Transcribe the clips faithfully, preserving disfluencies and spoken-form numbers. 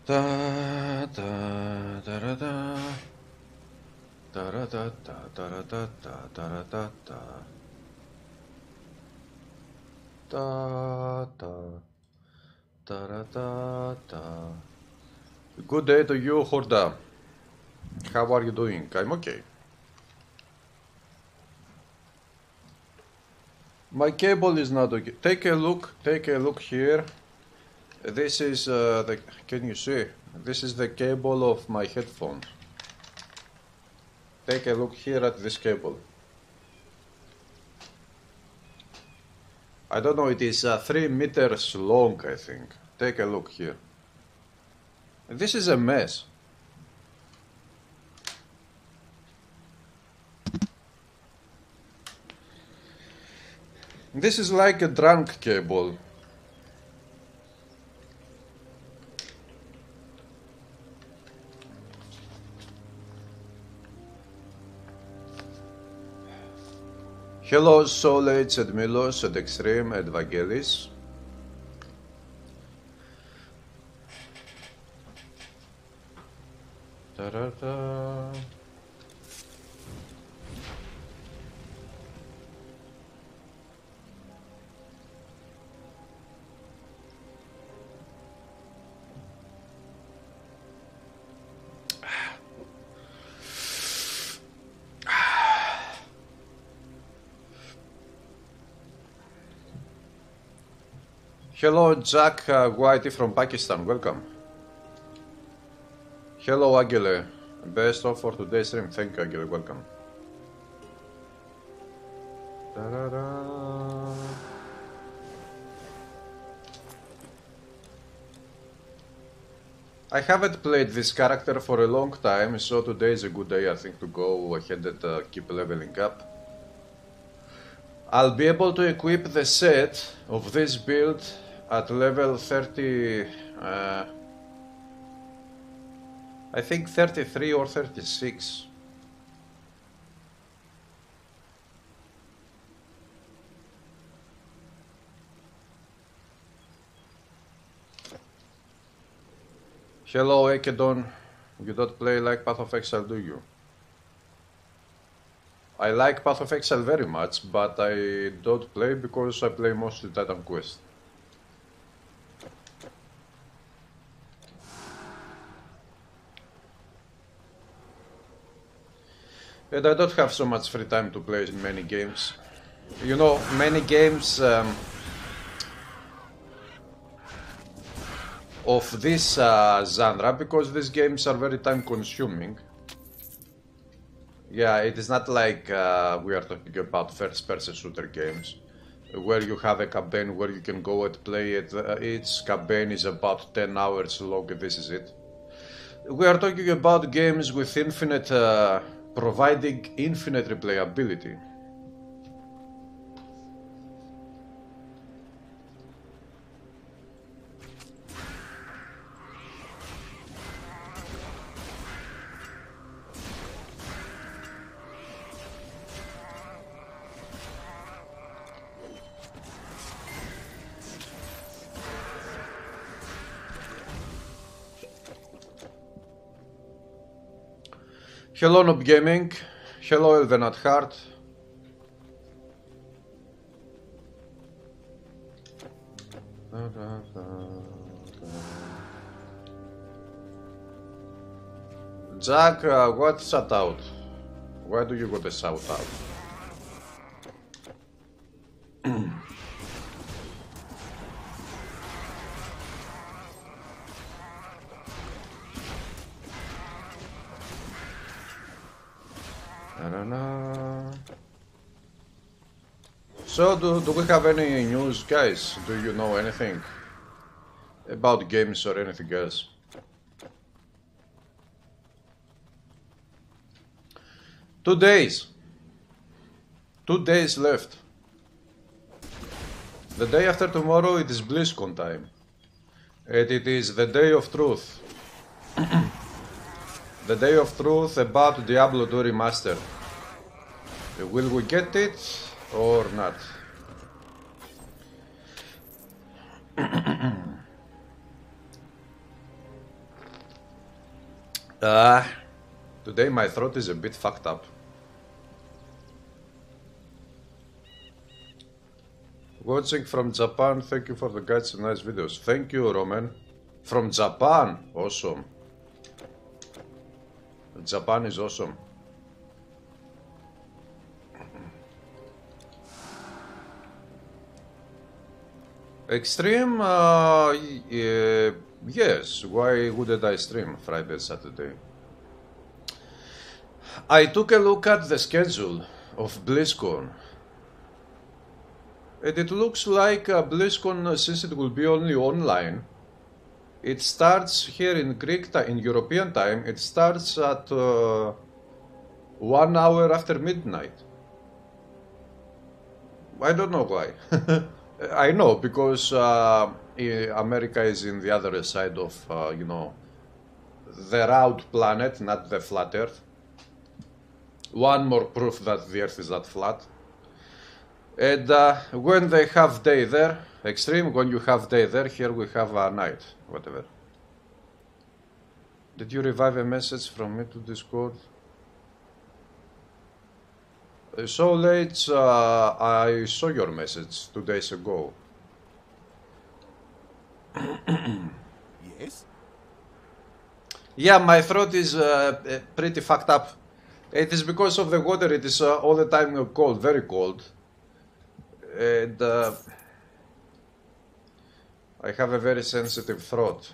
Da da da da da da da da da da da da da da da da da da da. Good day to you, Horda. How are you doing? I'm okay. My cable is not okay. Take a look. Take a look here. This is uh, the. Can you see? This is the cable of my headphones. Take a look here at this cable. I don't know. It is uh, three meters long, I think. Take a look here. This is a mess. This is like a drunk cable. Hello, Soulates and Milos and Extreme and Vangelis. Ta-da-da. Hello, Jack uh, Whitey from Pakistan. Welcome. Hello, Agile. Best of for today's stream. Thank you, Agile. Welcome. Ta-da-da. I haven't played this character for a long time, so today is a good day, I think, to go ahead and uh, keep leveling up. I'll be able to equip the set of this build at level thirty, uh, I think thirty-three or thirty-six. Hello, Ekedon. You don't play like Path of Exile, do you? I like Path of Exile very much, but I don't play because I play mostly Titan Quest. And I don't have so much free time to play many games. You know, many games um, of this uh, genre, because these games are very time consuming. Yeah, it is not like uh, we are talking about first-person shooter games, where you have a campaign where you can go and play it. Uh, each campaign is about ten hours long, and this is it. We are talking about games with infinite, uh, providing infinite replayability. Hello, Noob Gaming. Hello, Elven at Heart. Jack, uh, what shout out? Why do you got a shout out? I don't know. So, do, do we have any news, guys? Do you know anything about games or anything else? Two days. Two days left. The day after tomorrow, it is BlizzCon time. And it is the day of truth. The day of truth about Diablo two Remastered. Will we get it or not? Uh, today my throat is a bit fucked up. Watching from Japan, thank you for the guides and nice videos. Thank you, Roman. From Japan, awesome. Japan is awesome. Extreme, uh, uh, yes, why wouldn't I stream Friday and Saturday? I took a look at the schedule of BlizzCon. And it looks like uh, BlizzCon, uh, since it will be only online, it starts here in Greek time, in European time, it starts at uh, one hour after midnight. I don't know why. I know, because uh, America is in the other side of, uh, you know, the round planet, not the flat Earth. One more proof that the Earth is not flat. And uh, when they have day there, extreme, when you have day there, here we have a night, whatever. Did you revive a message from me to Discord? So late, uh, I saw your message two days ago. Yes? Yeah, my throat is uh, pretty fucked up. It is because of the water, it is uh, all the time cold, very cold. And uh, I have a very sensitive throat.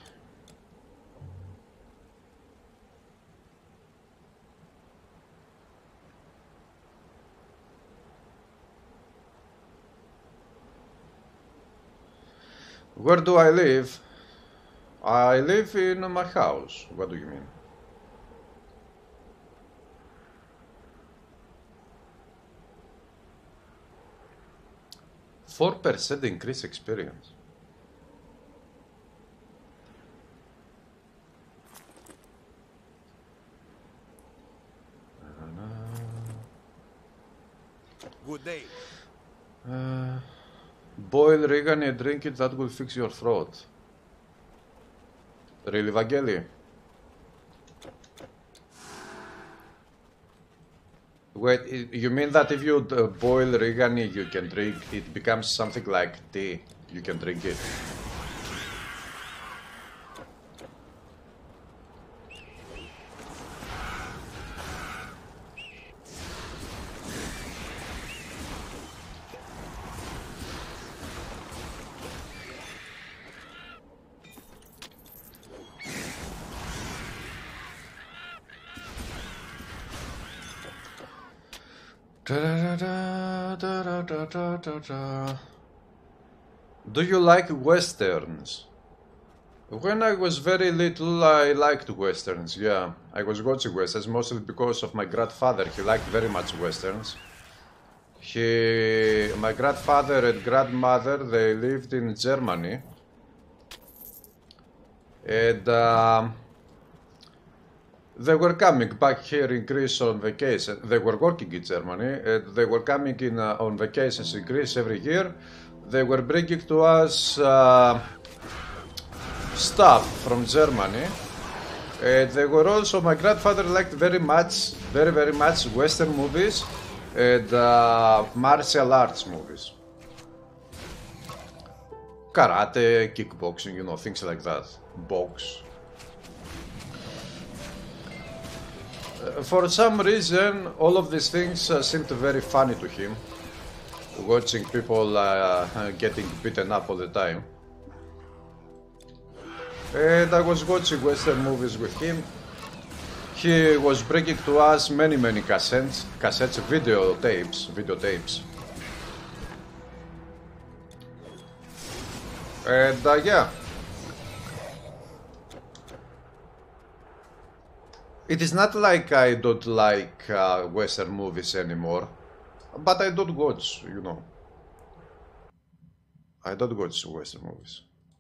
Where do I live? I live in my house. What do you mean? four percent increase experience. Good day. Uh, boil Regan and drink it, that will fix your throat. Really, Vangeli? Wait, you mean that if you uh, boil Regani, you can drink, it becomes something like tea, you can drink it? Do you like westerns? When I was very little, I liked westerns, yeah. I was watching westerns mostly because of my grandfather. He liked very much westerns. He, my grandfather and grandmother, they lived in Germany. And um, they were coming back here in Greece on vacation. They were working in Germany, and they were coming in uh, on vacations in Greece every year. They were bringing to us uh, stuff from Germany. And they were also, my grandfather liked very much, very, very much Western movies and uh, martial arts movies. Karate, kickboxing, you know, things like that. Box. For some reason, all of these things uh, seemed very funny to him. Watching people uh, getting beaten up all the time. And I was watching Western movies with him. He was bringing to us many, many cassettes, cassettes, video tapes, videotapes. And uh, yeah. It is not like I don't like uh, Western movies anymore, but I don't watch, you know. I don't watch Western movies.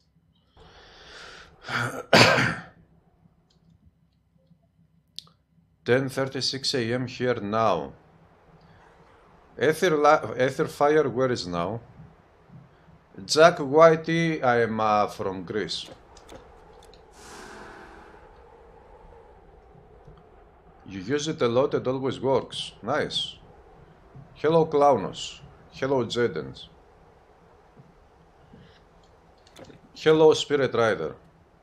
ten thirty-six A M here now. Ether, Ether Fire, where is now? Jack Whitey, I am uh, from Greece. You use it a lot, it always works. Nice. Hello Clownos. Hello Jedens. Hello Spirit Rider.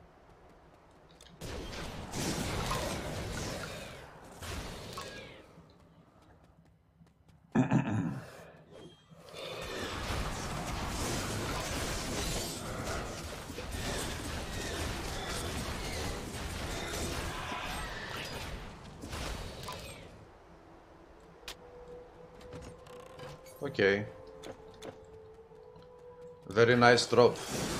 Okay. Very nice drop.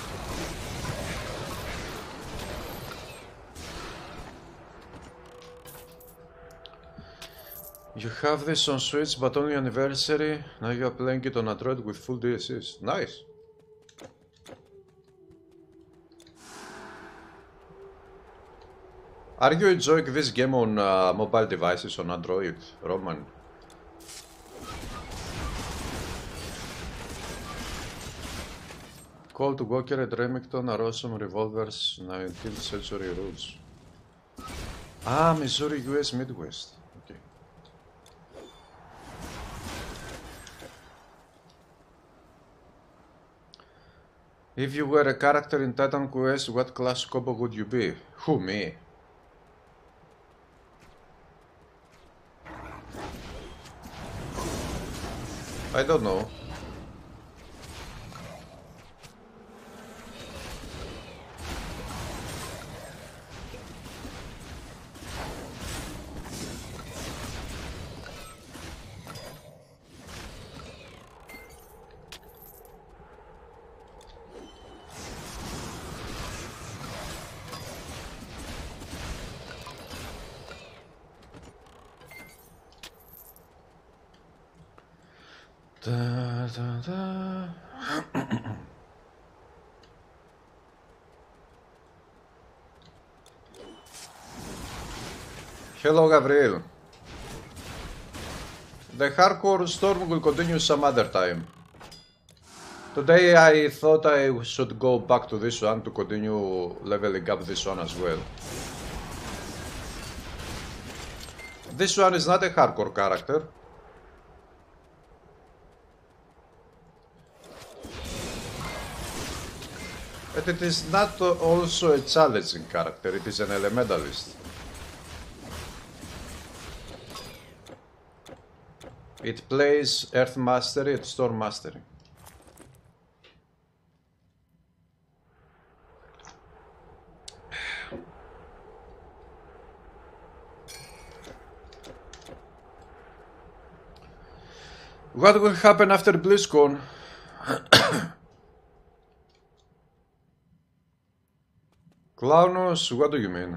You have this on Switch but only anniversary. Now you are playing it on Android with full D L Cs. Nice. Are you enjoying this game on uh, mobile devices on Android, Roman? Cold Walker and Remington are awesome revolvers, nineteenth century rules. Ah, Missouri, U S Midwest. Okay. If you were a character in Titan Quest, what class combo would you be? Who, me? I don't know. Da, da, da. Hello, Gabriel. The hardcore storm will continue some other time. Today I thought I should go back to this one to continue leveling up this one as well. This one is not a hardcore character. But it is not also a challenging character, it is an elementalist. It plays Earth Mastery and Storm Mastery. What will happen after BlizzCon? Clownos, what do you mean?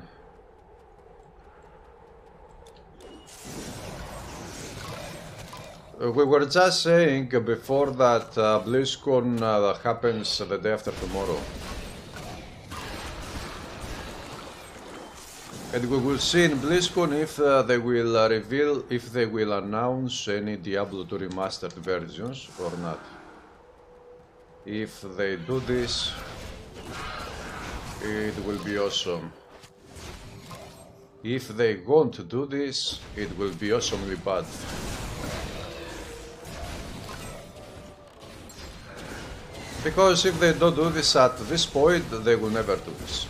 Uh, we were just saying before that uh, BlizzCon uh, happens the day after tomorrow. And we will see in BlizzCon if uh, they will uh, reveal, if they will announce any Diablo two remastered versions or not. If they do this, it will be awesome. If they won't do this, it will be awesomely bad. Because if they don't do this at this point, they will never do this.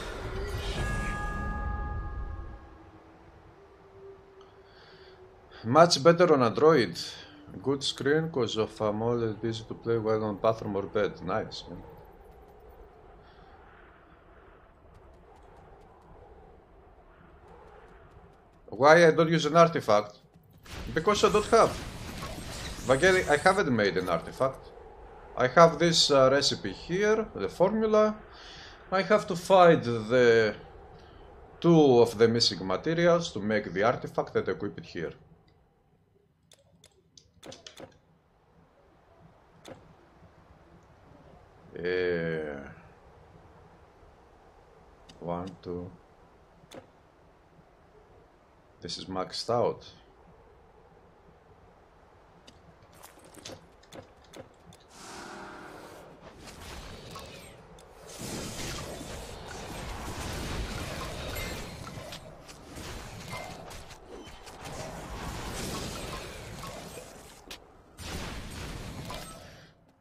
Much better on Android. Good screen because of AMOLED, easy to play well on bathroom or bed. Nice. Man. Why I don't use an artifact? Because I don't have. Vangeli, I haven't made an artifact. I have this uh, recipe here, the formula. I have to find the two of the missing materials to make the artifact and equip it here. Yeah. One, two. This is maxed out.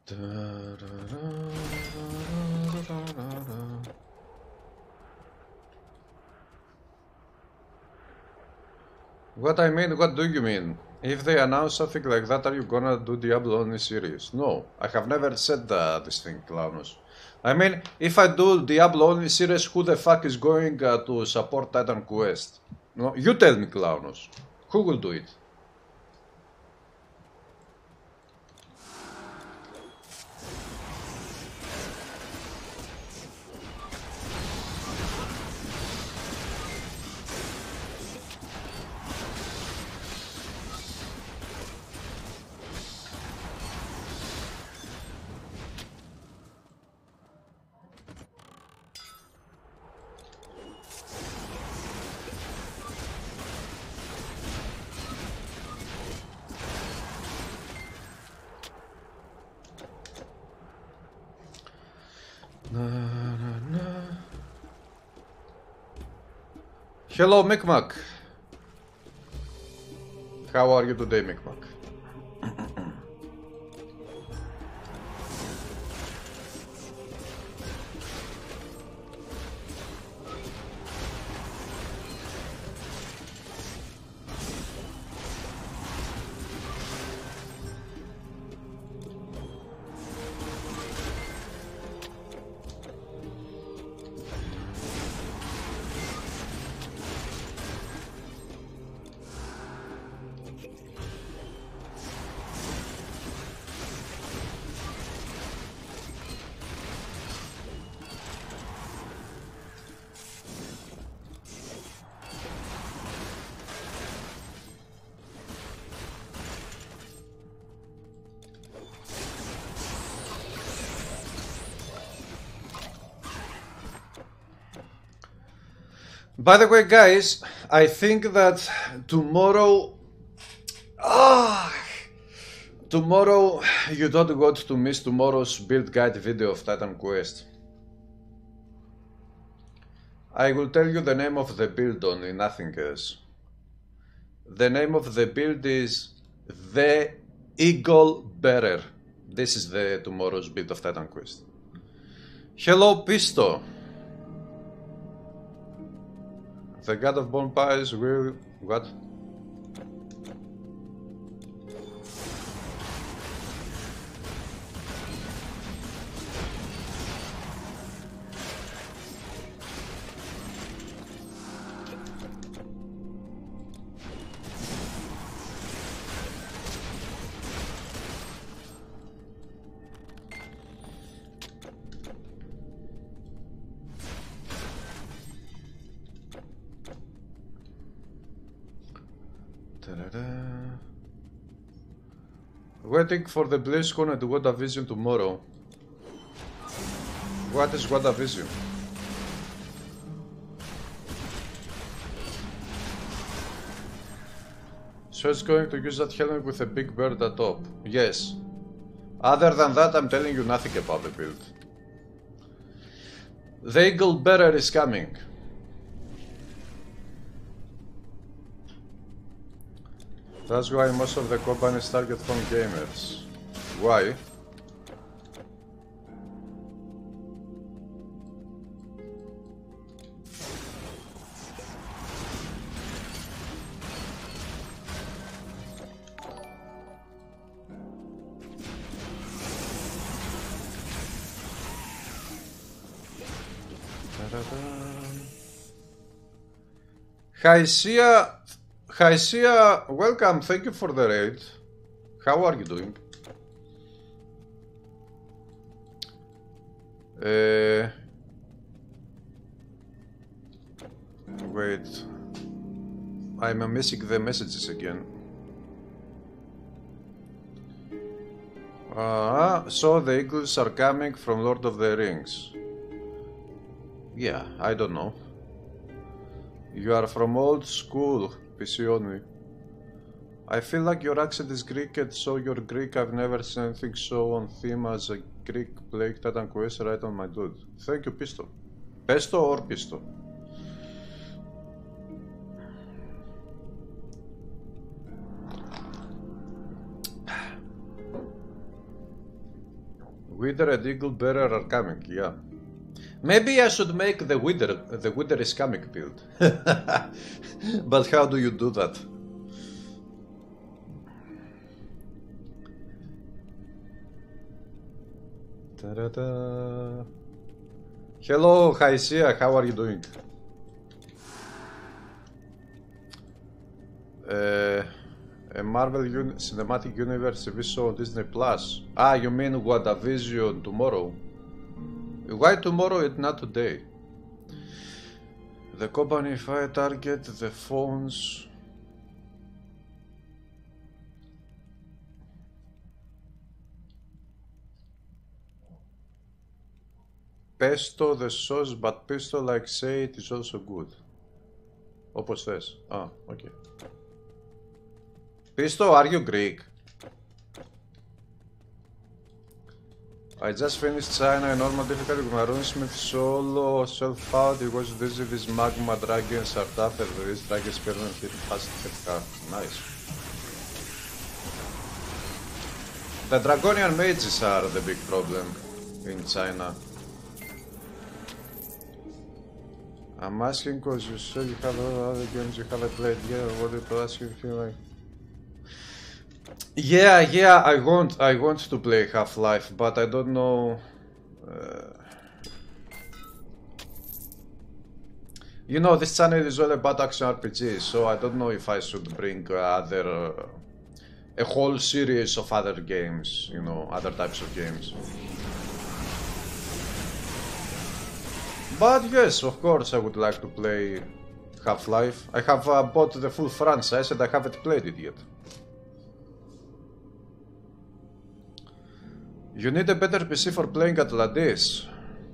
What I mean, what do you mean? If they announce something like that, are you gonna do Diablo only series? No, I have never said uh, this thing, Clownos. I mean, if I do Diablo only series, who the fuck is going uh, to support Titan Quest? No, you tell me, Clownos. Who will do it? Hello, Micmac. How are you today, Micmac? By the way, guys, I think that tomorrow, ah, tomorrow you don't want to miss tomorrow's build guide video of Titan Quest. I will tell you the name of the build only, nothing else. The name of the build is the Eagle Bearer. This is the tomorrow's build of Titan Quest. Hello, Pisto. The god of bonfires will... what? Waiting for the BlizzCon and WandaVision tomorrow. What is WandaVision? So it's going to use that helmet with a big bird at top. Yes. Other than that, I'm telling you nothing about the build. The Eagle Bearer is coming. That's why most of the companies target phone gamers. Why? Hi, Sia. Hi, Sia. Welcome. Thank you for the raid. How are you doing? Uh, wait. I'm missing the messages again. Uh, so the eagles are coming from Lord of the Rings. Yeah, I don't know. You are from old school, P C only. I feel like your accent is Greek and so you're Greek. I've never seen anything so on theme as a Greek playing Titan Quest right on my dude. Thank you, Pisto. Pesto or Pisto? Wither and Eagle Bearer are coming, yeah. Maybe I should make the Wither, the Wither is coming build. But how do you do that? Ta-da-da. Hello, Haisia, how are you doing? Uh, a Marvel uni Cinematic Universe T V show on Disney Plus. Ah, you mean WandaVision tomorrow? Why tomorrow and not today? The company, if I target the phones... Pesto the sauce, but pesto like say it is also good. Όπως θες. Ah, okay. Pesto, are you Greek? I just finished China and normal difficulty with my runesmith solo self-out. It was busy with magma dragons are tougher. These dragons permanent hit fast hit hard. Nice. The dragonian mages are the big problem in China. I'm asking because you said you have other games you haven't played yet. What do you ask you feel like? Yeah, yeah, I want, I want to play Half-Life, but I don't know. Uh... You know, this channel is all about action R P Gs, so I don't know if I should bring uh, other, uh, a whole series of other games, you know, other types of games. But yes, of course, I would like to play Half-Life. I have uh, bought the full franchise and I haven't played it yet. You need a better P C for playing Atlantis.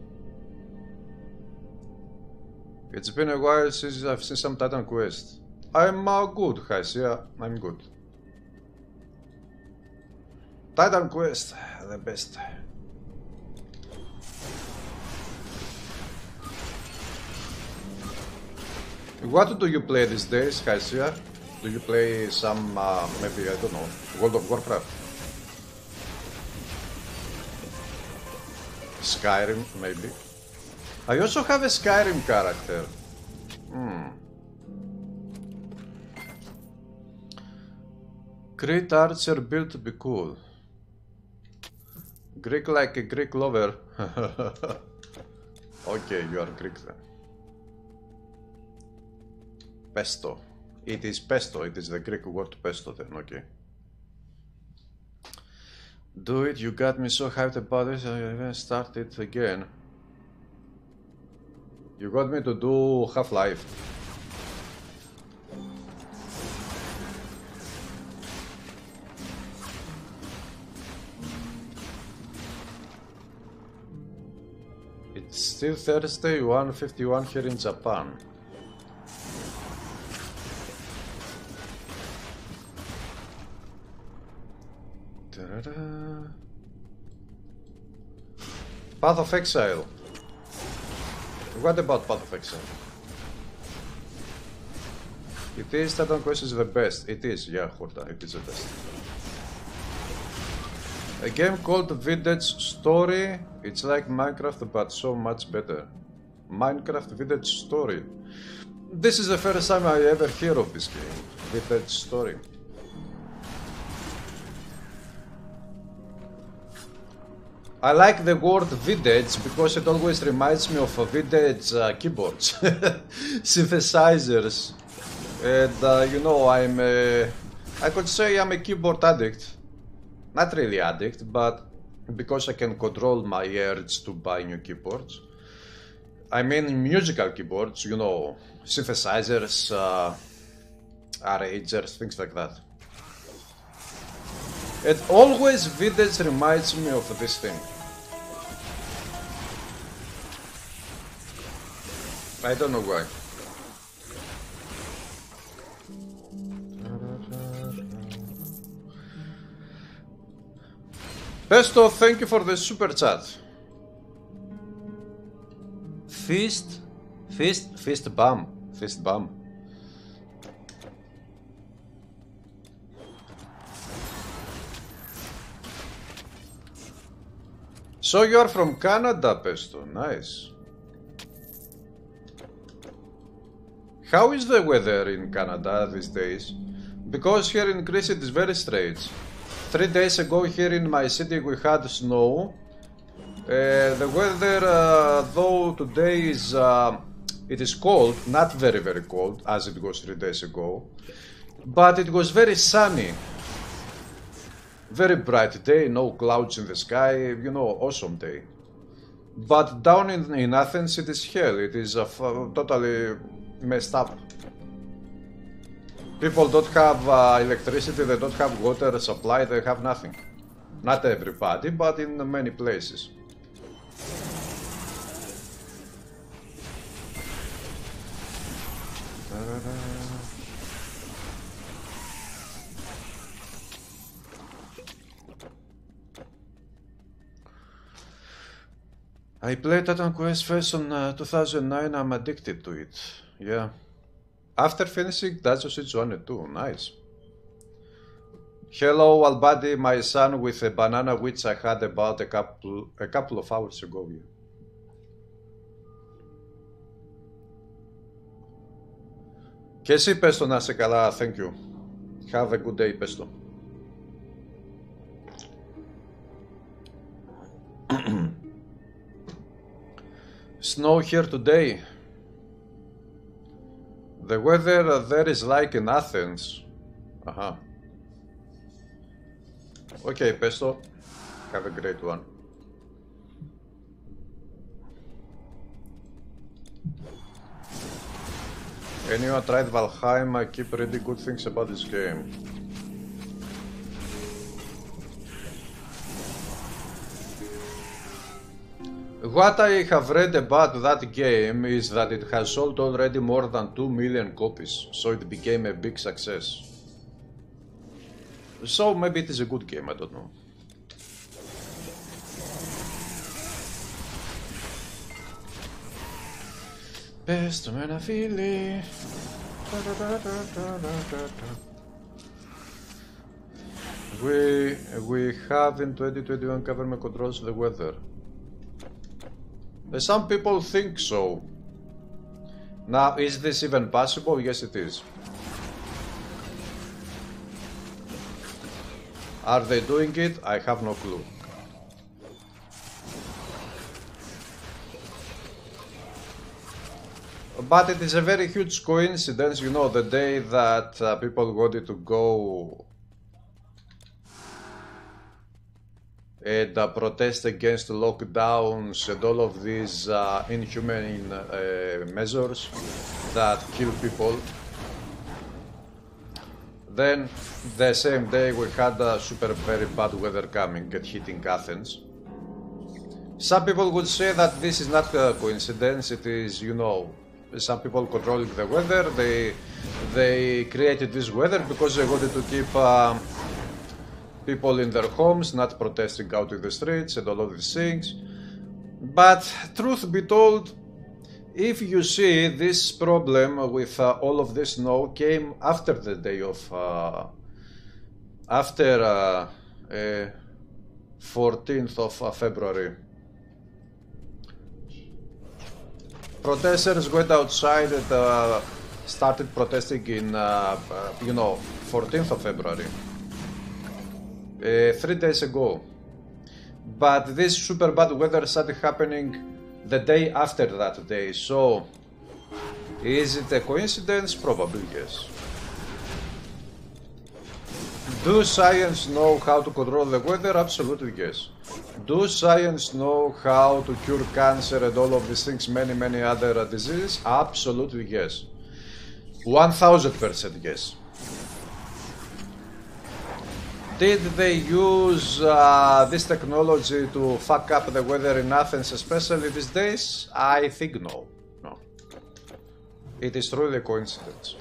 It's been a while since I've seen some Titan Quest. I'm uh, good, guys, yeah, I'm good. Titan Quest, the best. What do you play these days, Haisia? Do you play some, uh, maybe, I don't know, World of Warcraft? Skyrim, maybe. I also have a Skyrim character. Hmm. Great archer build to be cool. Greek like a Greek lover. Okay, you are Greek then. Pesto. It is pesto, it is the Greek word pesto then, okay. Do it, you got me so hyped about this, I even started again. You got me to do Half-Life. It's still Thursday, one fifty-one here in Japan. Ta-da-da. Path of Exile. What about Path of Exile? It is, Titan Quest is the best. It is, yeah, Horta, it is the best. A game called Vintage Story. It's like Minecraft, but so much better. Minecraft Vintage Story. This is the first time I ever hear of this game. Vintage Story. I like the word vintage because it always reminds me of vintage uh, keyboards, synthesizers, and uh, you know, I'm a, I could say I'm a keyboard addict. Not really addict, but because I can control my urge to buy new keyboards. I mean musical keyboards, you know, synthesizers, uh, AEGIS, things like that. It always vintage reminds me of this thing. I don't know why. Pesto, thank you for the super chat. Fist, fist, fist bum, fist bum. So you are from Canada, Pesto. Nice. How is the weather in Canada these days? Because here in Greece it is very strange. Three days ago here in my city we had snow. Uh, the weather, uh, though today is uh, it is cold, not very very cold as it was three days ago, but it was very sunny, very bright day, no clouds in the sky, you know, awesome day. But down in, in Athens it is hell, it is uh, totally messed up. People don't have uh, electricity, they don't have water supply, they have nothing. Not everybody, but in many places. I played Titan Quest first on uh, two thousand nine, I'm addicted to it, yeah. After finishing Dajo Siege one and two, nice. Hello Albadi, my son with a banana which I had about a couple, a couple of hours ago. Yeah. Και εσύ πες το να είσαι καλά, thank you. Have a good day, πες το. Snow here today. The weather there is like in Athens. Uh-huh. Okay, πες το. Have a great one. Anyone tried Valheim? I keep reading good things about this game. What I have read about that game is that it has sold already more than two million copies, so it became a big success. So maybe it is a good game, I don't know. Πες το με ένα φίλι. We, we have in twenty twenty-one government controls the weather. Some people think so. Now, is this even possible? Yes, it is. Are they doing it? I have no clue. But it is a very huge coincidence, you know, the day that uh, people wanted to go and uh, protest against lockdowns and all of these uh, inhumane uh, measures that kill people. Then the same day we had a super very bad weather coming and hitting Athens. Some people would say that this is not a coincidence, it is, you know, some people controlling the weather. They they created this weather because they wanted to keep uh, people in their homes, not protesting out in the streets and all of these things. But truth be told, if you see, this problem with uh, all of this snow came after the day of uh, after uh, uh, fourteenth of uh, February. Protesters went outside and uh, started protesting in, uh, uh, you know, fourteenth of February, uh, three days ago. But this super bad weather started happening the day after that day. So, is it a coincidence? Probably yes. Do science know how to control the weather? Absolutely yes. Do science know how to cure cancer and all of these things, many, many other uh, diseases? Absolutely yes. one thousand percent yes. Did they use uh, this technology to fuck up the weather in Athens, especially these days? I think no. No. It is truly a coincidence.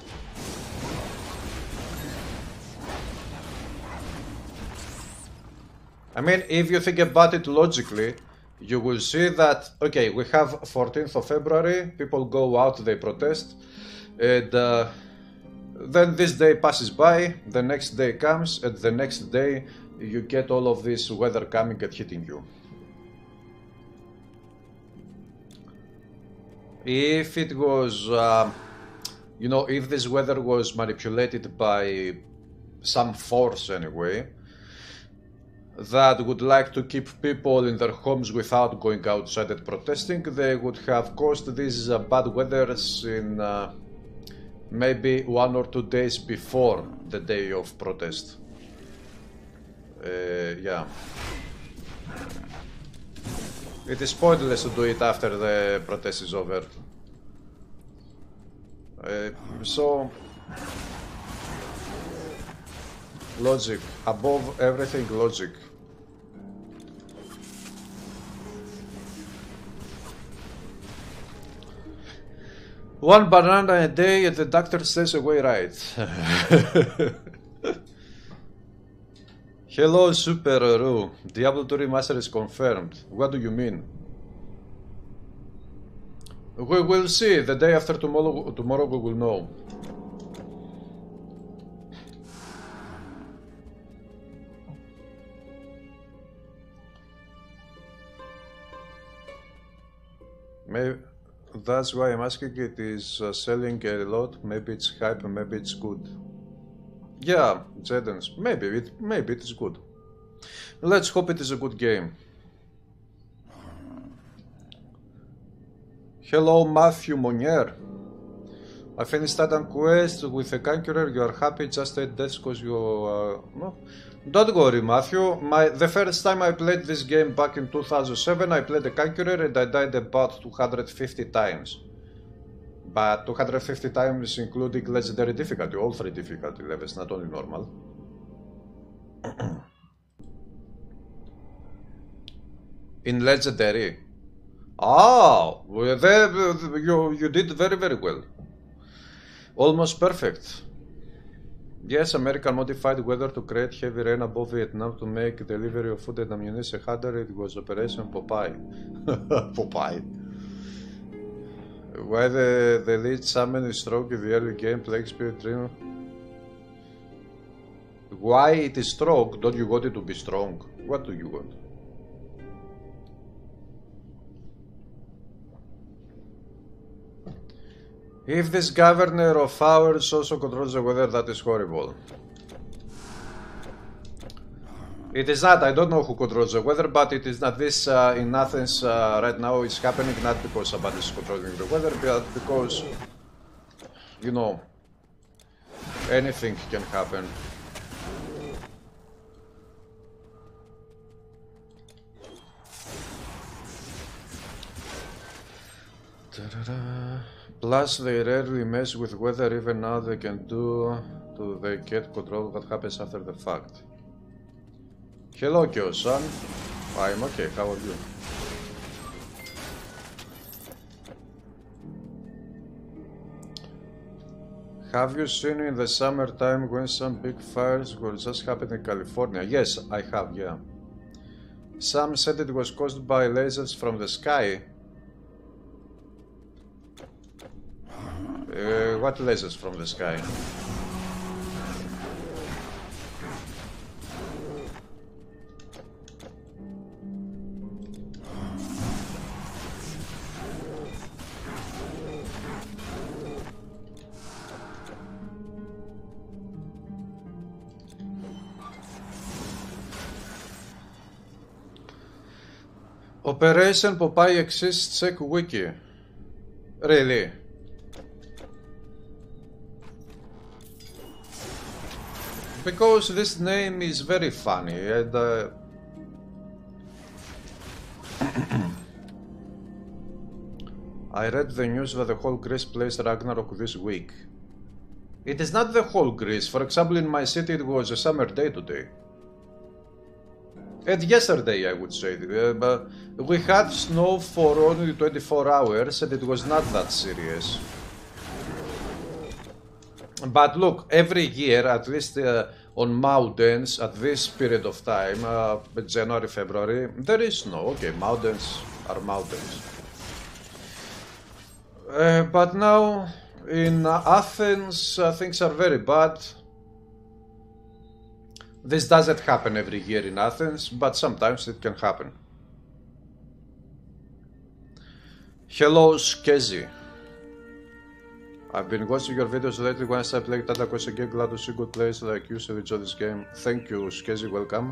I mean, if you think about it logically, you will see that, okay, we have fourteenth of February, people go out, they protest, and uh, then this day passes by, the next day comes, and the next day you get all of this weather coming and hitting you. if it was, uh, you know, if this weather was manipulated by some force anyway, that would like to keep people in their homes without going outside and protesting, they would have caused these uh, bad weathers in uh, maybe one or two days before the day of protest. Uh, yeah. It is pointless to do it after the protest is over. Uh, so, logic. Above everything, logic. One banana a day and the doctor stays away, right? Hello, Super Ru. Diablo two Remaster is confirmed. What do you mean? We will see. The day after tomorrow, tomorrow we will know. Maybe that's why I'm asking. It is uh, selling a lot. Maybe it's hype, maybe it's good. Yeah, Jedens. Maybe it, maybe it is good. Let's hope it is a good game. Hello, Matthew Monier. I finished Titan Quest with a Conqueror. You are happy, just eight deaths because you. Uh, no. Don't worry, Matthew. My the first time I played this game back in two thousand seven, I played a Conqueror and I died about two hundred fifty times. But two hundred fifty times including legendary difficulty, all three difficulty levels, not only normal. In legendary. Oh, well, there, you, you did very, very well. Almost perfect. Yes, American modified weather to create heavy rain above Vietnam to make delivery of food and ammunition harder. It was Operation Popeye. Popeye. Why the, the lead summon is strong in the early game, Plague Spirit Dream? Why it is strong? Don't you want it to be strong? What do you want? If this governor of ours also controls the weather, that is horrible. It is not, I don't know who controls the weather, but it is not this uh, in Athens uh, right now. It's happening not because somebody is controlling the weather, but because, you know, anything can happen. Da-da-da. Plus they rarely mess with weather, even now they can do, to they get control of what happens after the fact. Hello, Kyo-san. I'm okay, how are you? Have you seen in the summertime when some big fires were just happening in California? Yes, I have, yeah. Some said it was caused by lasers from the sky. Uh, what lasers from the sky? Operation Popeye exists, check wiki. Really? Because this name is very funny and uh, I read the news that the whole Greece plays Ragnarok this week. It is not the whole Greece. For example, in my city it was a summer day today. And yesterday, I would say. Uh, but we had snow for only twenty-four hours and it was not that serious. But look, every year, at least uh, on mountains, at this period of time, uh, January, February, there is snow. Okay, mountains are mountains. Uh, but now, in uh, Athens, uh, things are very bad. This doesn't happen every year in Athens, but sometimes it can happen. Hello, Skezi. I've been watching your videos lately once I played Titan Quest again, glad to see good players like you, so enjoy this game. Thank you, Skezi, welcome.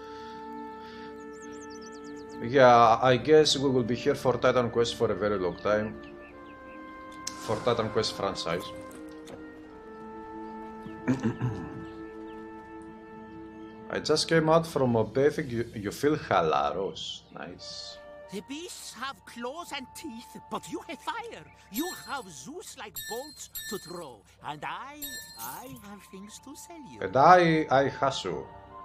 Yeah, I guess we will be here for Titan Quest for a very long time. For Titan Quest franchise. I just came out from a bathing, you, you feel halaros. Nice. The beasts have claws and teeth, but you have fire. You have Zeus-like bolts to throw, and I, I have things to sell you. And I, I hasu.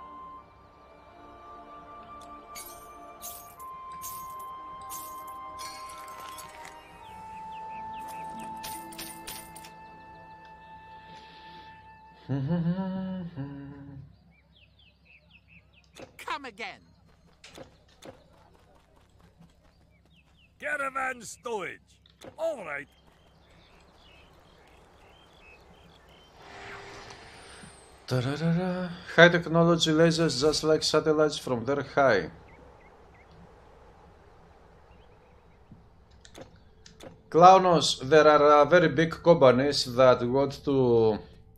Come again. Caravan stowage. All right. Da-da-da-da. High technology lasers just like satellites from their high. Clownos, there are uh, very big companies that want to,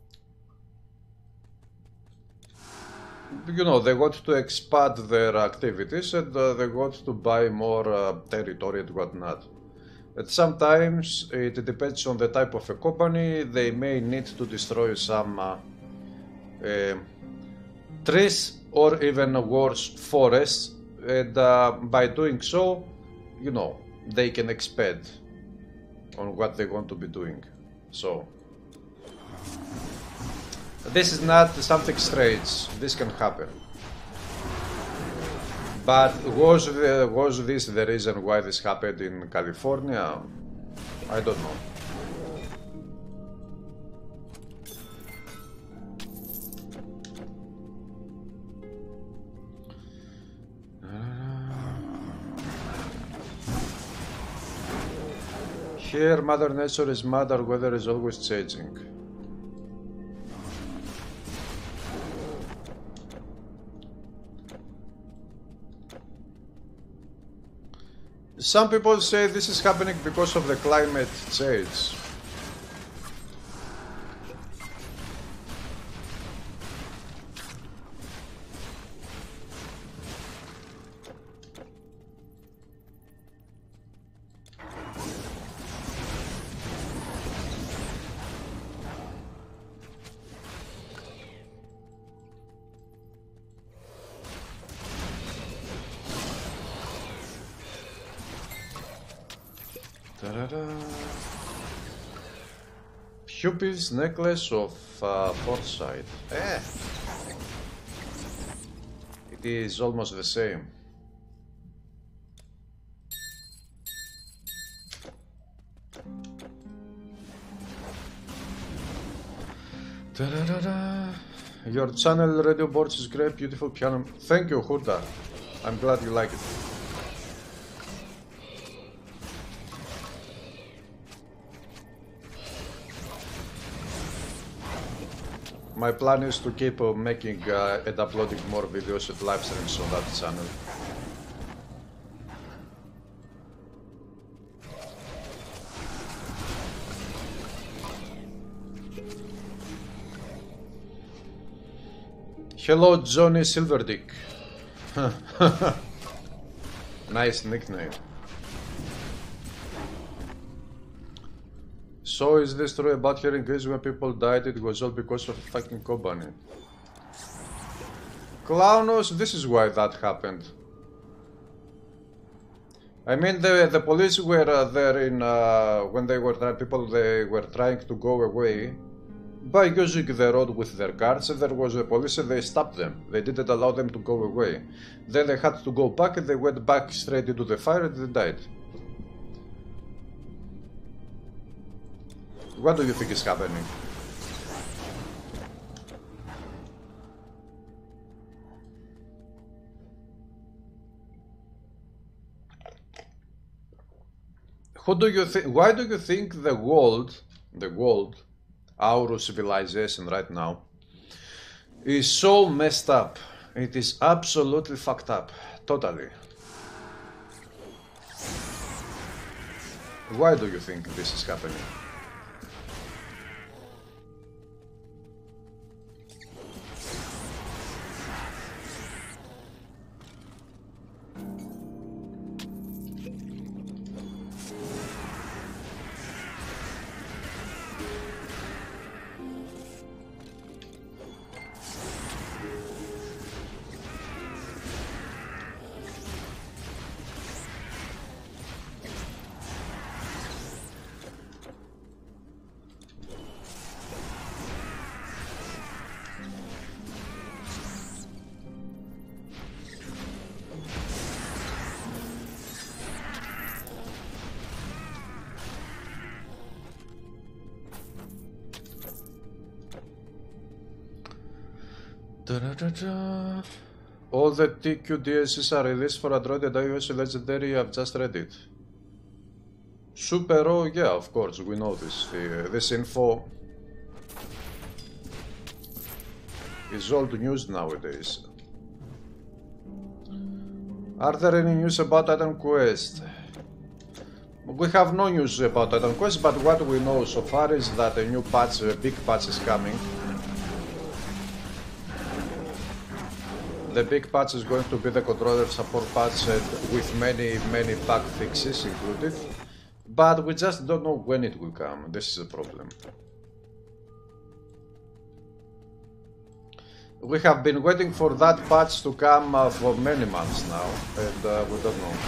you know, they want to expand their activities and uh, they want to buy more uh, territory and whatnot. And sometimes it depends on the type of a company. They may need to destroy some uh, uh, trees or even worse, forests, and uh, by doing so, you know, they can expand on what they want to be doing. So this is not something strange. This can happen. But was the, was this the reason why this happened in California? I don't know. Here, Mother Nature is mad, our weather is always changing. Some people say this is happening because of the climate change. Cupid's necklace of uh, foresight. Eh. It is almost the same. Da-da-da-da. Your channel radio boards is great, beautiful piano. Thank you, Hurda. I'm glad you like it. My plan is to keep uh, making uh, and uploading more videos and live streams on that channel. Hello, Johnny Silverdick. Nice nickname. So is this true about here in Greece when people died? It was all because of a fucking company. Clownos, this is why that happened. I mean, the the police were uh, there in uh, when they were people they were trying to go away by using the road with their cars, and there was a police and they stopped them. They didn't allow them to go away. Then they had to go back and they went back straight into the fire and they died. What do you think is happening? Who do you think? Why do you think the world, the world, our civilization right now, is so messed up? It is absolutely fucked up, totally. Why do you think this is happening? Da-da-da-da. All the T Q D L Cs are released for Android and iOS Legendary. I've just read it. Super oh, yeah, of course, we know this. The, this info is old news nowadays. Are there any news about Titan Quest? We have no news about Titan Quest, but what we know so far is that a new patch, a big patch is coming. The big patch is going to be the controller support patch with many, many bug fixes included. But we just don't know when it will come. This is a problem. We have been waiting for that patch to come uh, for many months now, and uh, we don't know.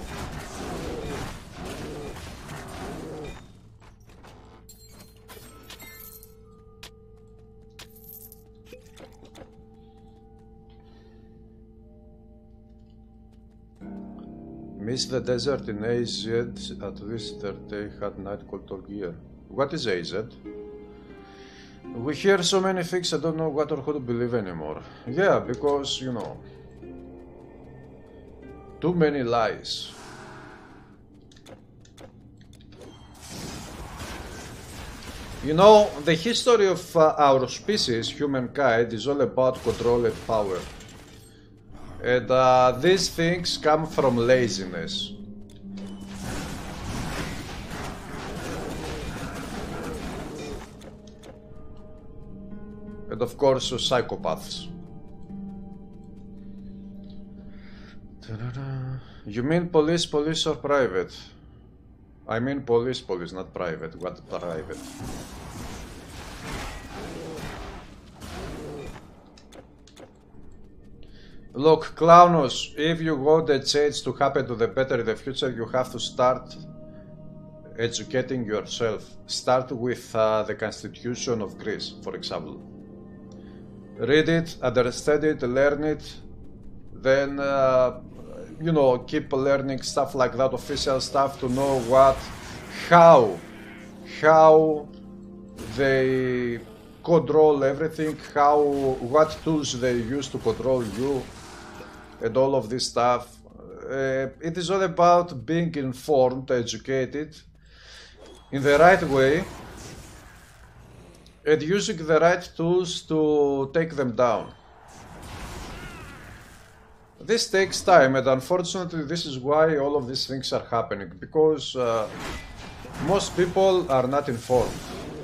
Miss the desert in A Z, at least they had night cold all year. What is A Z? We hear so many things, I don't know what or who to believe anymore. Yeah, because, you know, too many lies. You know, the history of uh, our species, humankind, is all about control and power. And uh, these things come from laziness. And of course, uh, psychopaths. You mean police, police or private? I mean police, police, not private. What private? Look, Clownos, if you want a change to happen to the better in the future, you have to start educating yourself. Start with uh, the Constitution of Greece, for example. Read it, understand it, learn it, then, uh, you know, keep learning stuff like that, official stuff, to know what, how, how they control everything, how, what tools they use to control you, and all of this stuff. Uh, it is all about being informed, educated, in the right way, and using the right tools to take them down. This takes time, and unfortunately this is why all of these things are happening, because uh, most people are not informed.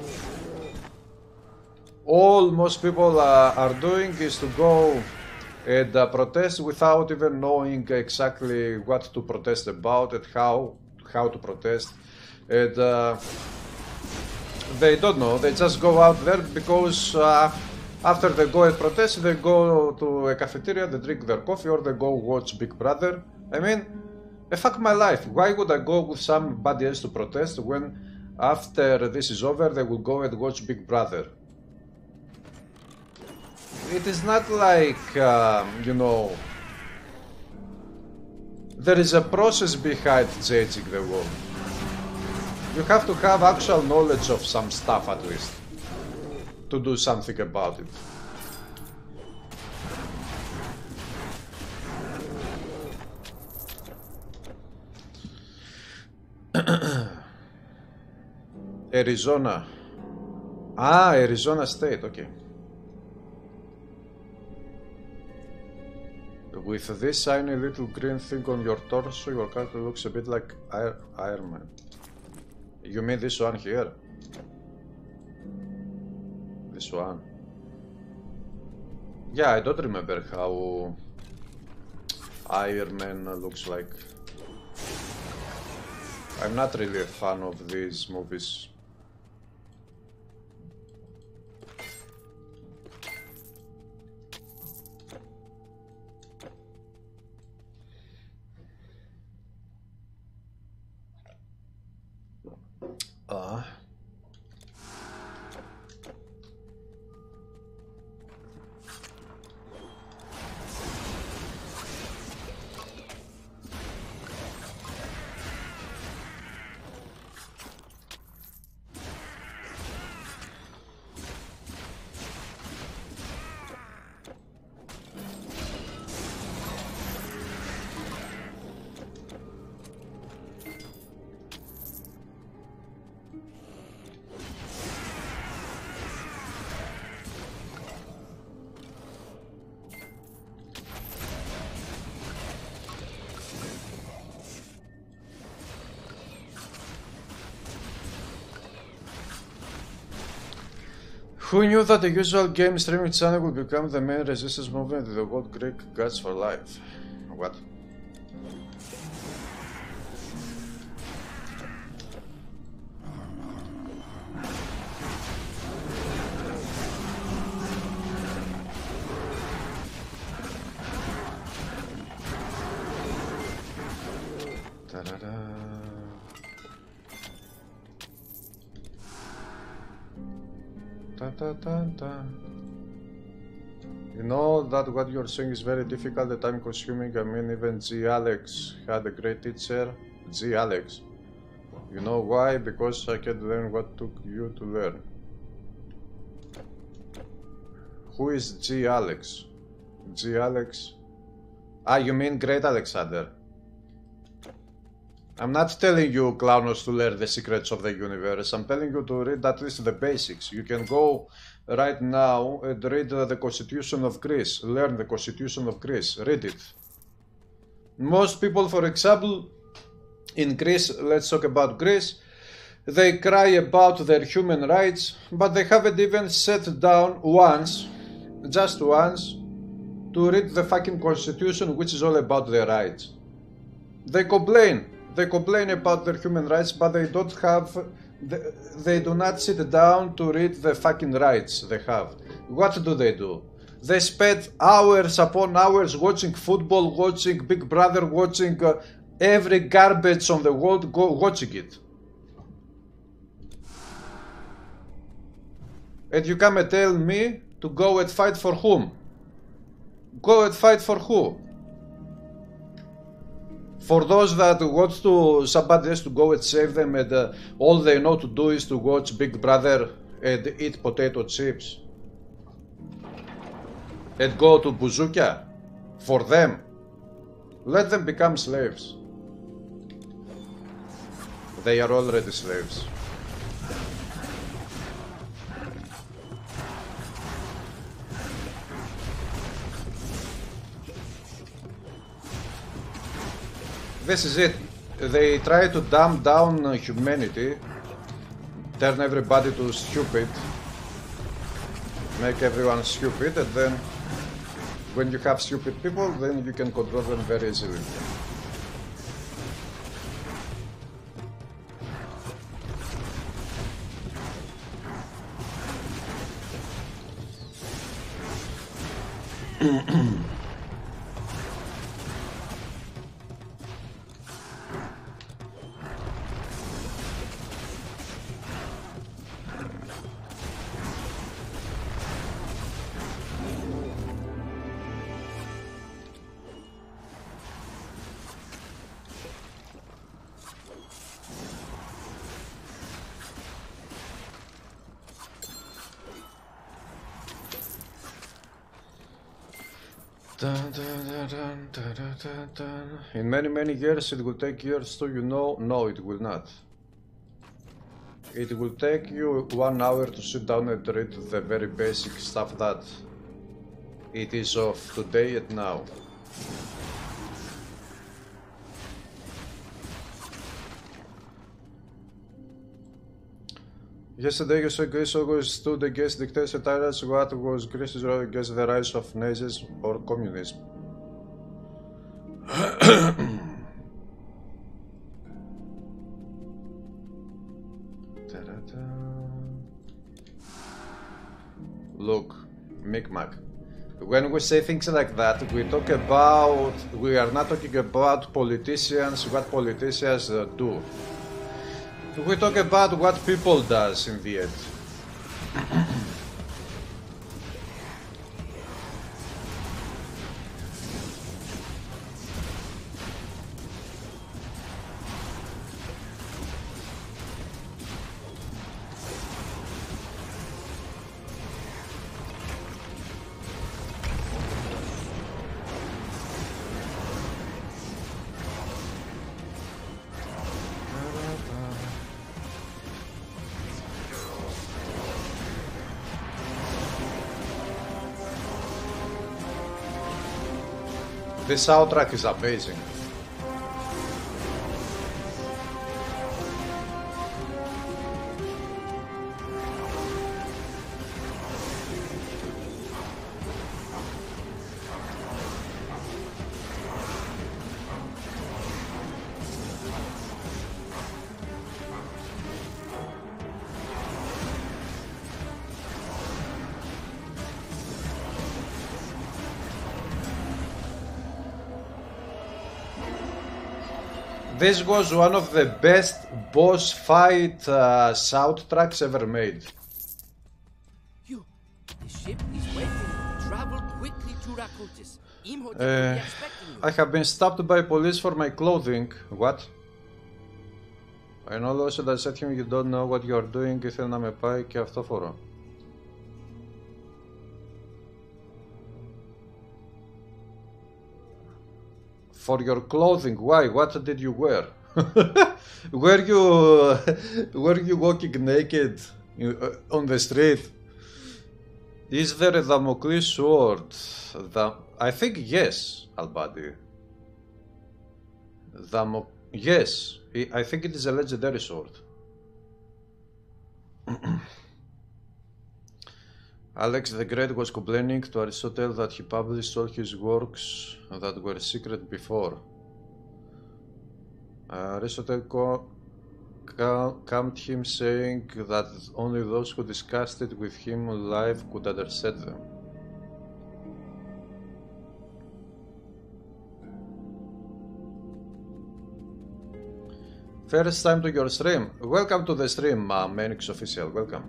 All most people uh, are doing is to go and uh, protest without even knowing exactly what to protest about and how how to protest, and uh, they don't know. They just go out there because uh, after they go and protest, they go to a cafeteria, they drink their coffee, or they go watch Big Brother. I mean, fuck my life. Why would I go with somebody else to protest when after this is over they will go and watch Big Brother? It is not like, um, you know, there is a process behind changing the world. You have to have actual knowledge of some stuff at least to do something about it. Arizona. Ah, Arizona State, okay. With this shiny little green thing on your torso, your character looks a bit like Iron Man. You mean this one here? This one? Yeah, I don't remember how Iron Man looks like. I'm not really a fan of these movies. Uh. Who knew that the usual game streaming channel would become the main resistance movement in the world Greek gods for life? What? Ta-da-da. Ta ta ta ta. You know that what you're saying is very difficult and time consuming. I mean, even G. Alex had a great teacher. G. Alex. You know why? Because I can learn what took you to learn. Who is G. Alex? G. Alex? Ah, you mean Great Alexander? I'm not telling you, clownos, to learn the secrets of the universe. I'm telling you to read at least the basics. You can go right now and read uh, the Constitution of Greece. Learn the Constitution of Greece. Read it. Most people, for example, in Greece, let's talk about Greece, they cry about their human rights, but they haven't even sat down once, just once, to read the fucking Constitution, which is all about their rights. They complain. They complain about their human rights, but they don't have, they, they do not sit down to read the fucking rights they have. What do they do? They spend hours upon hours watching football, watching Big Brother, watching uh, every garbage on the world, go watching it. And you come and tell me to go and fight for whom? Go and fight for who? For those that want to, somebody else to go and save them, and uh, all they know to do is to watch Big Brother and eat potato chips and go to Bouzoukia. For them, let them become slaves. They are already slaves. This is it. They try to dumb down humanity, turn everybody to stupid, make everyone stupid, and then when you have stupid people, then you can control them very easily. Dun, dun, dun, dun, dun, dun, dun. In many, many years, it will take years to, you know, no, it will not. It will take you one hour to sit down and read the very basic stuff that it is of today and now. Yesterday you said Greece always stood against dictators and tyrants. What was Greece's role against the rise of Nazis or communism? Look, Micmac. When we say things like that, we talk about, we are not talking about politicians, what politicians uh, do. We talk about what people does in the end. This soundtrack is amazing. This was one of the best boss fight uh, soundtracks ever made. You, the ship is waiting. Travel quickly to Rakutis. Imhotep will Uh, be expecting you. I have been stopped by police for my clothing. What? I know also that said him you don't know what you are doing. Ήθελε να με πάει και αυτό φορώ. For your clothing, why? What did you wear? were you were you walking naked on the street? Is there a Damocles sword? The, I think yes, Albadi. Damo, yes, I think it is a legendary sword. Alex the Great was complaining to Aristotle that he published all his works that were secret before. Uh, Aristotle calmed him, saying that only those who discussed it with him live could understand them. First time to your stream. Welcome to the stream, uh, Menix Official. Welcome.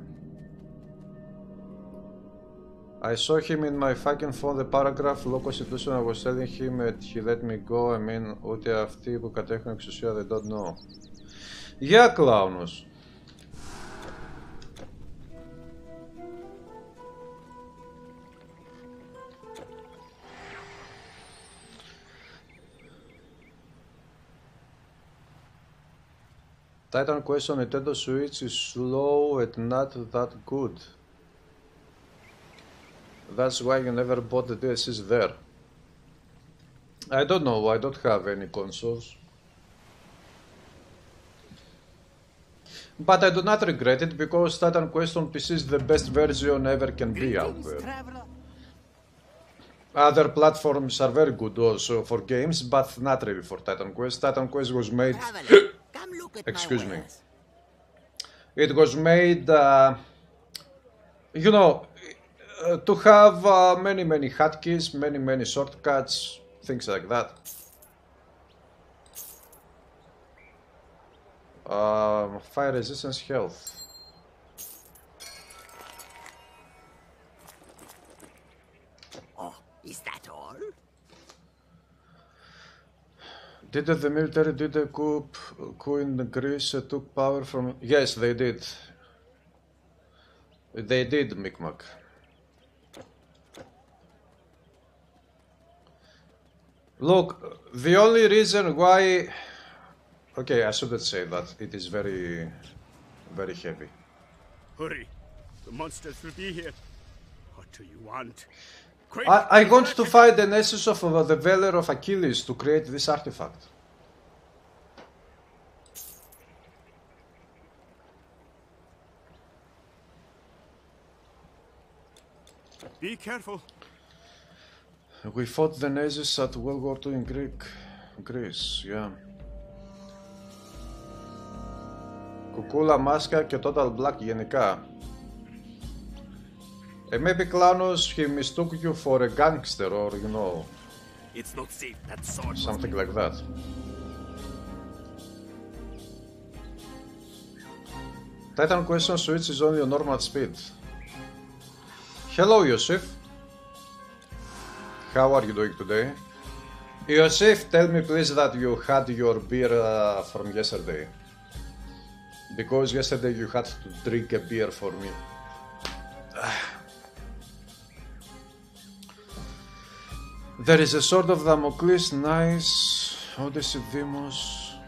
I saw him in my fucking phone, the paragraph law constitution. I was telling him and he let me go. I mean, ούτε αυτοί που κατέχουν εξουσία, they don't know. Yeah, clowns. Titan Quest on Nintendo Switch is slow and not that good. That's why you never bought the D L Cs there. I don't know, I don't have any consoles. But I do not regret it because Titan Quest on P C is the best version ever can be out there. Other platforms are very good also for games, but not really for Titan Quest. Titan Quest was made... Excuse me. It was made, uh, you know, uh, to have uh, many, many hotkeys, many, many shortcuts, things like that. Uh, fire resistance health. Oh, is that all? Did the military did a coup, coup in Greece uh, took power from... Yes, they did. They did, Micmac. Look, the only reason why... Okay, I shouldn't say that. It is very, very heavy. Hurry. The monsters will be here. What do you want? Quick, I, I want to find the essence of uh, the Valor of Achilles to create this artifact. Be careful. We fought the Nazis at World War Two in Greek, Greece, yeah. Κουκούλα, μάσκα και Total Black γενικά. Uh, maybe Klanos, he mistook you for a gangster or, you know, It's not safe. That sword something like that. Titan Quest on Switch is only on normal speed. Hello, Yosef. How are you doing today? Yosef, tell me please that you had your beer uh, from yesterday. Because yesterday you had to drink a beer for me. There is a sword of Damocles, nice. Odyssey Demos.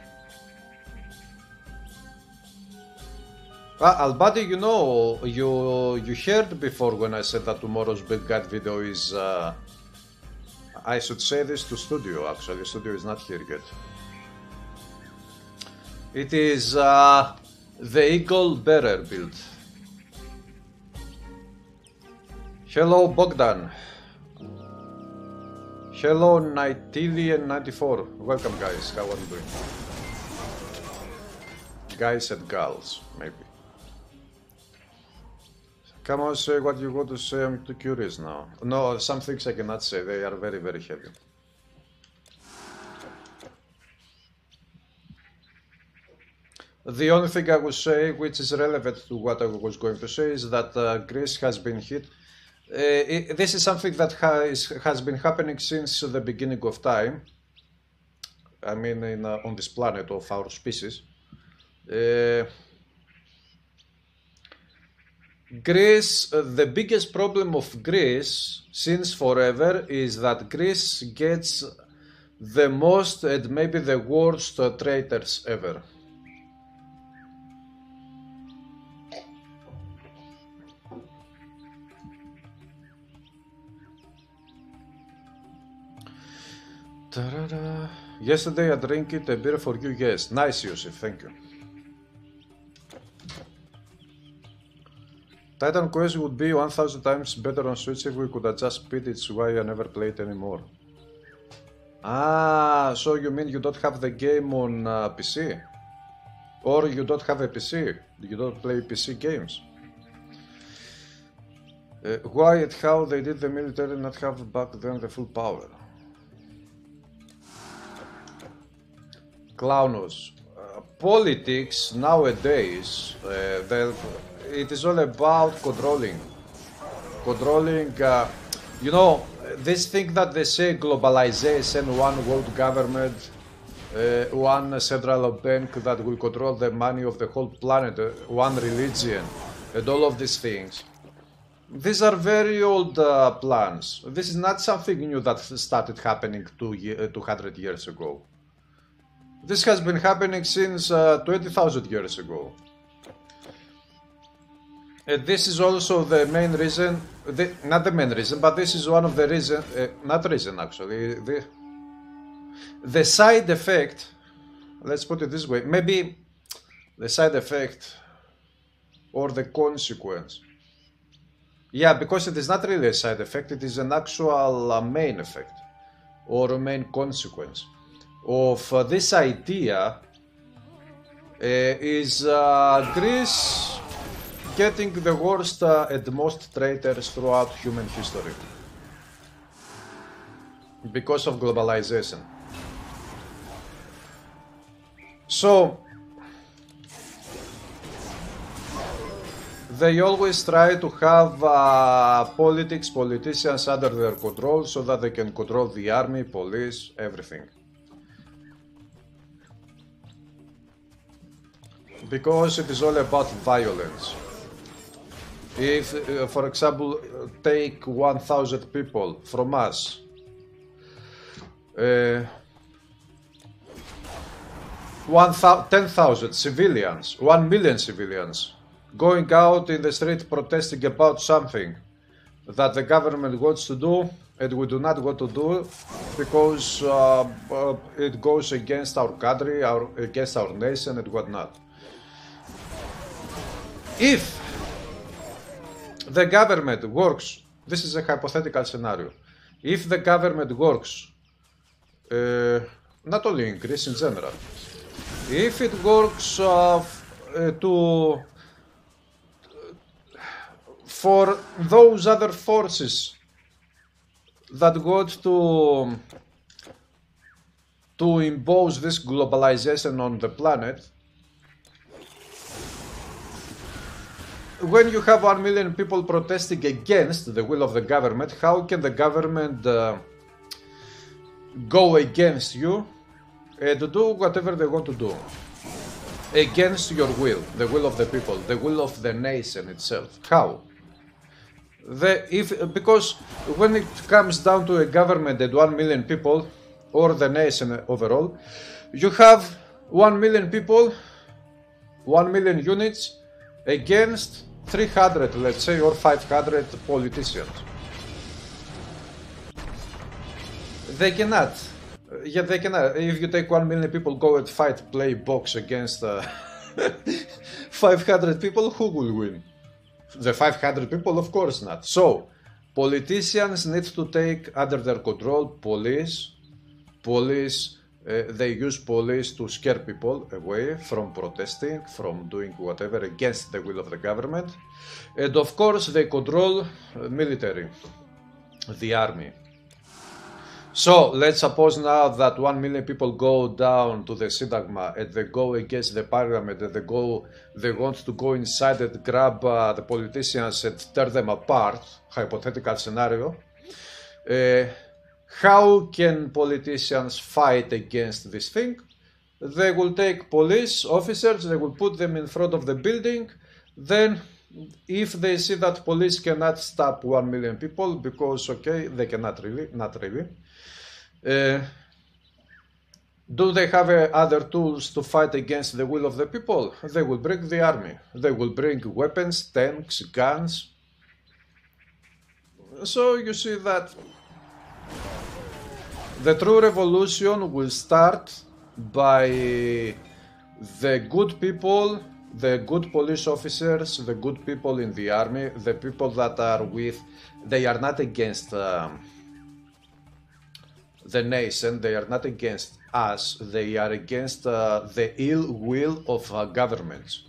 Ah, Albadi, you know, you you heard before when I said that tomorrow's Big Guide video is... Uh, I should say this to studio, actually. Studio is not here yet. It is uh, the Eagle Bearer build. Hello, Bogdan. Hello, Nightilian ninety-four. Welcome, guys. How are you doing? Guys and gals, maybe. Come on, say what you want to say. I'm too curious now. No, some things I cannot say. They are very, very heavy. The only thing I would say, which is relevant to what I was going to say, is that uh, Greece has been hit. Uh, it, this is something that has, has been happening since the beginning of time. I mean, in, uh, on this planet of our species. Uh, Greece, uh, the biggest problem of Greece since forever is that Greece gets the most and maybe the worst uh, traitors ever. Ta-da-da. Yesterday I drank it a beer for you, yes. Nice, Yusuf, thank you. Titan Quest would be one thousand times better on Switch if we could adjust speed, it's why I never play it anymore. Ah, so you mean you don't have the game on uh, P C? Or you don't have a P C? You don't play P C games? Uh, why and how they did the military not have back then the full power? Clownos. Uh, politics nowadays, uh, it is all about controlling. Controlling, uh, you know, this thing that they say globalization, one world government, uh, one central bank that will control the money of the whole planet, uh, one religion, and all of these things. These are very old uh, plans. This is not something new that started happening two, uh, two hundred years ago. This has been happening since uh, twenty thousand years ago. And this is also the main reason, the, not the main reason, but this is one of the reasons, uh, not reason actually, the, the side effect, let's put it this way, maybe the side effect or the consequence. Yeah, because it is not really a side effect, it is an actual uh, main effect or a main consequence of uh, this idea uh, is uh, Greece getting the worst uh, and most traitors throughout human history because of globalization. So they always try to have uh, politics, politicians under their control so that they can control the army, police, everything. Because it is all about violence. If, uh, for example, take one thousand people from us, uh, ten thousand civilians, one million civilians, going out in the street protesting about something that the government wants to do and we do not want to do because uh, uh, it goes against our country, our, against our nation and whatnot. If the government works, this is a hypothetical scenario, if the government works, uh, not only in Greece, in general, if it works uh, uh, to for those other forces that want to to impose this globalization on the planet, when you have one million people protesting against the will of the government, how can the government uh, go against you and do whatever they want to do? Against your will, the will of the people, the will of the nation itself. How? The, if, because when it comes down to a government and one million people, or the nation overall, you have one million people, one million units against three hundred, let's say, or five hundred politicians. They cannot. Yeah, they cannot. If you take one million people, go and fight, play box against uh, five hundred people, who will win? The five hundred people? Of course not. So, politicians need to take under their control police. Police, uh, they use police to scare people away from protesting, from doing whatever against the will of the government. And of course, they control uh, military, the army. So let's suppose now that one million people go down to the Syntagma and they go against the parliament and they go, they want to go inside and grab uh, the politicians and tear them apart, hypothetical scenario. Uh, how can politicians fight against this thing? They will take police officers, they will put them in front of the building, then if they see that police cannot stop one million people, because okay, they cannot really, not really, Uh, do they have uh, other tools to fight against the will of the people? They will bring the army. They will bring weapons, tanks, guns. So you see that the true revolution will start by the good people, the good police officers, the good people in the army, the people that are with, they are not against um, the nation, they are not against us, they are against uh, the ill will of uh, governments.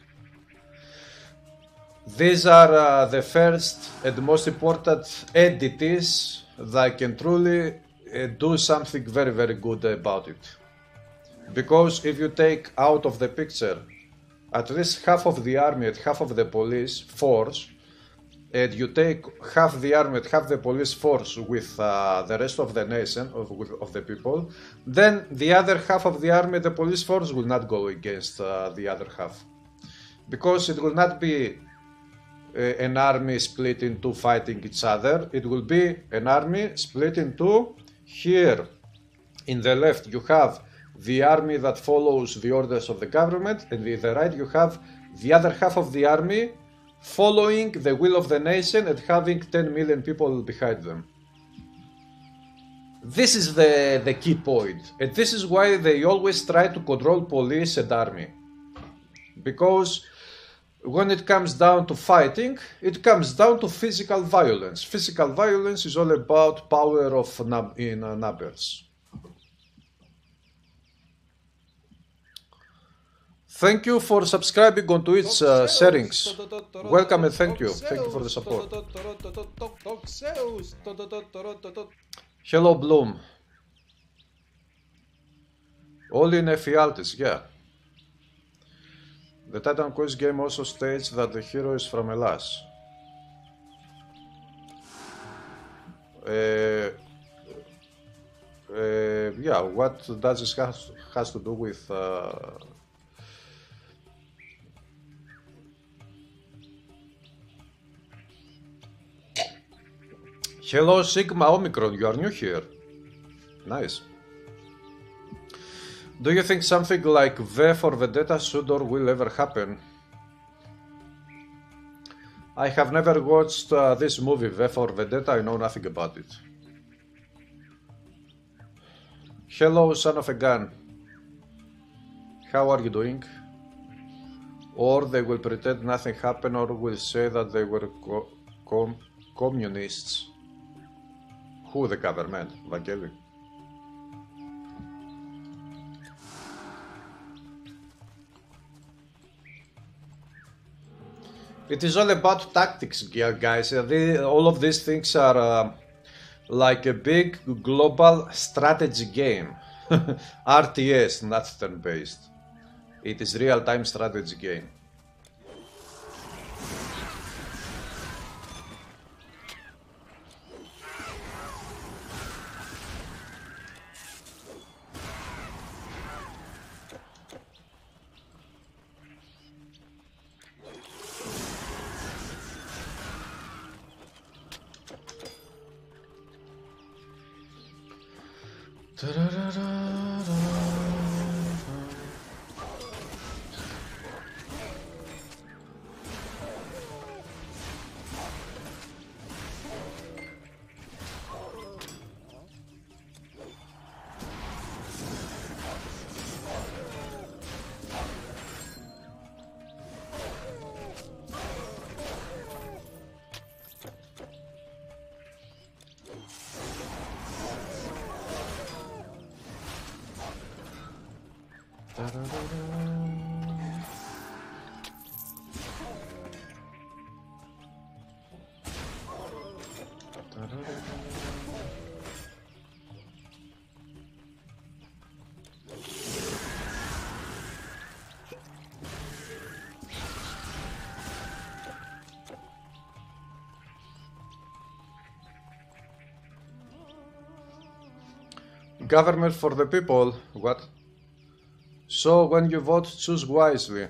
These are uh, the first and most important entities that can truly uh, do something very, very good about it. Because if you take out of the picture at least half of the army and half of the police force, and you take half the army and half the police force with uh, the rest of the nation, of, of the people, then the other half of the army, the police force, will not go against uh, the other half. Because it will not be uh, an army split in two fighting each other, it will be an army split in two. Here, in the left, you have the army that follows the orders of the government, and in the right, you have the other half of the army following the will of the nation and having ten million people behind them. This is the, the key point, and this is why they always try to control police and army. Because when it comes down to fighting, it comes down to physical violence. Physical violence is all about power of num in uh, numbers. Thank you for subscribing on Twitch, uh, settings. Welcome and thank you. Thank you for the support. Hello, Bloom. All in Ephialtes, yeah. The Titan Quest game also states that the hero is from Hellas. Uh, uh, yeah, what does this has, has to do with... Uh, Hello Sigma Omicron, you are new here. Nice. Do you think something like V for Vendetta should or will ever happen? I have never watched uh, this movie, V for Vendetta, I know nothing about it. Hello son of a gun. How are you doing? Or they will pretend nothing happened or will say that they were co com communists. Who, the government? Vangeli? It is all about tactics, guys. All of these things are uh, like a big global strategy game. R T S, not turn-based. It is real-time strategy game. government for the people. What? So when you vote, choose wisely.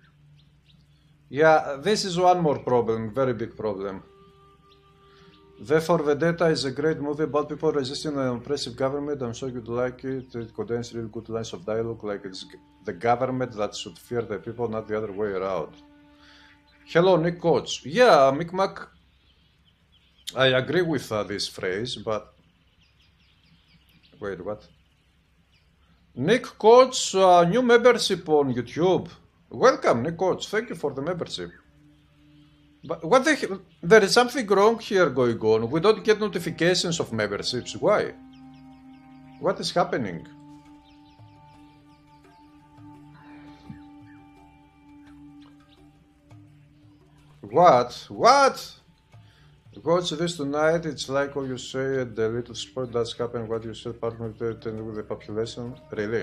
Yeah, this is one more problem, very big problem. Therefore, Vendetta is a great movie about people resisting an oppressive government. I'm sure you'd like it. It contains really good lines of dialogue, like it's the government that should fear the people, not the other way around. Hello, Nick Coach. Yeah, Mick Mac, I agree with uh, this phrase, but... Wait, what? Nick Coach, uh, new membership on YouTube. Welcome, Nick Coach. Thank you for the membership. But what the hell? There is something wrong here going on. We don't get notifications of memberships. Why? What is happening? What? What? Watch this tonight. It's like what you say, the little sport does happen. What you said, partner with the population. Really?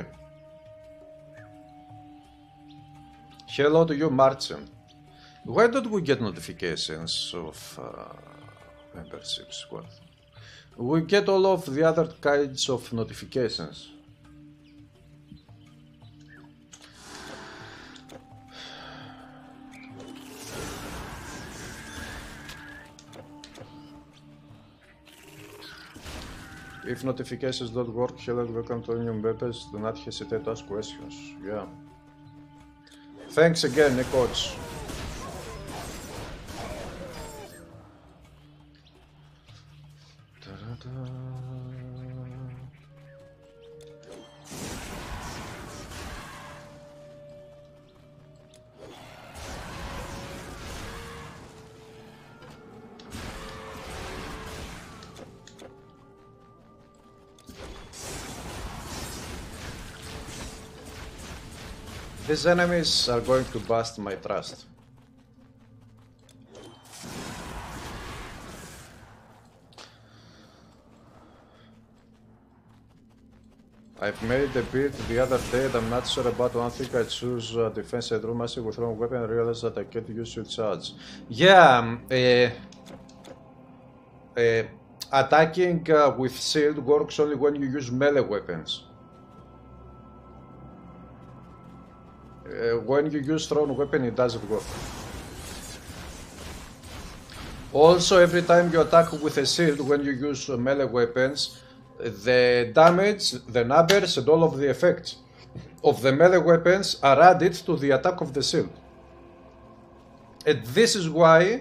Hello to you, Martin. Why don't we get notifications of uh, memberships? What? We get all of the other kinds of notifications. If notifications don't work, hello, welcome to new members. Do not hesitate to ask questions. Yeah. Thanks again, Nick Coach. These enemies are going to bust my trust. I've made a build the other day and I'm not sure about one thing. I choose uh, defense and room massive with wrong weapon and realize that I can't use your charge. Yeah, um, uh, uh, attacking uh, with shield works only when you use melee weapons. Uh, when you use thrown weapon, it doesn't work. Also, every time you attack with a shield, when you use uh, melee weapons, the damage, the numbers, and all of the effects of the melee weapons are added to the attack of the shield. And this is why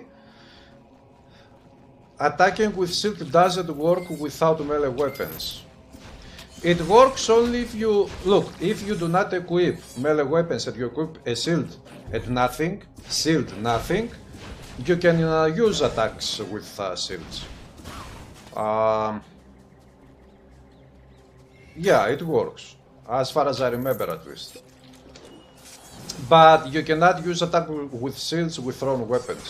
attacking with shield doesn't work without melee weapons. It works only if you, look, if you do not equip melee weapons and you equip a shield and nothing, shield nothing, you can uh, use attacks with uh, shields. Um, yeah, it works, as far as I remember at least. But you cannot use attack with shields with thrown weapons.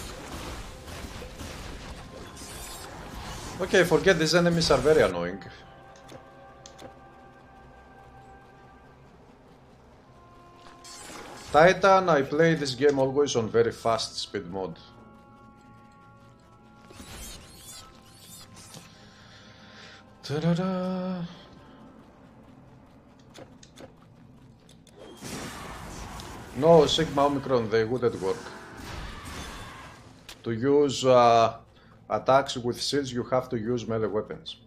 Okay, forget these enemies are very annoying. Titan, I play this game always on very fast speed mode. Ta-da-da. No, Sigma Omicron, they wouldn't work. To use uh, attacks with shields, you have to use melee weapons.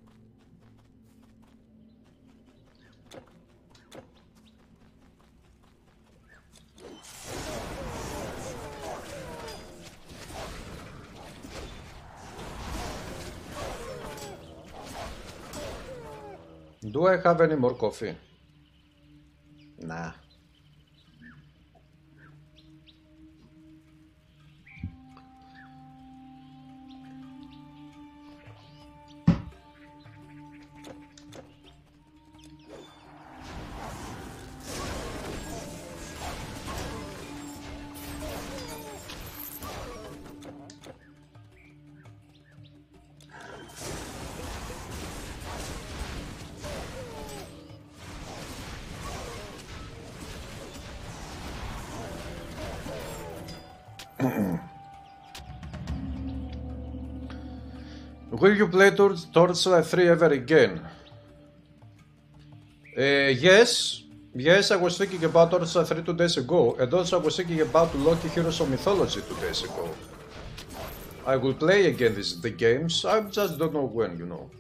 Do I have any more coffee? Nah. Will you play Torchlight three ever again? Uh, yes, yes, I was thinking about Orsa three two days ago, and also I was thinking about Loki Heroes of Mythology two days ago. I will play again this, the games, I just don't know when, you know.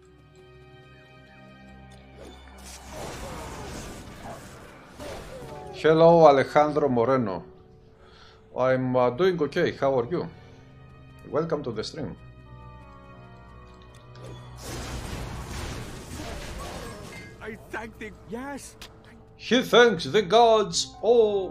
Hello, Alejandro Moreno. I'm uh, doing okay, how are you? Welcome to the stream. I thank the... Yes! He thanks the gods, oh!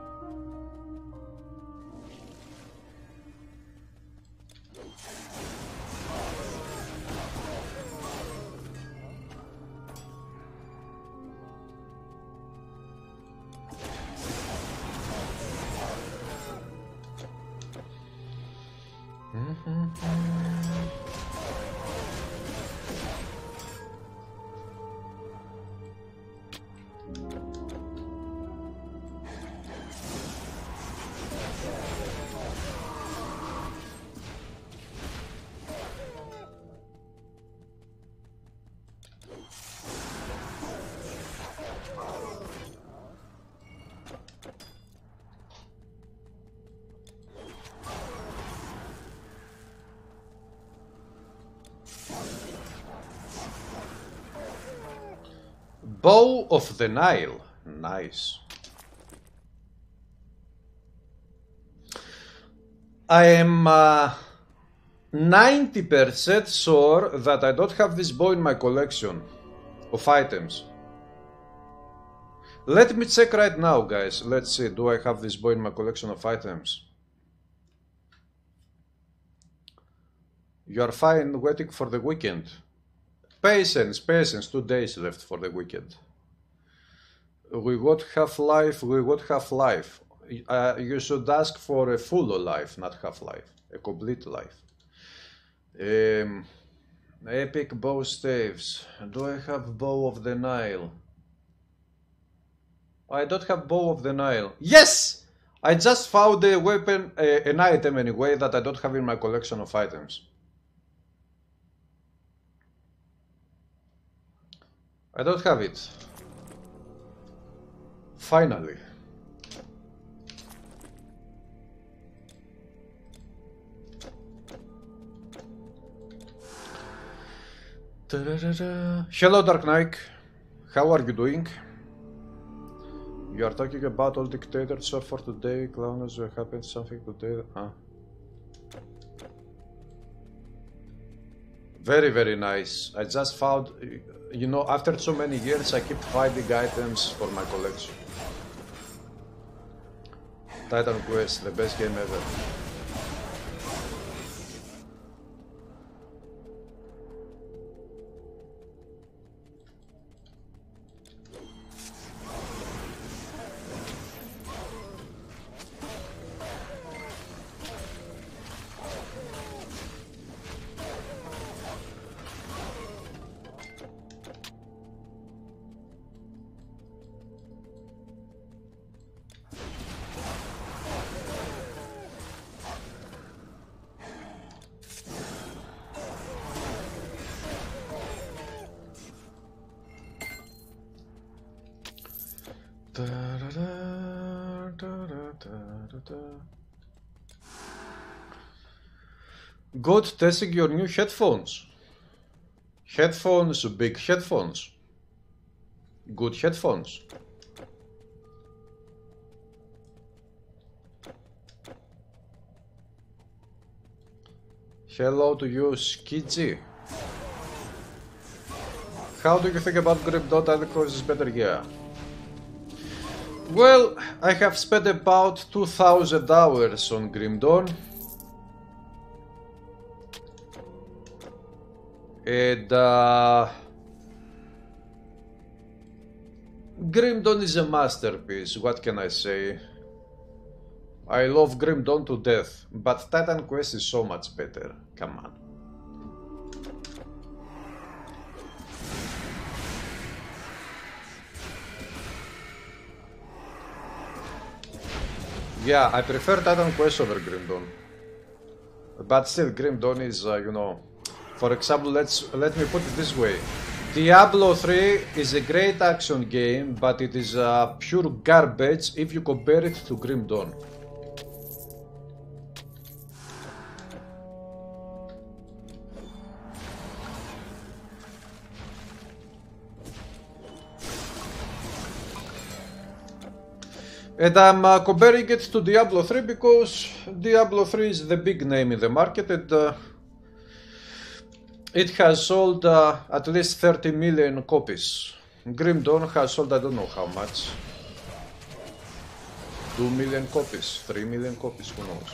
Bow of the Nile. Nice. I am uh, ninety percent sure that I don't have this bow in my collection of items. Let me check right now, guys. Let's see. Do I have this bow in my collection of items? You are fine waiting for the weekend. Patience, patience, two days left for the weekend. We got Half-Life, we got Half-Life. Uh, you should ask for a full life, not Half-Life, a complete life. Um, epic bow staves. Do I have Bow of the Nile? I don't have Bow of the Nile. Yes! I just found a weapon, uh, an item anyway, that I don't have in my collection of items. I don't have it. Finally. Ta-da-da-da. Hello, Dark Knight. How are you doing? You are talking about all dictators so for today. Clowns will happen something today. Ah. Very, very nice. I just found, you know, after so many years, I keep finding items for my collection. Titan Quest, the best game ever. Good, testing your new headphones. Headphones, big headphones. Good headphones. Hello to you, Skidgy. How do you think about Grim Dawn? I think is better, yeah. Well, I have spent about two thousand hours on Grim Dawn. And uh, Grim Dawn is a masterpiece, what can I say? I love Grim Dawn to death, but Titan Quest is so much better, come on. Yeah, I prefer Titan Quest over Grim Dawn. But still, Grim Dawn is, uh, you know... For example, let's let me put it this way. Diablo three is a great action game, but it is uh, pure garbage if you compare it to Grim Dawn. And I'm uh, comparing it to Diablo three because Diablo three is the big name in the market, and uh, it has sold uh, at least thirty million copies. Grim Dawn has sold I don't know how much. two million copies, three million copies, who knows.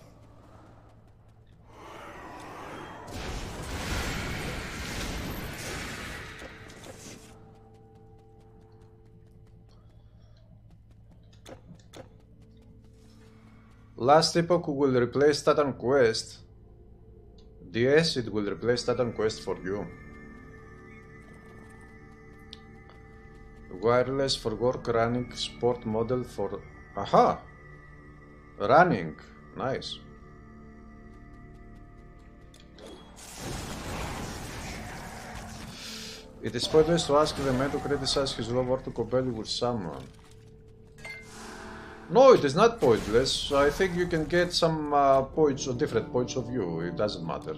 Last Epoch will replace Titan Quest. Yes, it will replace Titan Quest for you. Wireless for work, running sport model for... Aha! Running. Nice. It is pointless to ask the man to criticize his love or to compare you with someone. No, it is not pointless. I think you can get some uh, points or different points of view. It doesn't matter.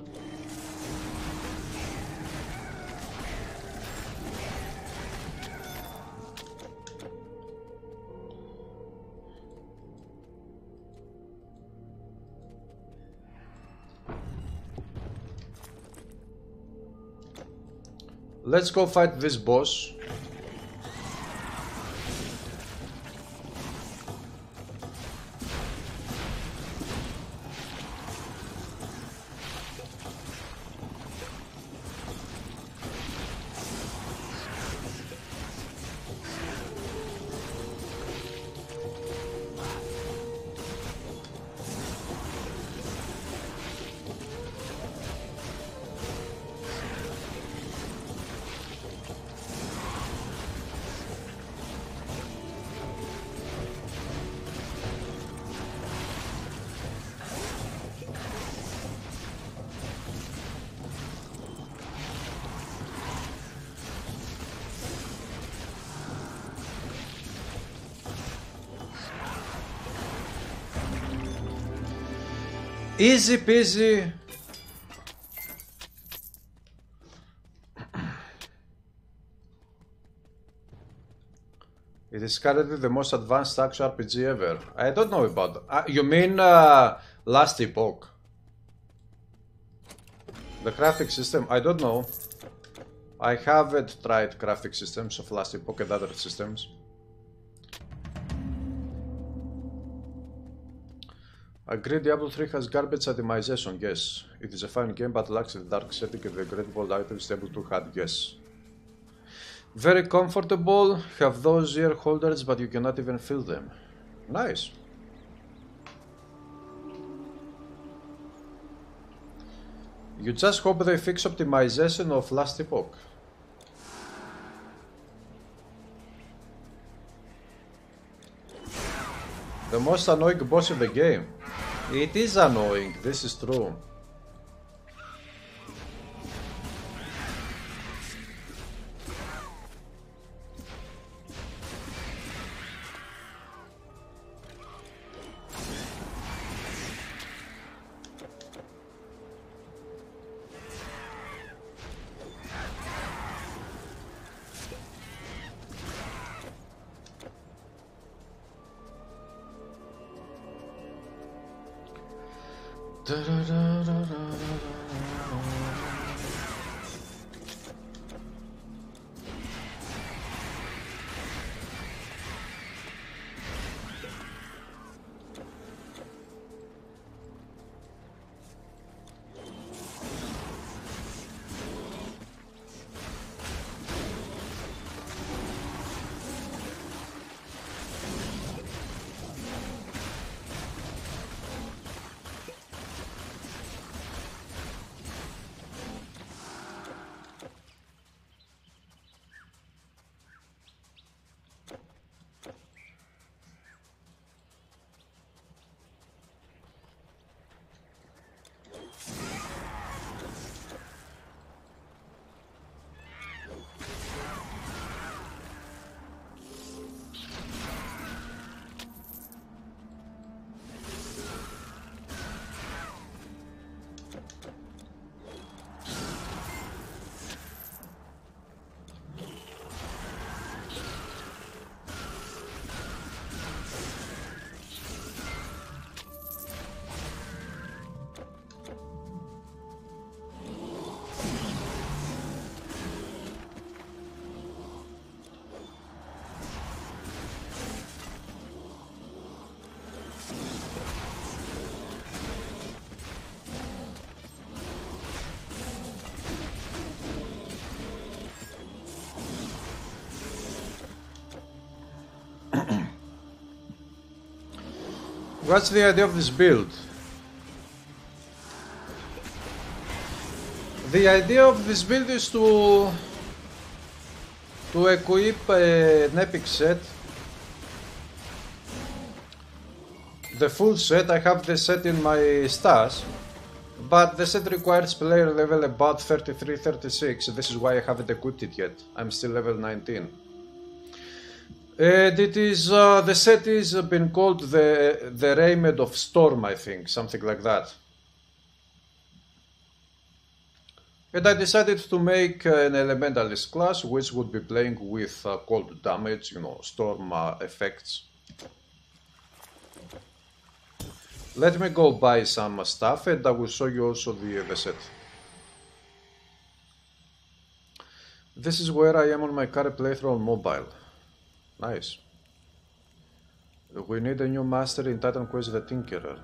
Let's go fight this boss. Easy peasy. It is currently the most advanced action R P G ever. I don't know about that. Uh, you mean uh, Last Epoch? The graphic system? I don't know. I haven't tried graphic systems of Last Epoch and other systems. I agree, Diablo three has garbage itemization, yes. It is a fine game but lacks the dark setting and the great world items able to hide, yes. Very comfortable, have those ear holders but you cannot even feel them. Nice. You just hope they fix optimization of Last Epoch. The most annoying boss in the game. It is annoying, this is true. What's the idea of this build? The idea of this build is to to equip uh, an epic set. The full set. I have the set in my stash, but the set requires player level about thirty-three thirty-six. This is why I haven't equipped it yet. I'm still level nineteen. And it is uh, the set is been called the the Raiment of Storm, I think, something like that. And I decided to make uh, an elementalist class which would be playing with uh, cold damage, you know, storm uh, effects. Let me go buy some uh, stuff and I will show you also the, the set. This is where I am on my current playthrough on mobile. Nice. We need a new master in Titan Quest the Tinkerer.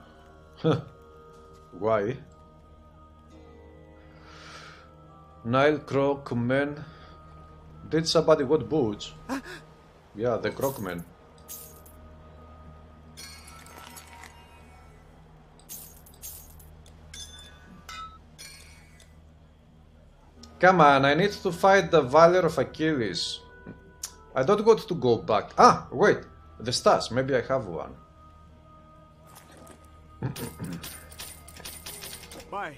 Why? Nile Crockman. Did somebody got boots? Yeah, the Crockman. Come on, I need to fight the Valor of Achilles. I don't want to go back. Ah, wait. The stars. Maybe I have one. Bye.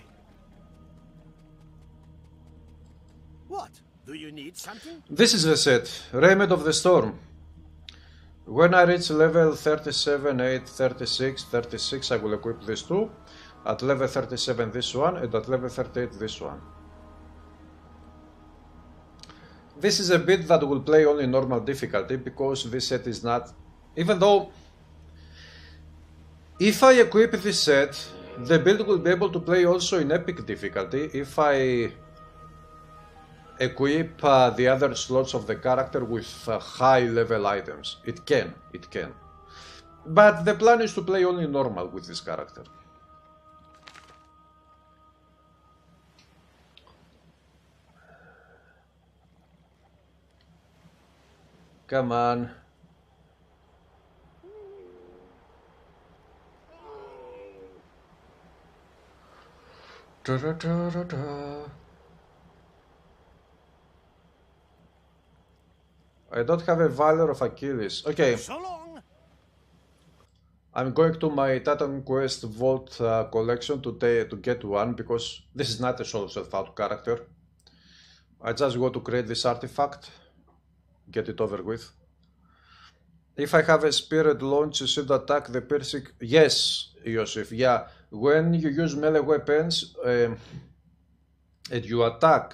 What? Do you need something? This is the set. Raiment of the Storm. When I reach level thirty-seven, eight, thirty-six, thirty-six, I will equip these two. At level thirty-seven, this one. And at level thirty-eight, this one. This is a bit that will play only normal difficulty because this set is not... Even though... If I equip this set, the build will be able to play also in epic difficulty if I equip uh, the other slots of the character with uh, high level items. It can, it can. But the plan is to play only normal with this character. Come on. Da, da, da, da, da. I don't have a Valor of Achilles. Okay. So long. I'm going to my Titan Quest Vault uh, collection to, to get one because this is not a solo self-out character. I just want to create this artifact. Get it over with. If I have a spirit launch, you should attack the piercing. Yes, Yosef. Yeah, when you use melee weapons um, and you attack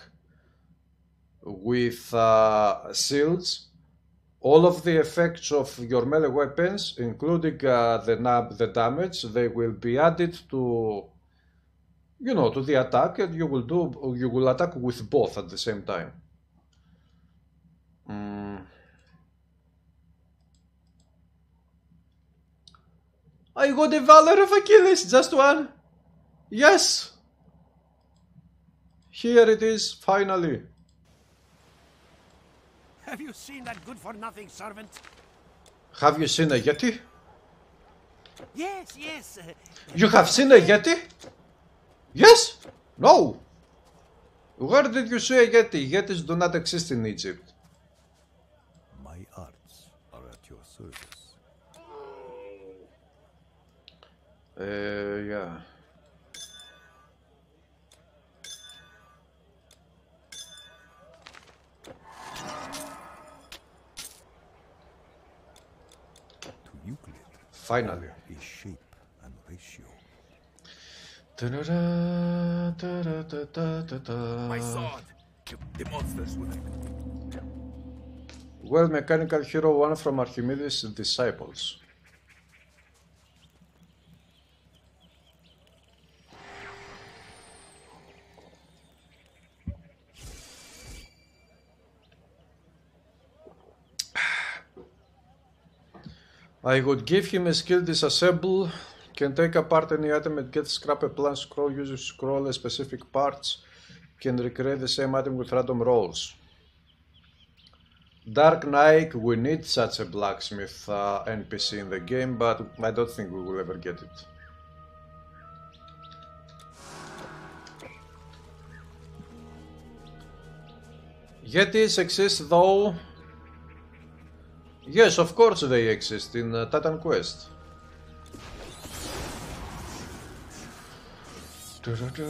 with uh, shields, all of the effects of your melee weapons, including uh, the nab, the damage, they will be added to, you know, to the attack, and you will do, you will attack with both at the same time. Mm. I got the Valor of Achilles, just one. Yes. Here it is, finally. Have you seen that good-for-nothing servant? Have you seen a Yeti? Yes, yes. Uh, You have seen a Yeti? Yes? No. Where did you see a Yeti? Yetis do not exist in Egypt. My arts are at your service. Uh, yeah. To Euclid, Finally. is shape and ratio. My sword. The, the monsters will. Well, mechanical hero one from Archimedes' disciples. I would give him a skill disassemble, can take apart any item and get scrap a plan scroll, uses scroll specific parts, can recreate the same item with random rolls. Dark Knight, we need such a blacksmith uh, N P C in the game, but I don't think we will ever get it. Yetis exist though. Yes, of course they exist in uh, Titan Quest. Da -da -da.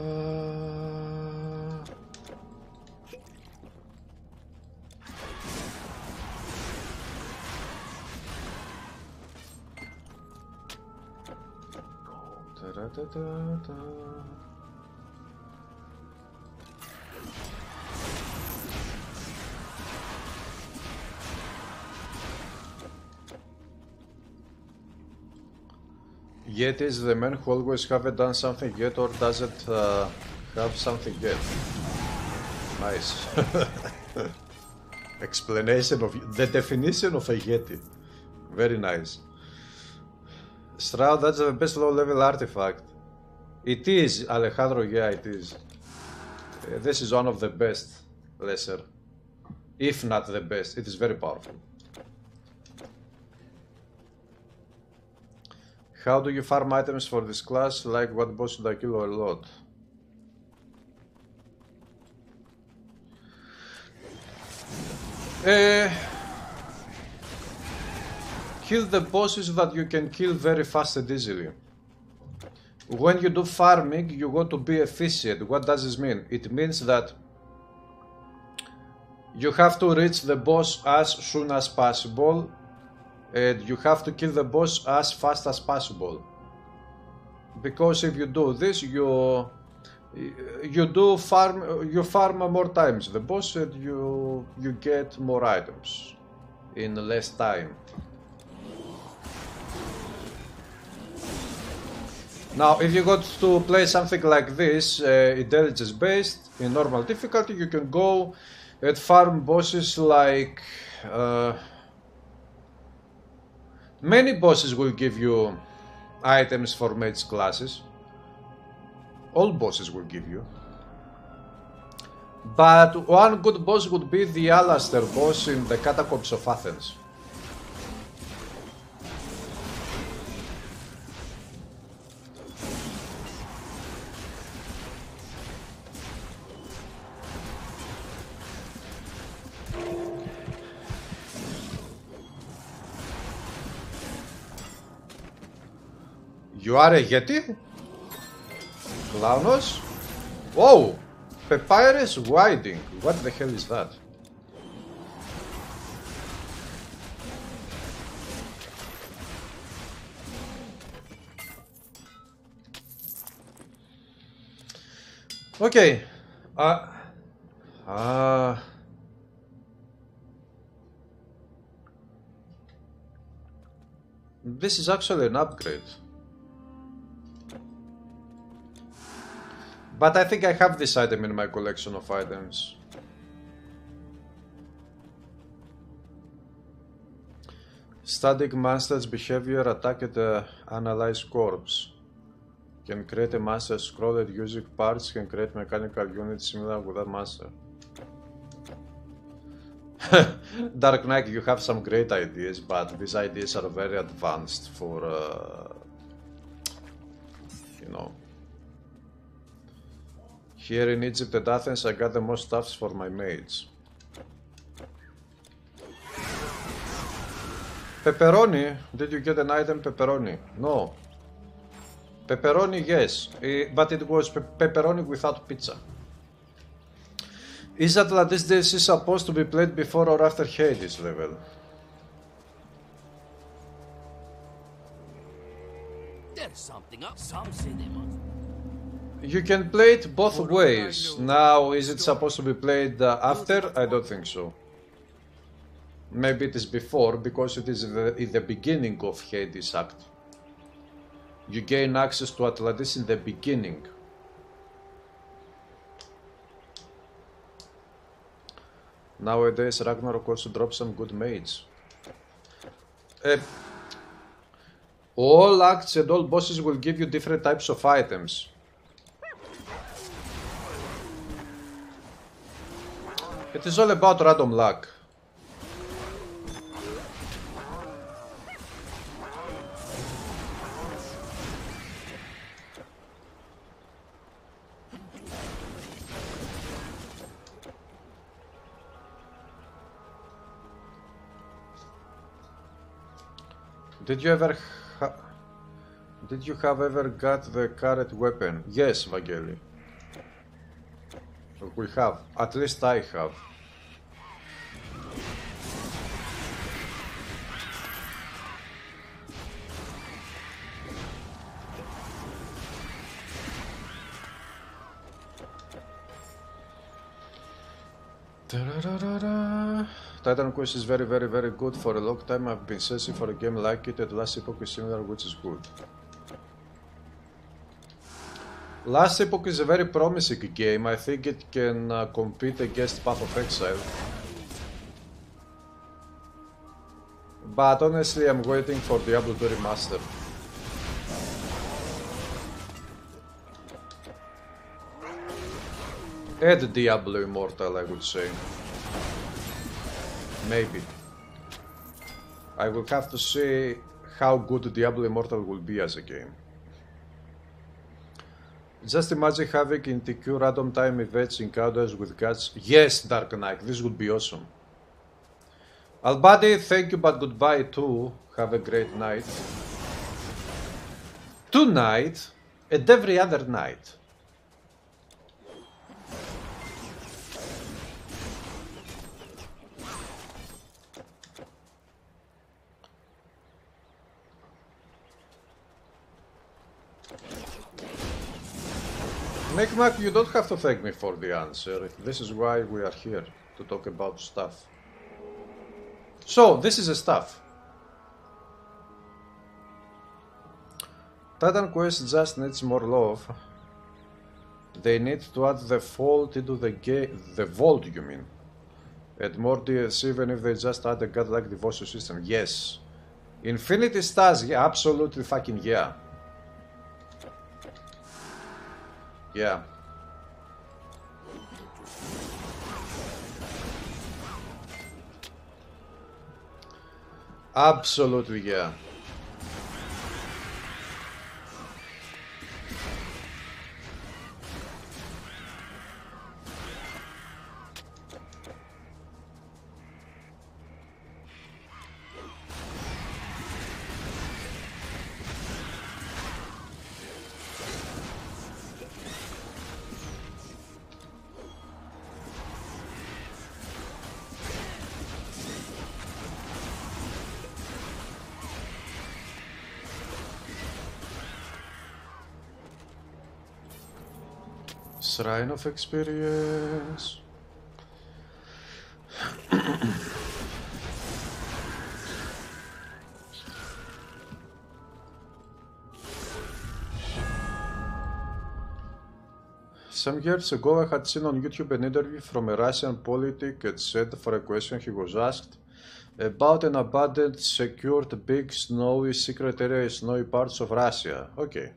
Da -da -da -da. Yet is the man who always haven't done something yet or doesn't uh, have something yet. Nice. Explanation of the definition of a Yeti. Very nice. Stroud, that's the best low level artifact. It is, Alejandro, yeah it is. Uh, this is one of the best, lesser. If not the best, it is very powerful. How do you farm items for this class? Like what boss should I kill or a lot? Uh, kill the bosses that you can kill very fast and easily. When you do farming, you want to be efficient. What does this mean? It means that you have to reach the boss as soon as possible, and you have to kill the boss as fast as possible. Because if you do this, you you do farm you farm more times the boss, and you you get more items in less time. Now, if you got to play something like this, uh, intelligence based in normal difficulty, you can go and farm bosses like. Uh, Many bosses will give you items for mage classes. All bosses will give you. But one good boss would be the Alastair boss in the Catacombs of Athens. You are a Yeti? Clownos? Oh! Papyrus Whiting. What the hell is that? Okay. Uh, uh, this is actually an upgrade. But I think I have this item in my collection of items. Static monster's behavior, attack at the analyzed corpse. Can create a monster scroll and using parts can create mechanical units similar with that monster. Dark Knight, you have some great ideas, but these ideas are very advanced for, uh, you know. Here in Egypt and Athens, I got the most stuffs for my maids. Pepperoni? Did you get an item pepperoni? No. Pepperoni, yes, but it was pe pepperoni without pizza. Is Atlantis D L C supposed to be played before or after Hades level? There's something up. Some say they must. You can play it both ways. Now, is it supposed to be played uh, after? I don't think so. Maybe it is before, because it is the, in the beginning of Hades Act. You gain access to Atlantis in the beginning. Nowadays, Ragnarok also drops some good mages. Uh, all acts and all bosses will give you different types of items. It is all about random luck. Did you ever ha Did you have ever got the current weapon? Yes, Vangeli. We have. At least I have. Da-da-da-da-da. Titan Quest is very very very good. For a long time I've been searching for a game like it, and Last Epoch is similar, which is good. Last Epoch is a very promising game. I think it can uh, compete against Path of Exile. But honestly I'm waiting for Diablo two Remaster. And Diablo Immortal, I would say. Maybe. I will have to see how good Diablo Immortal will be as a game. Just imagine having in T Q random time events encounters with gods. Yes, Dark Knight, this would be awesome. Albadi, thank you, but goodbye too. Have a great night. Tonight and every other night. Mac, you don't have to thank me for the answer. This is why we are here, to talk about stuff. So, this is a stuff. Titan Quest just needs more love. They need to add the vault into the game. The vault, you mean? And more D L C, even if they just add a godlike devotion system. Yes. Infinity Stars, yeah, absolutely fucking yeah. Yeah. Absolutely, yeah. Shrine of Experience. Some years ago I had seen on YouTube an interview from a Russian politic and said for a question he was asked about an abandoned, secured, big, snowy, secret area, snowy parts of Russia. Okay.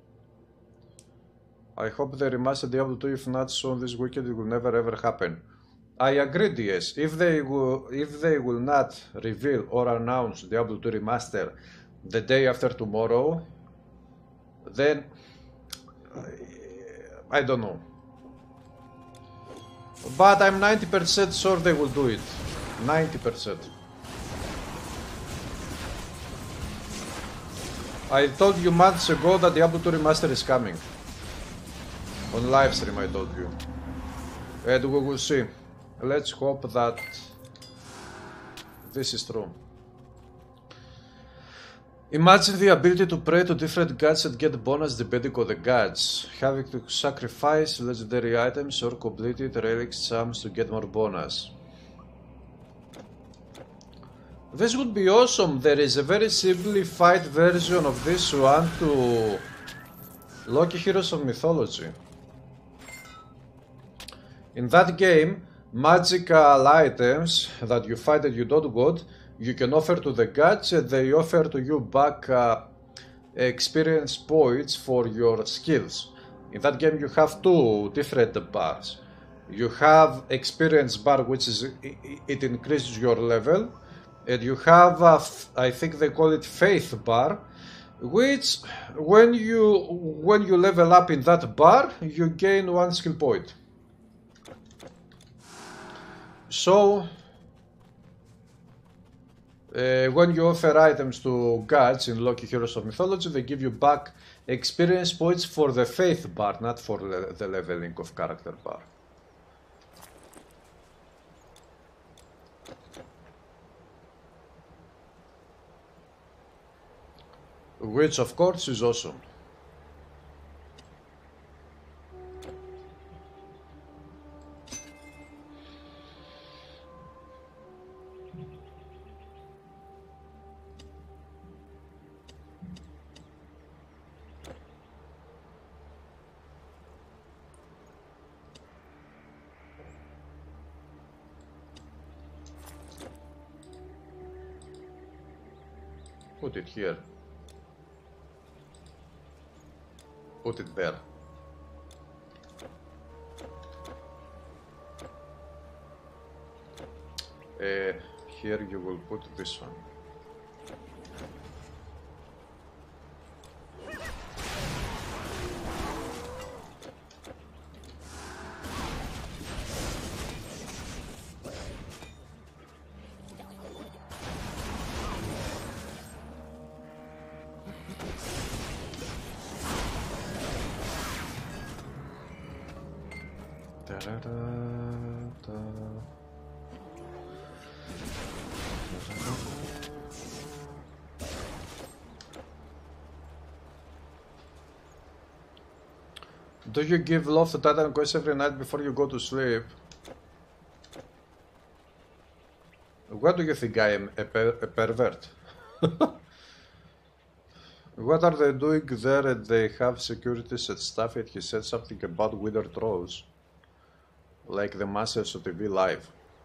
I hope they remaster Diablo two, if not soon this weekend it will never ever happen. I agree, D S. If they will, if they will not reveal or announce Diablo two remaster the day after tomorrow, then I don't know. But I'm ninety percent sure they will do it. ninety percent. I told you months ago that Diablo two remaster is coming. On live stream I told you. And we will see. Let's hope that this is true. Imagine the ability to pray to different gods and get bonus depending on the gods. Having to sacrifice legendary items or completed relics charms to get more bonus. This would be awesome. There is a very simplified version of this one to Loki Heroes of Mythology. In that game, magical items that you find and you don't want, you can offer to the gods and they offer to you back uh, experience points for your skills. In that game you have two different bars. You have experience bar, which is it increases your level, and you have uh, I think they call it faith bar, which when you when you level up in that bar you gain one skill point. So Uh, when you offer items to gods in Loki Heroes of Mythology, they give you back experience points for the faith bar, not for le the leveling of character bar. Which of course is awesome. Put it here. Put it there. Uh, here you will put this one. Do you give love to Titan Quest every night before you go to sleep? What do you think I am, a, per a pervert? What are they doing there and they have securities and stuff and he said something about Wither Trolls. Like the Masters of T V Live.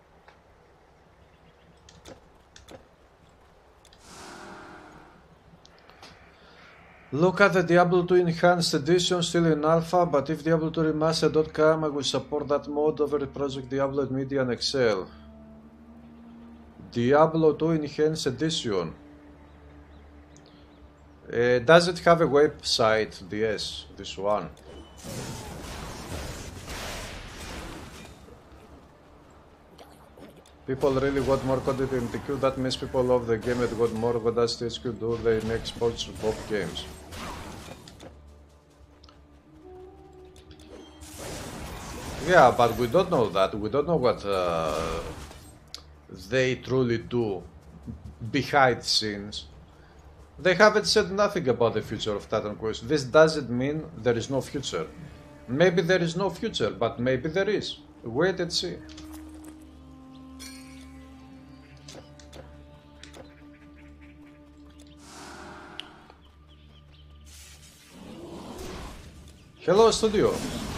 Look at the Diablo two Enhanced Edition, still in Alpha, but if Diablo two Remastered dot com, I will support that mod over Project Diablo and Media and Excel. Diablo two Enhanced Edition. Uh, does it have a website? Yes, this one. People really want more content in T Q, that means people love the game and want more. What does T H Q do? They make sports both games. Yeah, but we don't know that. We don't know what uh, they truly do behind the scenes. They haven't said nothing about the future of Titan Quest. This doesn't mean there is no future. Maybe there is no future, but maybe there is. Wait and see. Hello, studio.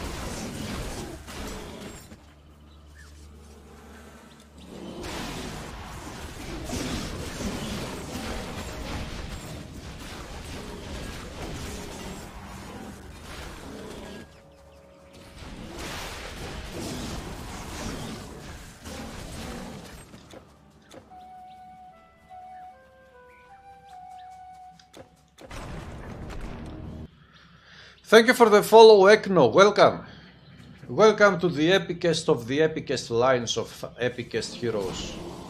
Thank you for the follow, Ekno. Welcome. Welcome to the epicest of the epicest lines of epicest heroes.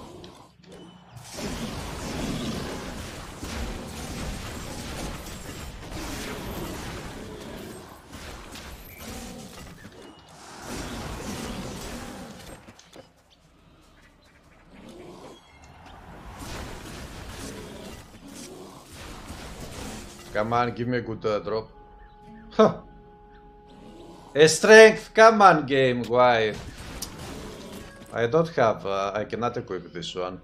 Come on, give me a good uh, drop. Huh. A strength, come on game, why? I don't have, uh, I cannot equip this one.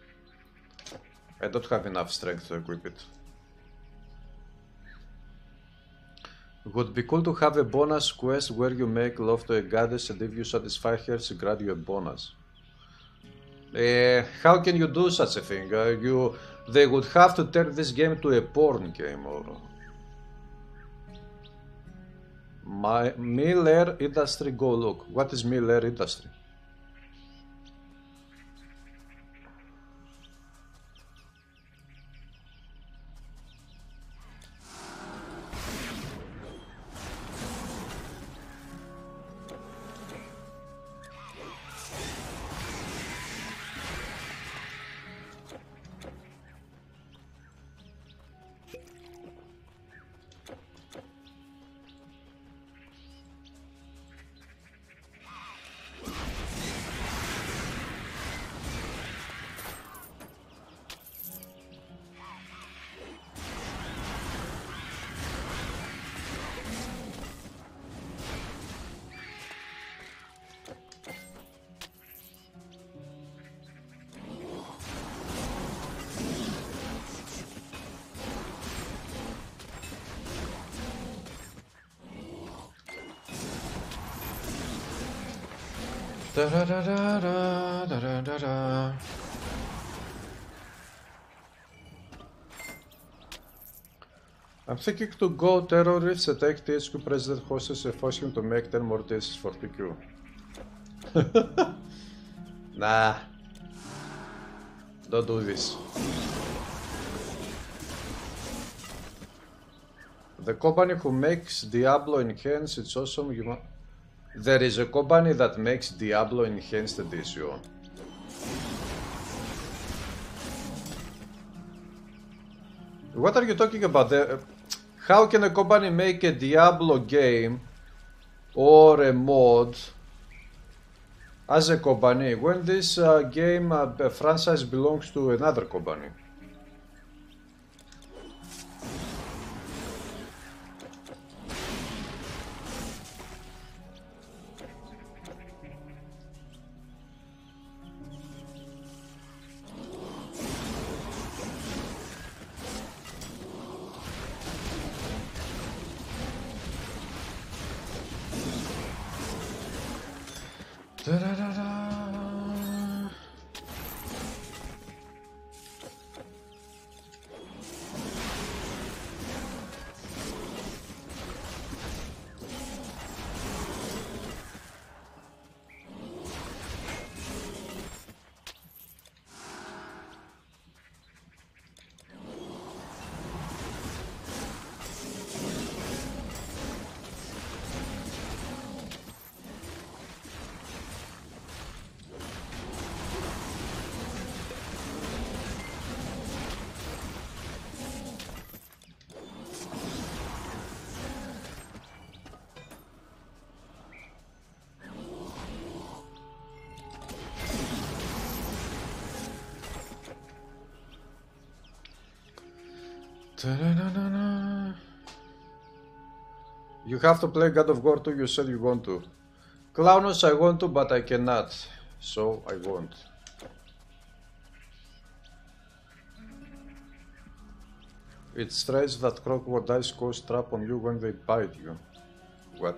I don't have enough strength to equip it. Would be cool to have a bonus quest where you make love to a goddess and if you satisfy her, she grant you a bonus. Uh, how can you do such a thing? Uh, you, they would have to turn this game to a porn game or... My Miller Industry, go look. What is Miller Industry? Da da da da da da da da. I'm thinking to go terrorists attack T H Q president hostess and force him to make ten more tests for P Q. Nah. Don't do this. The company who makes Diablo Enhanced, it's awesome. You there is a company that makes Diablo Enhanced Edition. What are you talking about? The, how can a company make a Diablo game or a mod as a company when this uh, game uh, franchise belongs to another company? Da, da, da, da. Ta-da-da-da-da. You have to play God of War two, you said you want to. Clownos, I want to, but I cannot. So I won't. It's strange that crocodiles cause trap on you when they bite you. What?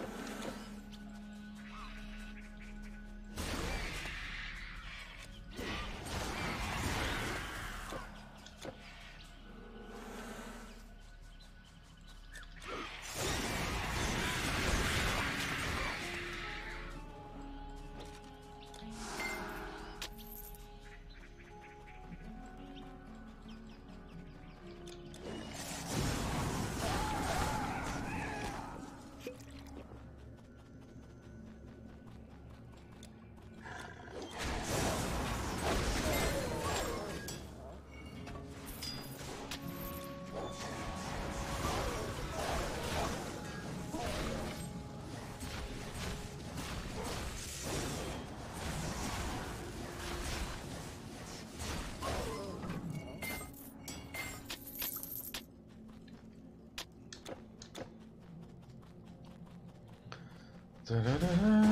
Da-da-da-da.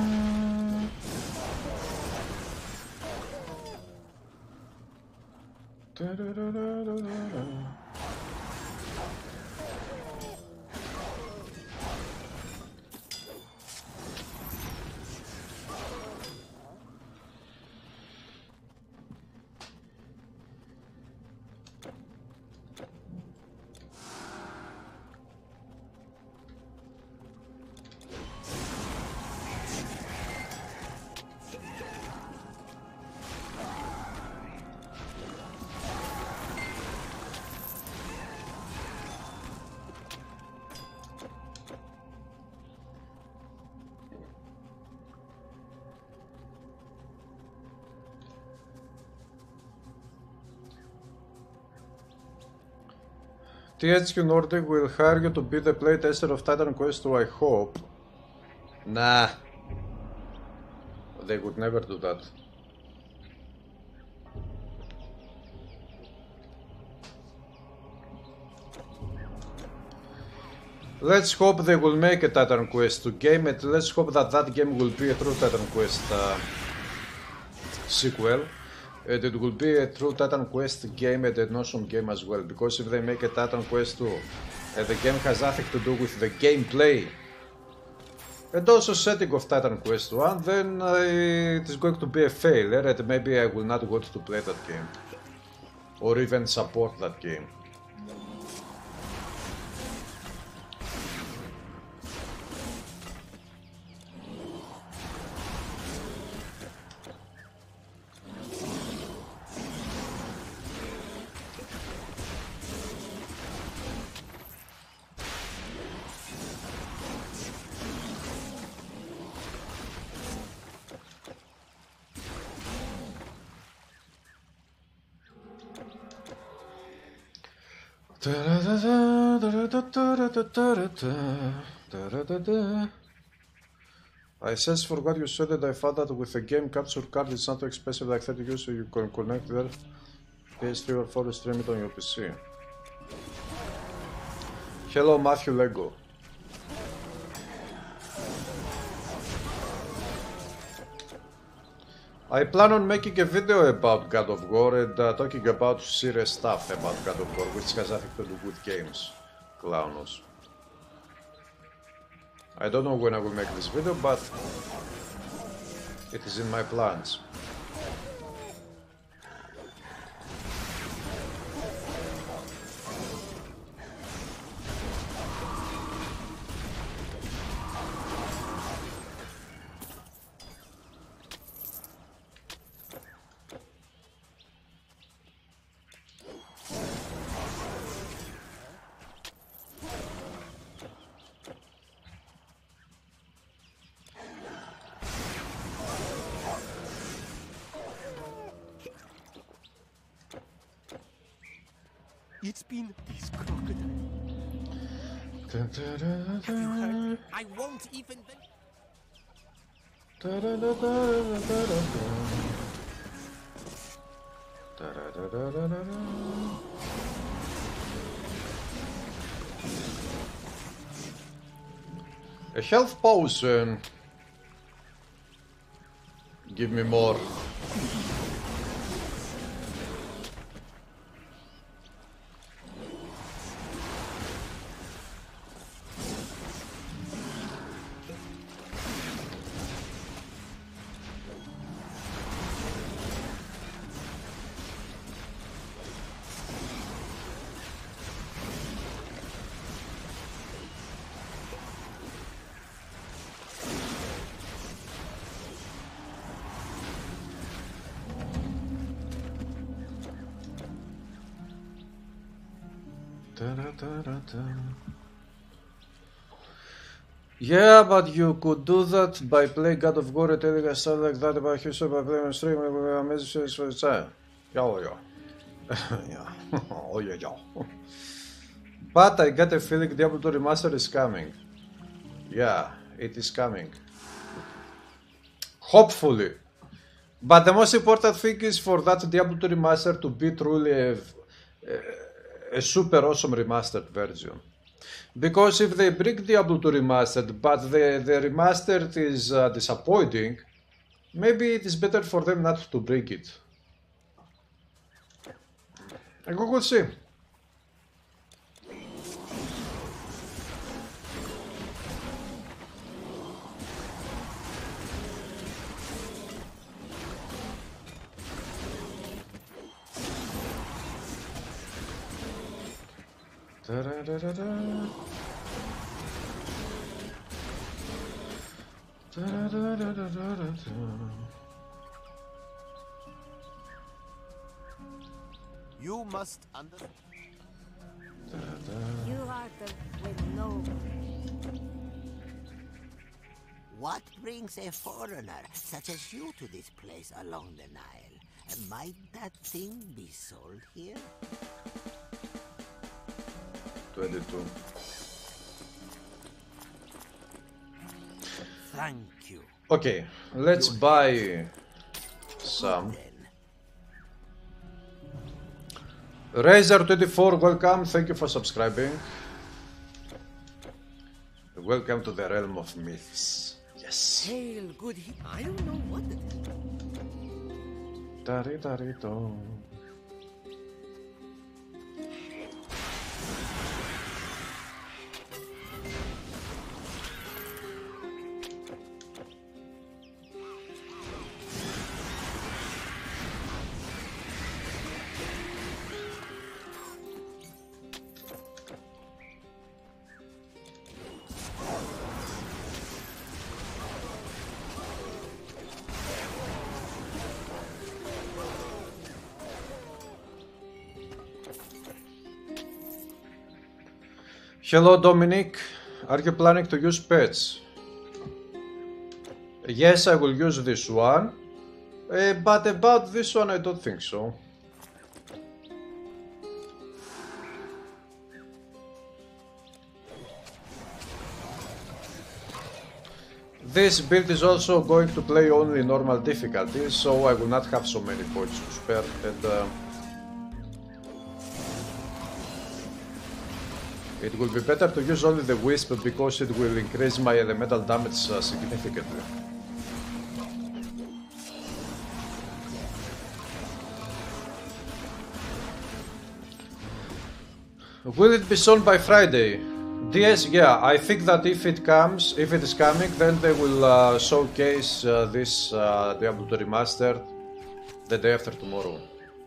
Da-da-da-da-da-da. T H Q Nordic will hire you to be the playtester of Titan Quest two, I hope. Nah. They would never do that. Let's hope they will make a Titan Quest two game, and let's hope that that game will be a true Titan Quest uh, sequel. And it will be a true Titan Quest game and an awesome game as well, because if they make a Titan Quest two and the game has nothing to do with the gameplay, And also setting of Titan Quest one, then uh, it is going to be a failure and maybe I will not want to play that game. Or even support that game. I searched for what you said and I found that with a game capture card it's not too expensive, like thirty euros, so you can connect there P S three or four and stream it on your P C. Hello Matthew Lego. I plan on making a video about God of War and uh, talking about serious stuff about God of War, which has nothing to do with games, clownos. I don't know when I will make this video, but it is in my plans. It's been this crocodile. You heard? I won't even. A health potion. Give me more. Yeah, but you could do that by playing God of War and telling a stuff like that about yourself by playing on stream and amazing for the yeah, yeah. Yeah. Oh, yeah, yeah. But I get a feeling Diablo two Remaster is coming. Yeah, it is coming. Hopefully. But the most important thing is for that Diablo two Remaster to be truly a, a, a super awesome remastered version. Because if they bring Diablo two Remastered, but the, the remastered is uh, disappointing, maybe it is better for them not to bring it. And we will see. Da, da, da, da, da. Da, da, da, da, da, da. You must understand. You are the Winnow. What brings a foreigner such as you to this place along the Nile? Might that thing be sold here? twenty-two. Thank you. Okay, let's buy some. Razor twenty-four, welcome. Thank you for subscribing. Welcome to the realm of myths. Yes. Hail, good he- I don't know what it is. Dari dari do. Hello Dominic, are you planning to use pets? Yes, I will use this one, uh, but about this one I don't think so. This build is also going to play only normal difficulty, so I will not have so many points to spare, and uh, it will be better to use only the Wisp because it will increase my elemental damage uh, significantly. Will it be sold by Friday? D S, yeah, I think that if it comes, if it is coming, then they will uh, showcase uh, this uh, Diablo two Remastered the day after tomorrow.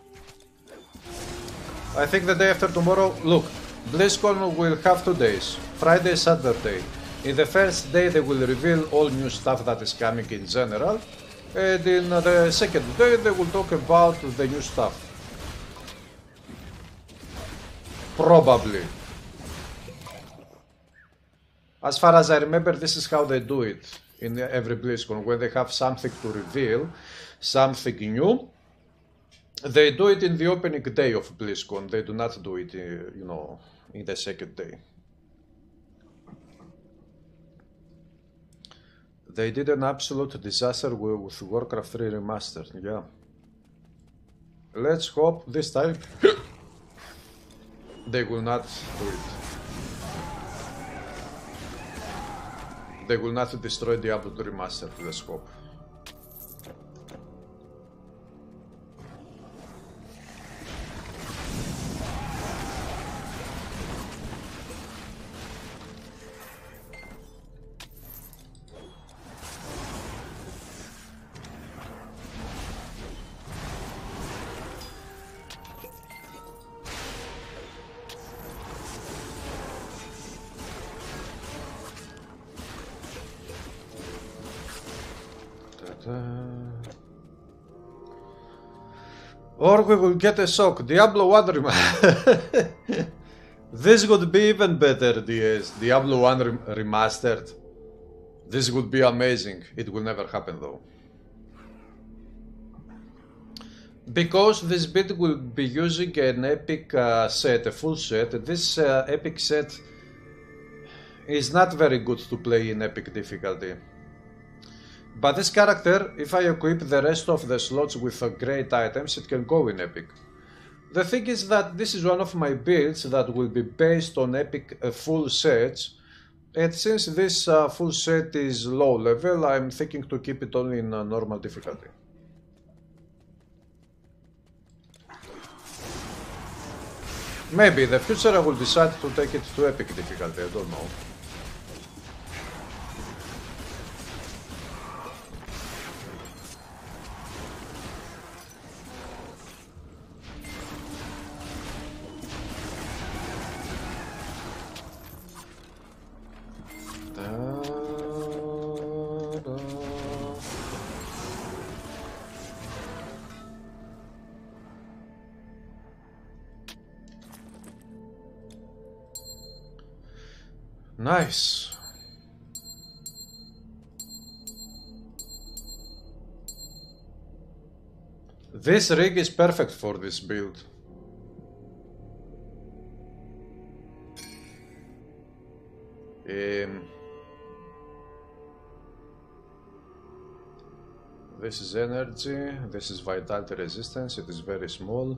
I think the day after tomorrow, look, BlizzCon will have two days, Friday, Saturday. In the first day they will reveal all new stuff that is coming in general, and in the second day they will talk about the new stuff. Probably. As far as I remember, this is how they do it in every BlizzCon. When they have something to reveal, something new, they do it in the opening day of BlizzCon. They do not do it, you know, in the second day. They did an absolute disaster with Warcraft three Remastered, yeah. Let's hope this time they will not do it. They will not destroy Diablo two Remastered, let's hope. Or we will get a shock. Diablo one Remastered. This would be even better, D S. Diablo one rem Remastered. This would be amazing. It will never happen though. Because this build will be using an epic uh, set, a full set. This uh, epic set is not very good to play in epic difficulty. But this character, if I equip the rest of the slots with uh, great items, it can go in epic. The thing is that this is one of my builds that will be based on epic uh, full sets, and since this uh, full set is low level, I'm thinking to keep it only in uh, normal difficulty. Maybe in the future I will decide to take it to epic difficulty, I don't know. Nice. This rig is perfect for this build. Um, this is energy, this is vitality resistance, it is very small.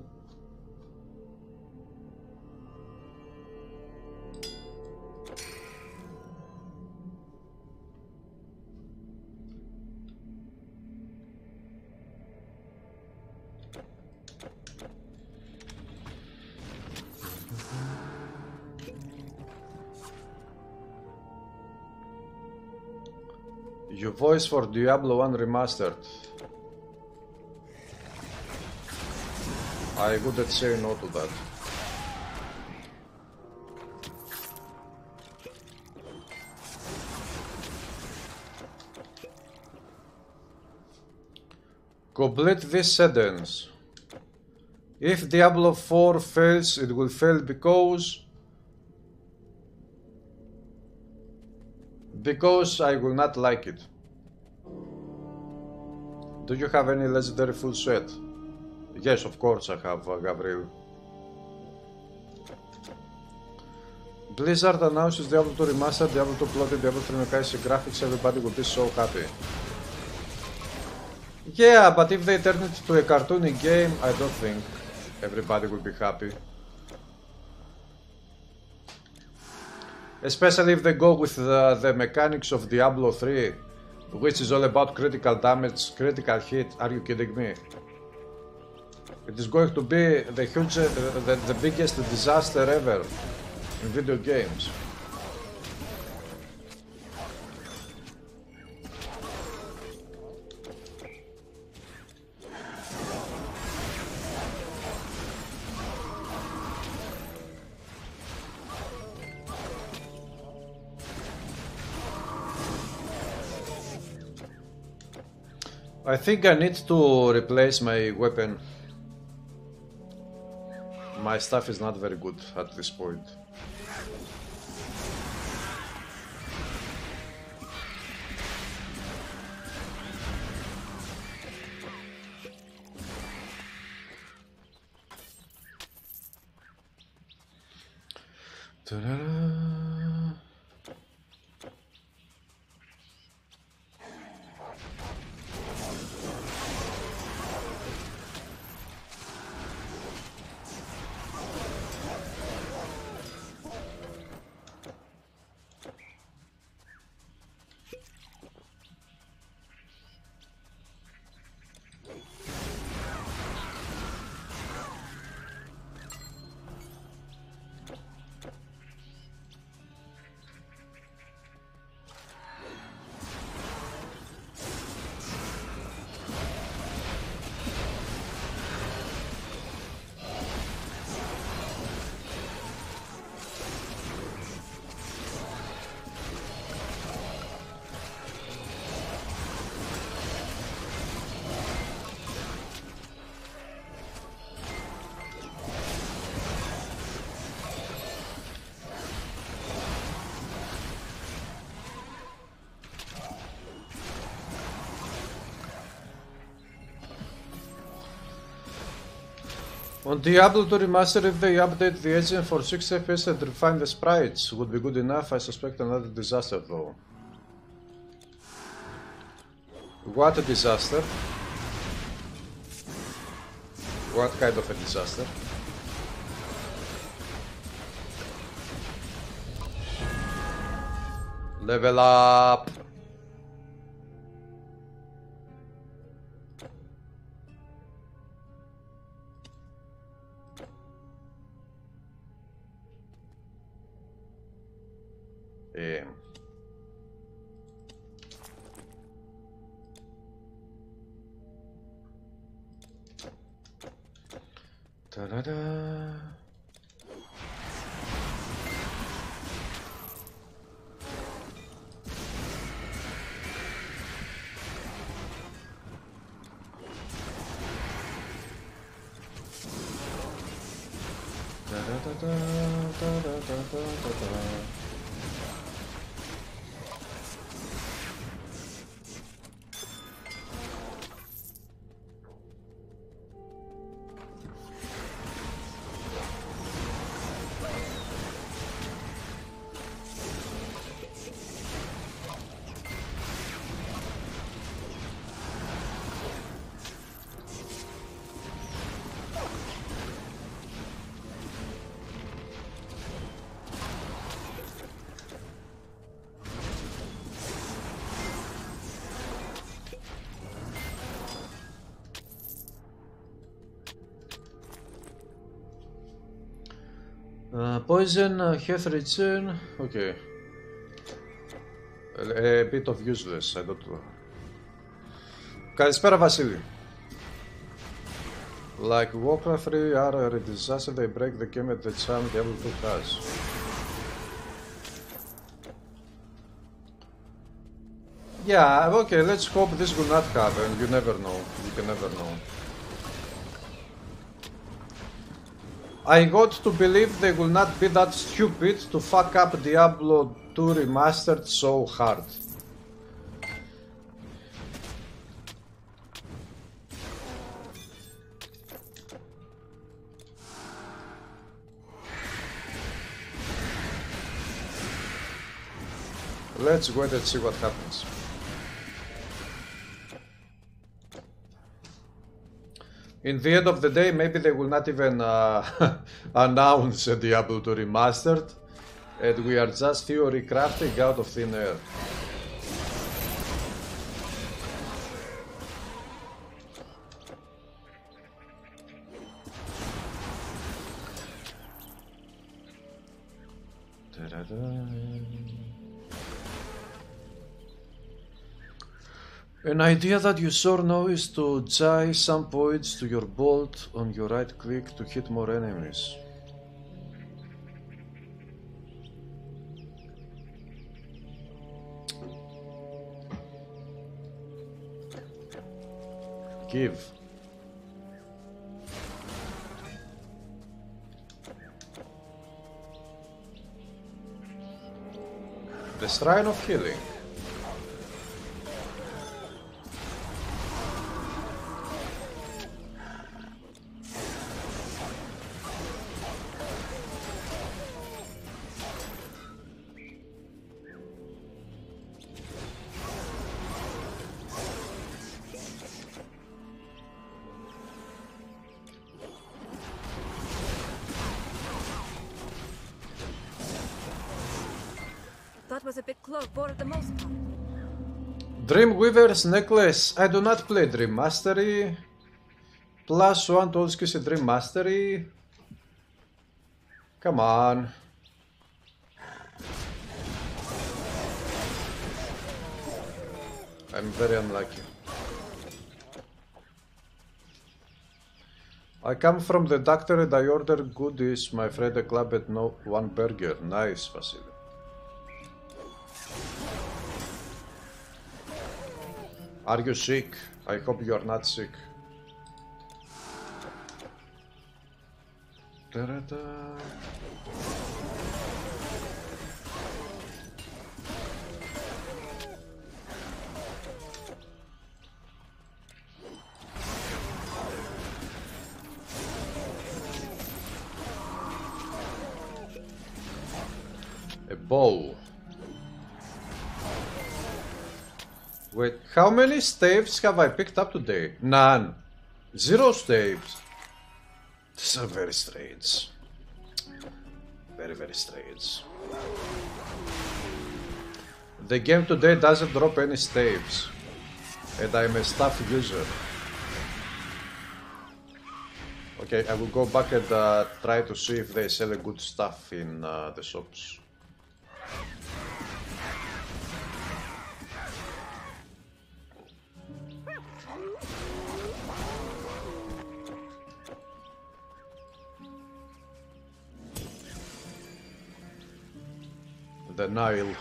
Your voice for Diablo one Remastered. I wouldn't say no to that. Complete this sentence. If Diablo four fails, it will fail because Because I will not like it. Do you have any legendary full set? Yes, of course I have, uh, Gabriel. Blizzard announces Diablo two Remastered, Diablo two Plotted, Diablo three Mechanics graphics, everybody will be so happy. Yeah, but if they turn it to a cartoony game, I don't think everybody will be happy. Especially if they go with the, the mechanics of Diablo three, which is all about critical damage, critical hit. Are you kidding me? It is going to be the huge, uh, the, the biggest disaster ever in video games. I think I need to replace my weapon. My stuff is not very good at this point. Ta-da-da. On Diablo two Remastered, if they update the engine for sixty F P S and refine the sprites, would be good enough. I suspect another disaster though. What a disaster? What kind of a disaster? Level up! Yeah. Ta-da-da. Da-da-da-da, da-da-da-da-da-da. Uh, poison, uh, health return, okay. A, a bit of useless, I don't know. Καλησπέρα Βασίλη. Like Warcraft three are a disaster, they break the game at the charm Diablo two has. Yeah, okay, let's hope this will not happen. You never know, you can never know. I got to believe they will not be that stupid to fuck up Diablo two remastered so hard? Let's wait and see what happens. In the end of the day, maybe they will not even uh, announce a Diablo two Remastered, and we are just theory crafting out of thin air. An idea that you sure know is to jai some points to your bolt on your right click to hit more enemies. Give. The Shrine of Healing. That was a bit close for the most part. Dreamweaver's necklace. I do not play Dream Mastery. Plus one to all skills in Dream Mastery. Come on. I'm very unlucky. I come from the doctor and I order goodies. My friend a club at no one burger. Nice, Vasily. Are you sick? I hope you are not sick. Da-da-da. A bow. Wait, how many staves have I picked up today? None. Zero staves. These are very strange. Very, very strange. The game today doesn't drop any staves. And I'm a staff user. Okay, I will go back and uh, try to see if they sell a good stuff in uh, the shops. The Nile.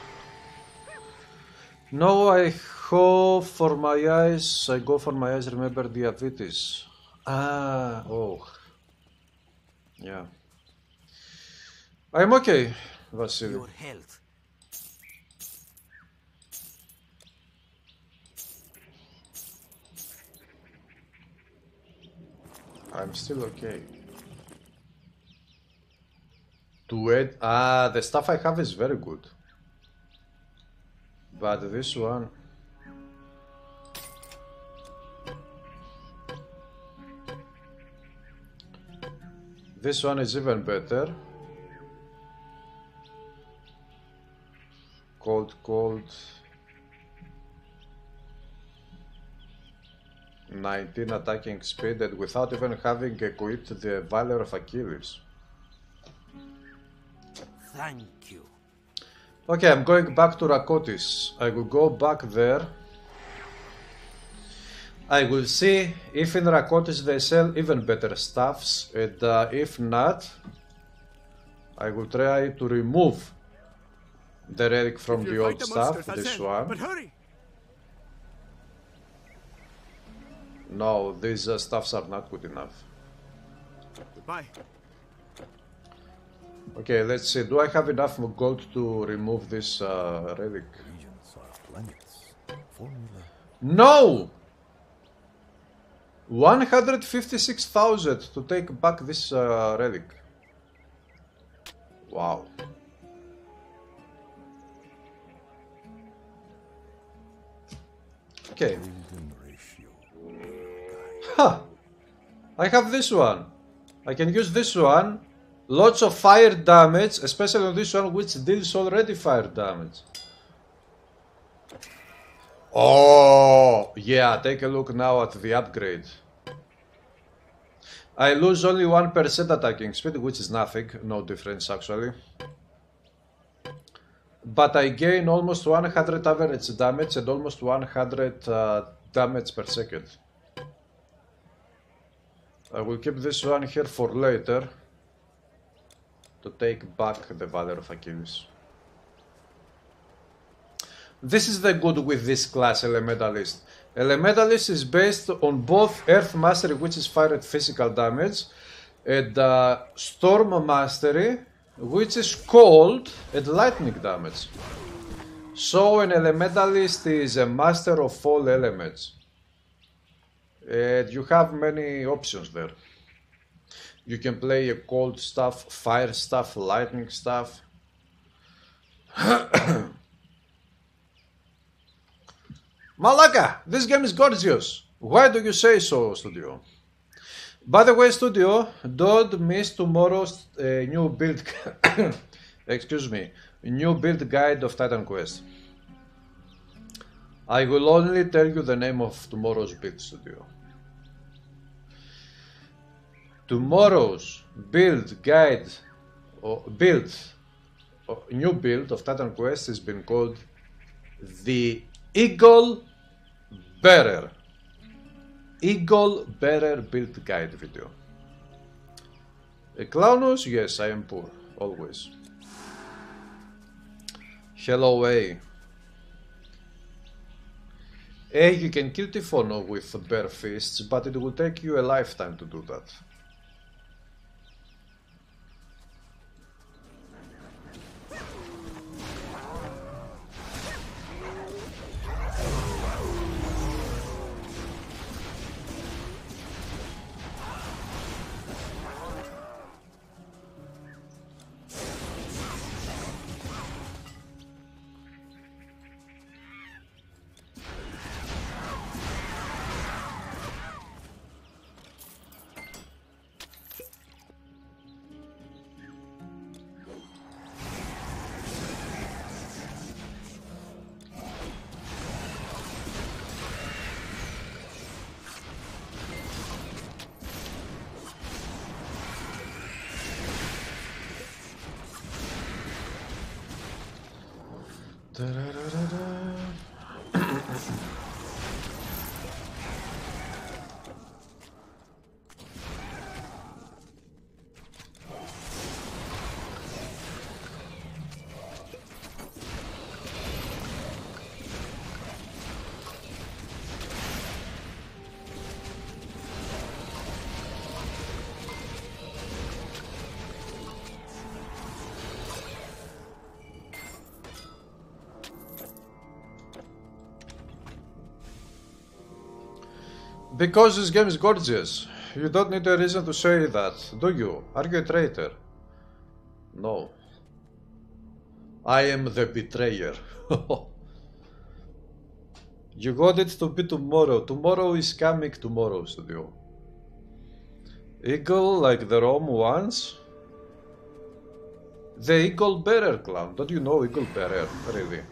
No, I go for my eyes. I go for my eyes. Remember diabetes. Ah, oh. Yeah. I'm okay, Vasily. Your health. I'm still okay. To add, ah, the stuff I have is very good. But this one... This one is even better. Cold, cold. nineteen attacking speed and without even having equipped the Valor of Achilles. Thank you. Okay, I'm going back to Rakotis. I will go back there. I will see if in Rakotis they sell even better stuffs, and uh, if not, I will try to remove the relic from the old stuff, this one. But hurry! No, these uh, stuffs are not good enough. Goodbye. Okay, let's see. Do I have enough gold to remove this uh, relic? Regions are planets. Formula. No! one hundred fifty-six thousand to take back this uh, relic. Wow. Okay. Golden ratio. Ha! I have this one. I can use this one. Lots of fire damage, especially on this one, which deals already fire damage. Oh, yeah, take a look now at the upgrade. I lose only one percent attacking speed, which is nothing, no difference actually. But I gain almost one hundred average damage and almost one hundred uh, damage per second. I will keep this one here for later to take back the Valor of Achilles. This is the good with this class Elementalist. Elementalist is based on both Earth Mastery, which is fire and physical damage, and uh, Storm Mastery, which is cold and lightning damage. So an Elementalist is a master of all elements. And you have many options there. You can play a cold stuff, fire stuff, lightning stuff. Malaka, this game is gorgeous. Why do you say so, Studio? By the way, Studio, don't miss tomorrow's uh, new build, excuse me, new build guide of Titan Quest. I will only tell you the name of tomorrow's build, Studio. Tomorrow's build guide, or build, or new build of Titan Quest has been called the Eagle Bearer. Eagle Bearer build guide video. A Clownus? Yes, I am poor, always. Hello, A. A, you can kill Tifono with bare fists, but it will take you a lifetime to do that. Because this game is gorgeous. You don't need a reason to say that, do you? Are you a traitor? No. I am the betrayer. You got it to be tomorrow. Tomorrow is coming tomorrow, Studio. Eagle like the Rome ones? The Eagle Bearer clown. Don't you know Eagle Bearer, really?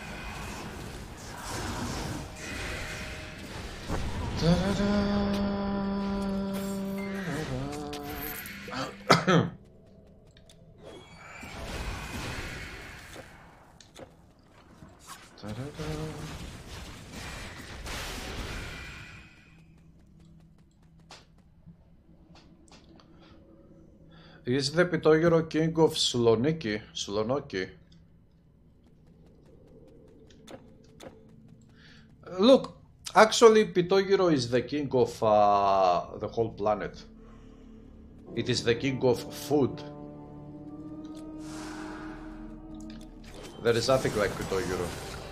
Da, da, da. Is the Pitogero king of Sloniki? Slonoki? Look, actually Pitogero is the king of uh, the whole planet. It is the king of food. There is nothing like Pitogero.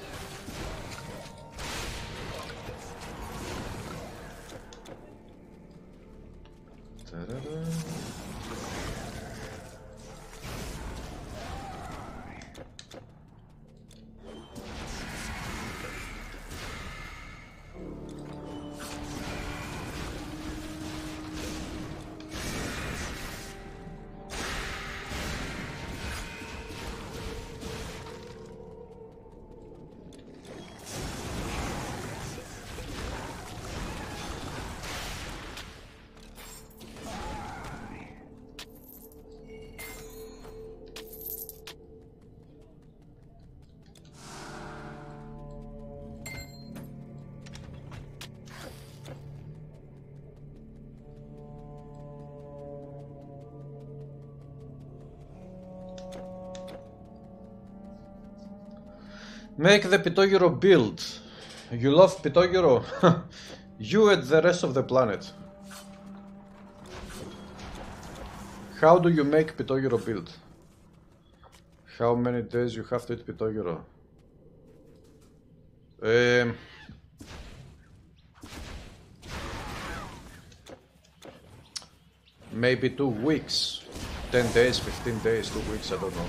Make the Pitogero build. You love Pitogero? You and the rest of the planet. How do you make Pitogero build? How many days you have to eat Pitogero? Um, maybe two weeks. ten days, fifteen days, two weeks, I don't know.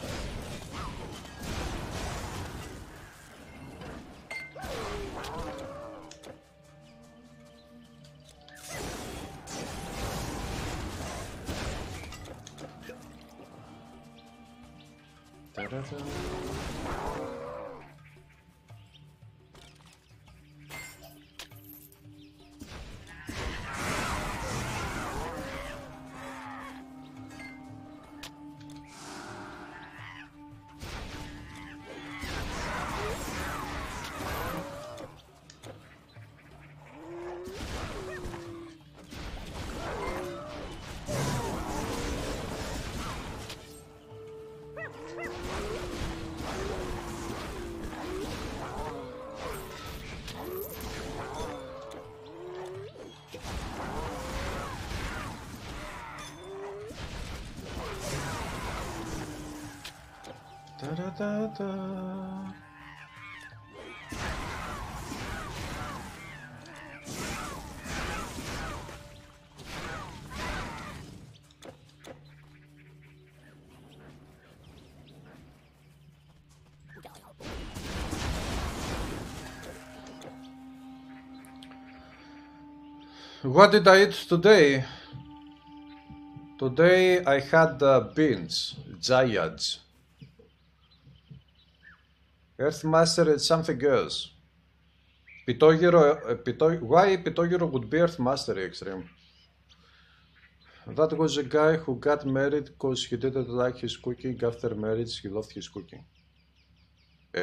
Da, da, da. What did I eat today? Today I had uh, beans, giants. Earthmaster and something else. Pitogero, uh, Pito why Pitogero would be Earthmaster Extreme? That was a guy who got married because he didn't like his cooking. After marriage, he loved his cooking. Eh?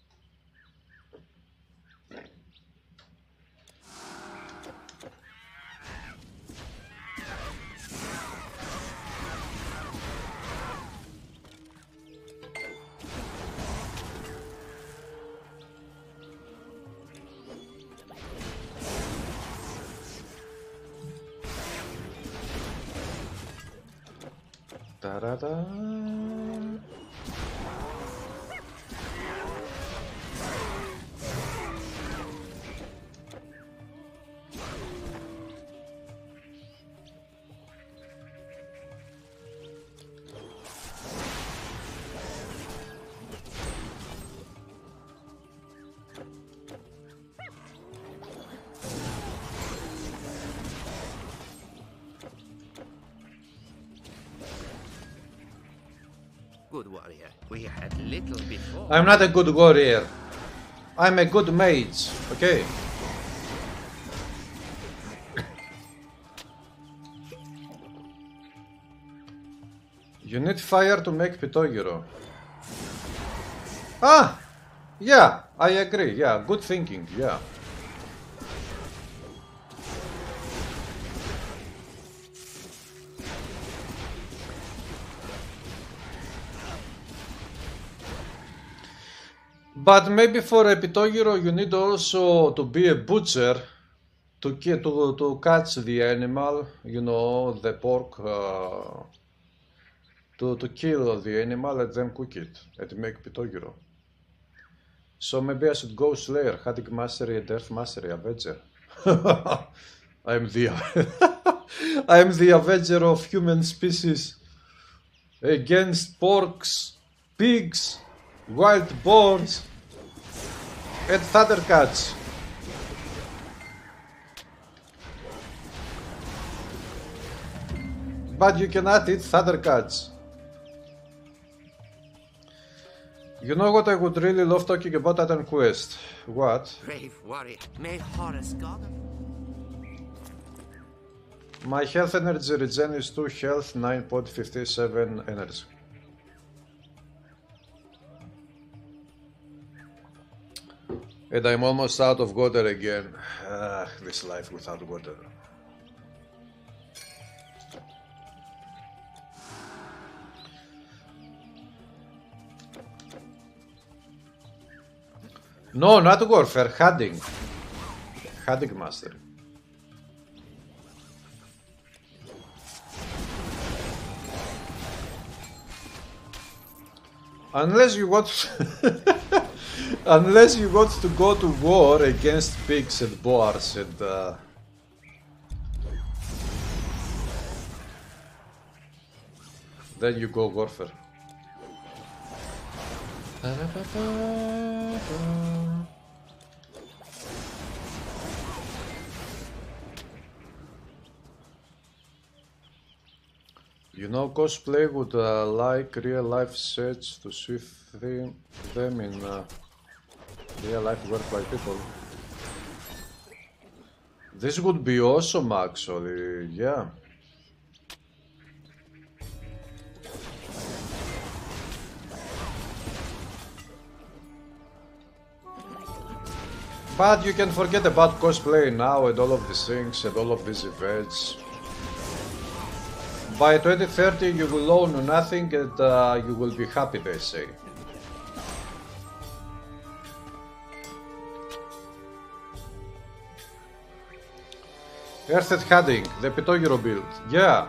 Da-da-da. Good warrior. We had little before. I'm not a good warrior. I'm a good mage, okay? You need fire to make Pitogiro. Ah! Yeah, I agree. Yeah, good thinking. Yeah. But maybe for a Pitogiro you need also to be a butcher to to to catch the animal, you know, the pork, uh, to to kill the animal and then cook it and make Pitogiro. So maybe I should go Slayer, Hunting Mastery and Earth Mastery, Avenger. I am the I am the Avenger of human species against porks, pigs, wild boars, and thundercats. But you cannot eat thundercats. You know what I would really love talking about Titan Quest? What? Brave warrior, may Horus guard him. My health energy regen is two health, nine point five seven energy. And I'm almost out of water again. Ah, this life without water. No, not warfare, hunting. Hunting master. Unless you want unless you want to go to war against pigs and boars and uh, then you go warfare. You know, cosplay would uh, like real life sets to see them, them in uh, real life work by people. This would be awesome, actually, yeah. But you can forget about cosplay now and all of these things and all of these events. By twenty thirty you will own nothing and uh, you will be happy, they say. Earthed Hunting, the Pitogiro build, yeah.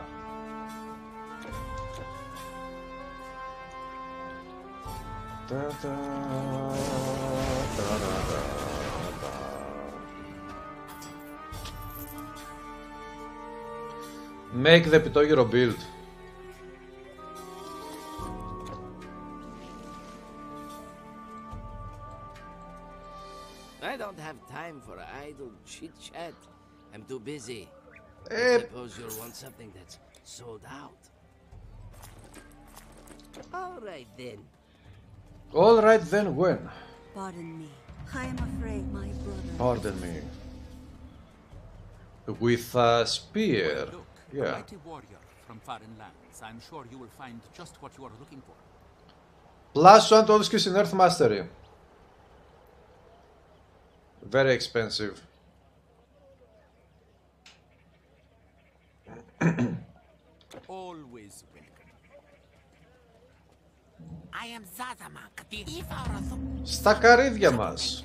Da, da, da, da, da. Make the Pitogiro build. I don't have time for idle chit-chat. I'm too busy. Eh. I suppose you'll want something that's sold out. All right then. All right then, when? Pardon me. I am afraid my brother... Pardon me. With a spear. Look, Yeah. a mighty warrior from foreign lands. I'm sure you will find just what you are looking for. Plus one to all skills in Earth Mastery. Very expensive. Always welcome. I am Zazamak, the Ifarazum. Στα καρύδια μας.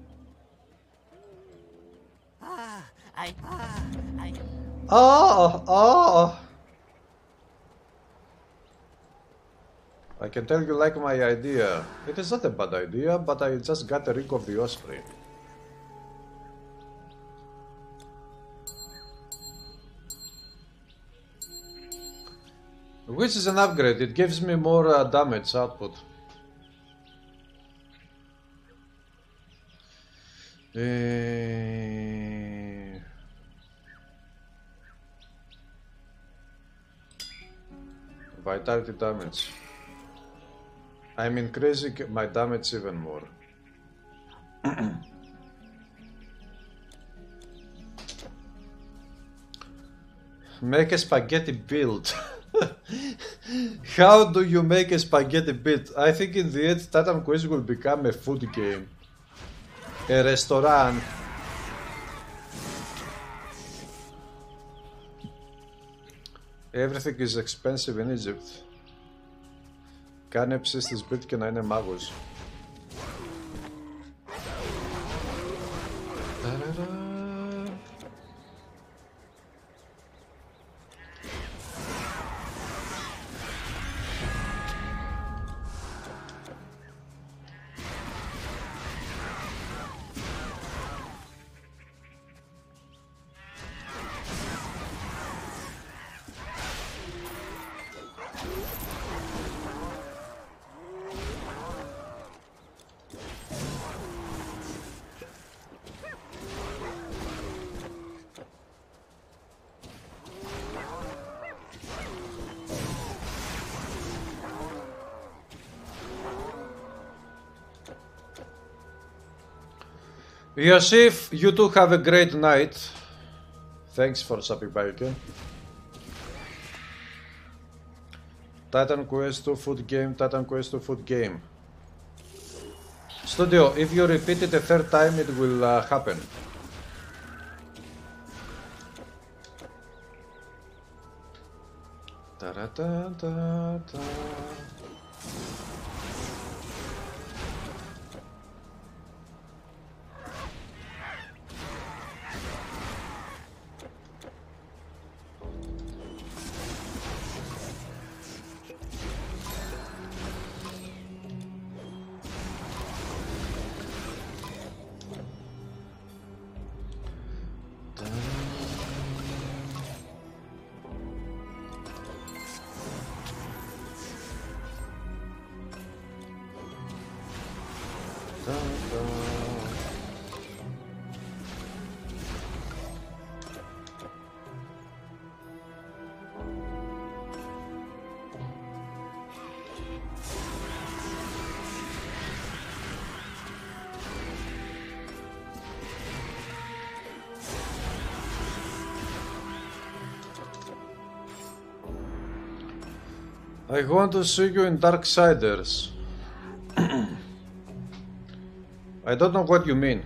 Ah, I, ah, I... Ah, ah. I can tell you like my idea. It is not a bad idea, but I just got a ring of the Osprey. Which is an upgrade, it gives me more uh, damage output. Uh... Vitality damage. I'm increasing my damage even more. Make a spaghetti build. How do you make a spaghetti bit? I think in the end Titan Quest will become a food game. A restaurant. Everything is expensive in Egypt. Κάνε ψήσεις bit και να είναι μάγος. Yosif, you too have a great night. Thanks for stopping by again. Titan Quest two food game, Titan Quest two food game. Studio, if you repeat it a third time, it will uh, happen. Ta-da-da-da-da. I want to see you in Darksiders. I don't know what you mean.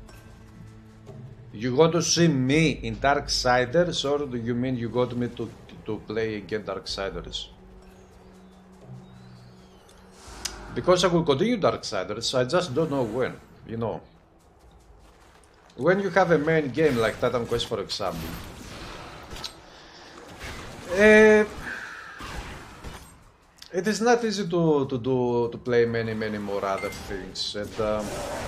You want to see me in Darksiders, or do you mean you got me to, to play again Darksiders? Because I will continue Darksiders, I just don't know when, you know. When you have a main game like Titan Quest, for example, uh, it is not easy to, to do to play many many more other things, and um,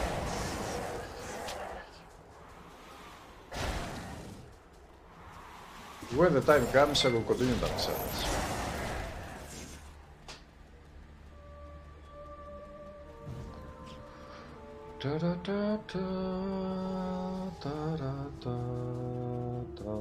when the time comes I will continue Darksiders. Da da da da da da da.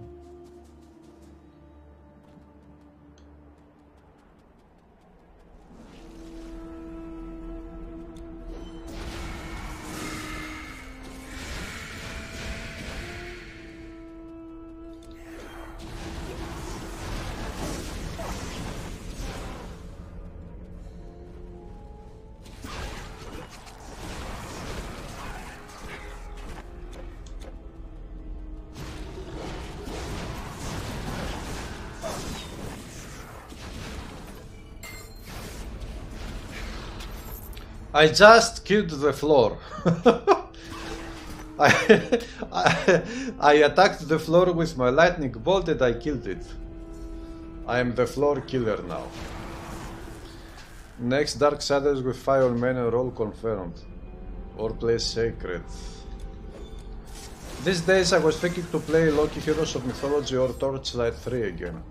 I just killed the floor. I, I, I attacked the floor with my lightning bolt and I killed it. I am the floor killer now. Next Darksiders with Fireman and roll confirmed. Or play Sacred. These days I was thinking to play Loki Heroes of Mythology or Torchlight three again.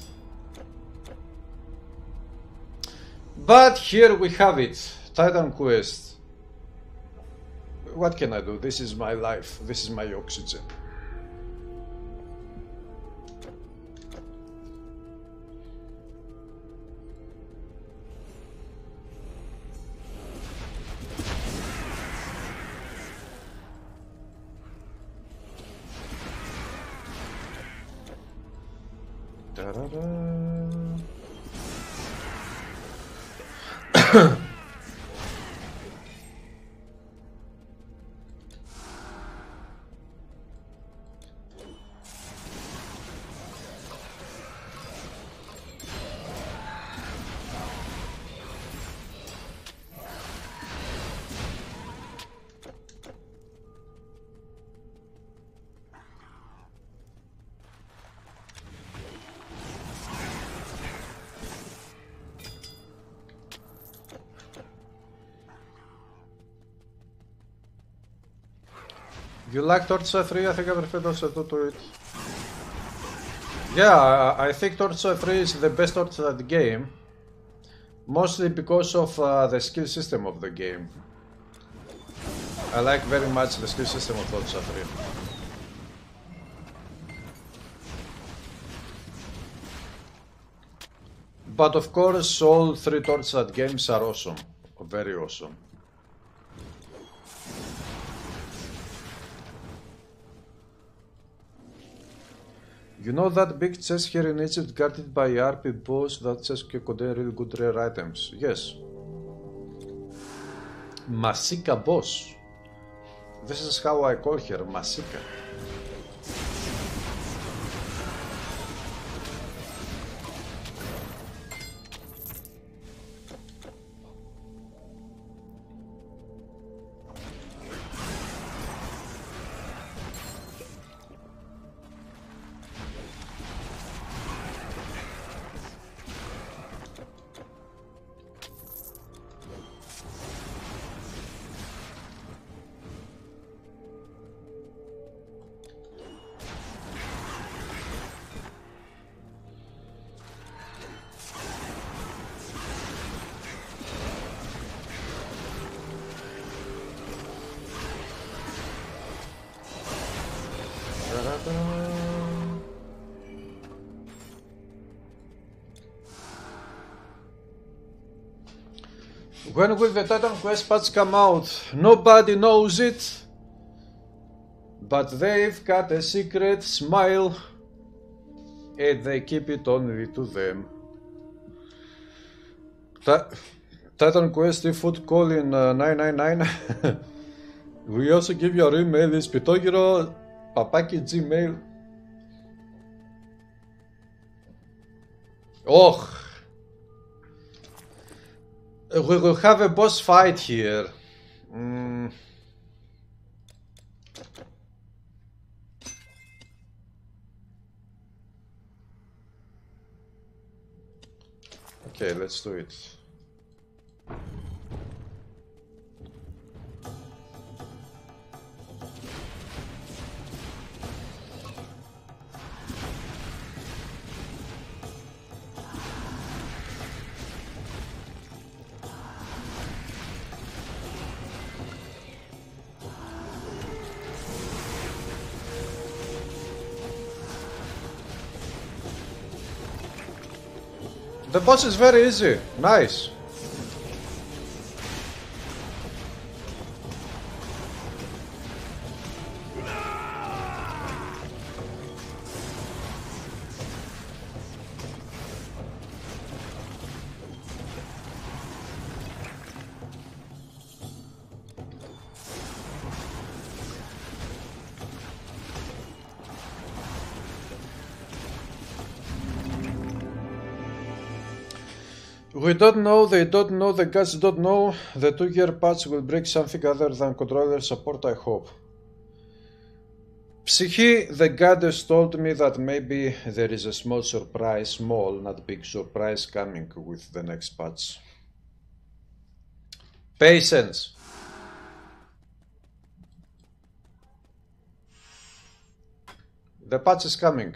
But here we have it. Titan Quest. What can I do? This is my life. This is my oxygen. Da-da-da. You like Torchlight three? I think I prefer Torchlight two to it. Yeah, I, I think Torchlight three is the best Torchlight game. Mostly because of uh, the skill system of the game. I like very much the skill system of Torchlight three. But of course, all three Torchlight games are awesome. Very awesome. You know that big chest here in Egypt guarded by R P boss that chest can contain really good rare items? Yes. Masika boss. This is how I call her, Masika. When will the Titan Quest patch come out? Nobody knows it, but they've got a secret smile and they keep it only to them. Ta Titan Quest food call in uh, nine nine nine. We also give you our email, it's pitogiro papaki gmail. Oh, we will have a boss fight here. Mm. Okay, let's do it. The boss is very easy. Nice. We don't know, they don't know, the gods don't know. The two-year patch will bring something other than controller support, I hope. Psyche, the goddess, told me that maybe there is a small surprise, small, not big surprise coming with the next patch. Patience. The patch is coming.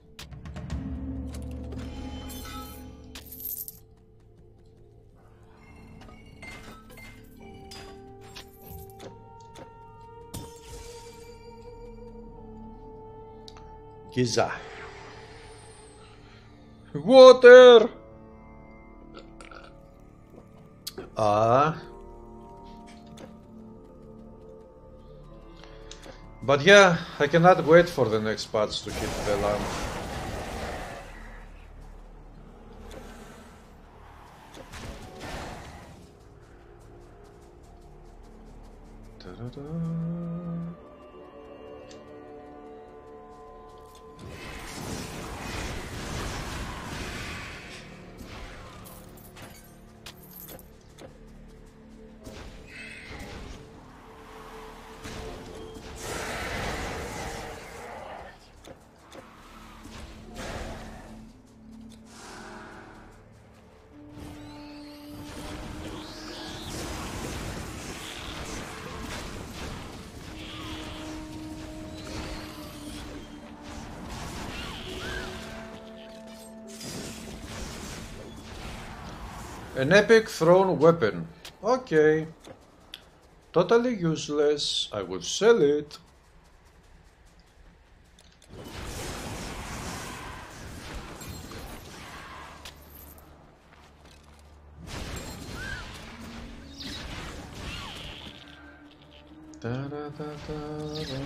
Giza. Water! Ah. Uh. But yeah, I cannot wait for the next patch to hit the lamp. da. An epic thrown weapon. Okay. Totally useless. I will sell it. Da, da, da, da, da.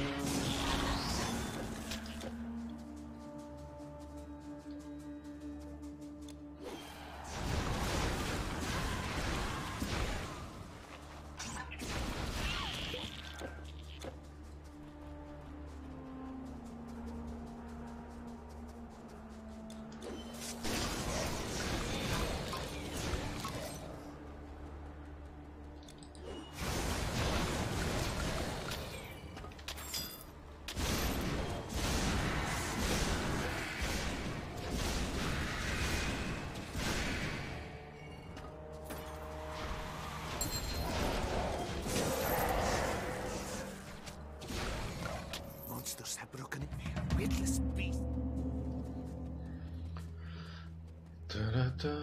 Monsters have broken it. Witless beast. Da-da-da.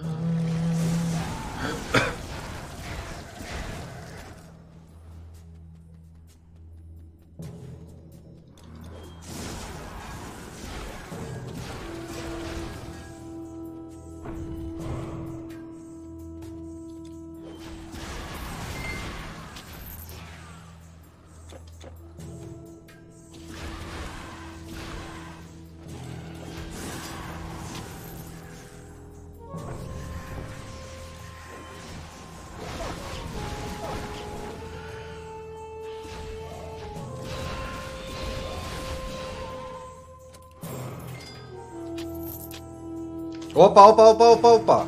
Opa, opa, opa, opa, opa.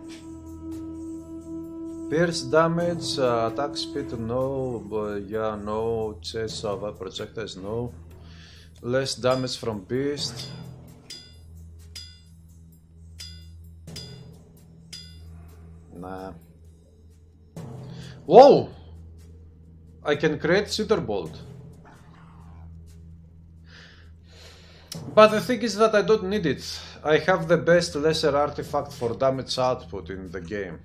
Pierce damage, uh, attack speed, no, but yeah, no. Chase of uh, projectiles, no. Less damage from beast. Nah. Whoa! I can create Cedar Bolt. But the thing is that I don't need it. I have the best lesser artifact for damage output in the game.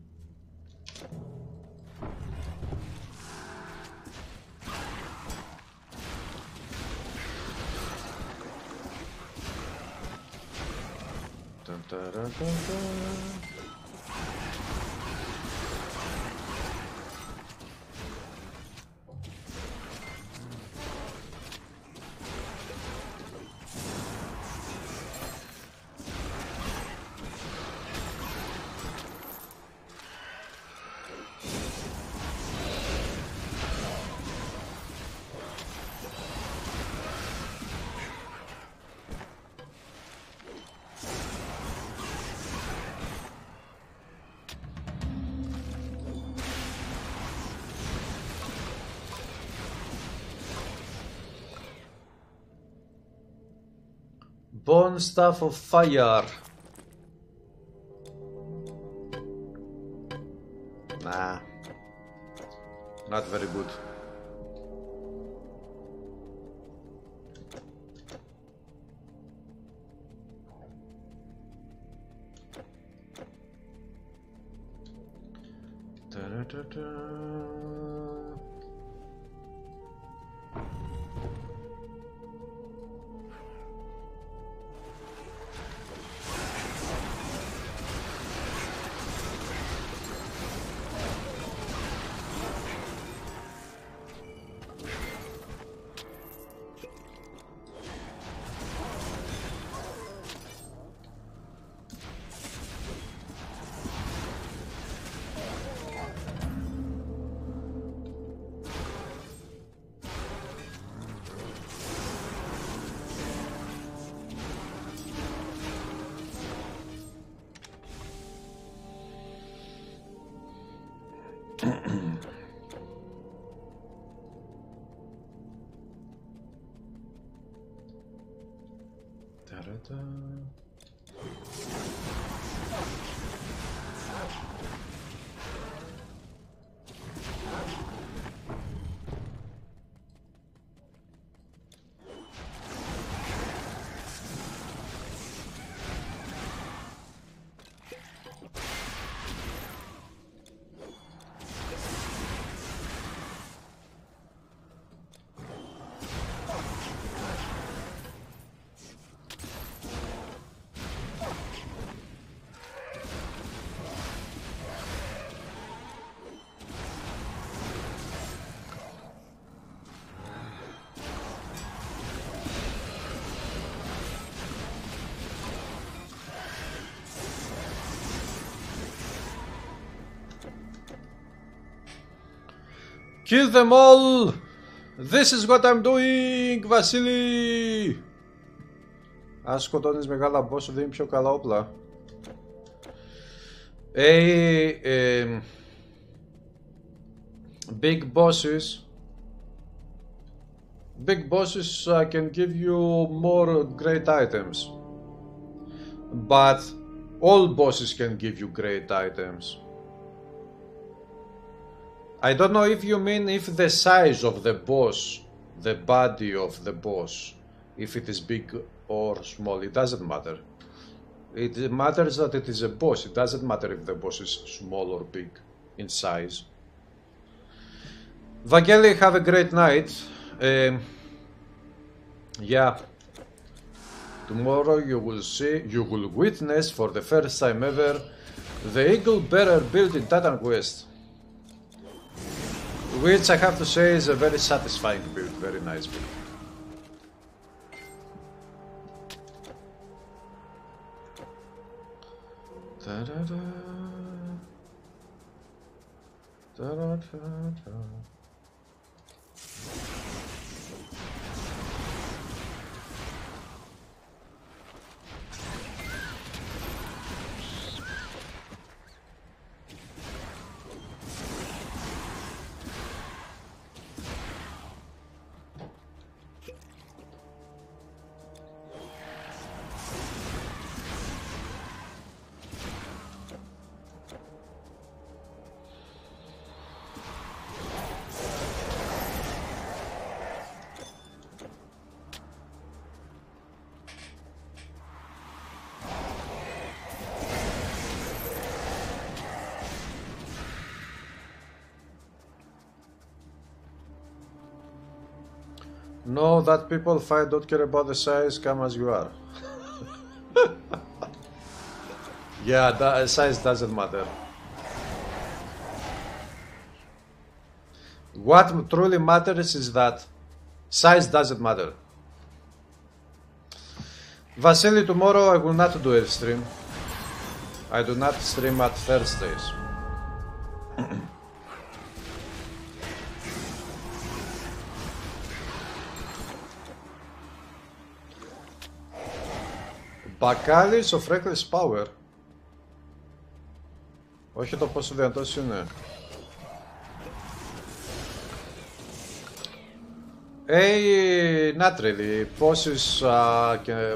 Dun, dun, dun, dun, dun. Bone Staff of Fire. Nah. Not very good. Da-da-da-da. Da-da-da. Kill them all! This is what I'm doing, Βασίλη! Αν σκοτώνεις μεγάλα boss σου δίνει πιο καλά όπλα. Hey, um, big bosses Big bosses uh, can give you more great items. But all bosses can give you great items. I don't know if you mean if the size of the boss, the body of the boss, if it is big or small, it doesn't matter. It matters that it is a boss. It doesn't matter if the boss is small or big in size. Vangeli, have a great night. Um, yeah. Tomorrow you will see, you will witness for the first time ever the Eagle Bearer build in Titan Quest. Which I have to say is a very satisfying build, very nice build. Da-da-da. Da-da-da-da. Know that people fight don't care about the size, come as you are. Yeah, the size doesn't matter. What truly matters is that size doesn't matter. Vasily, tomorrow I will not do a stream. I do not stream at Thursdays. Μπακάλις of Reckless Power. Όχι το πόσο δυνατός είναι. Hey, not really. Bosses uh, can...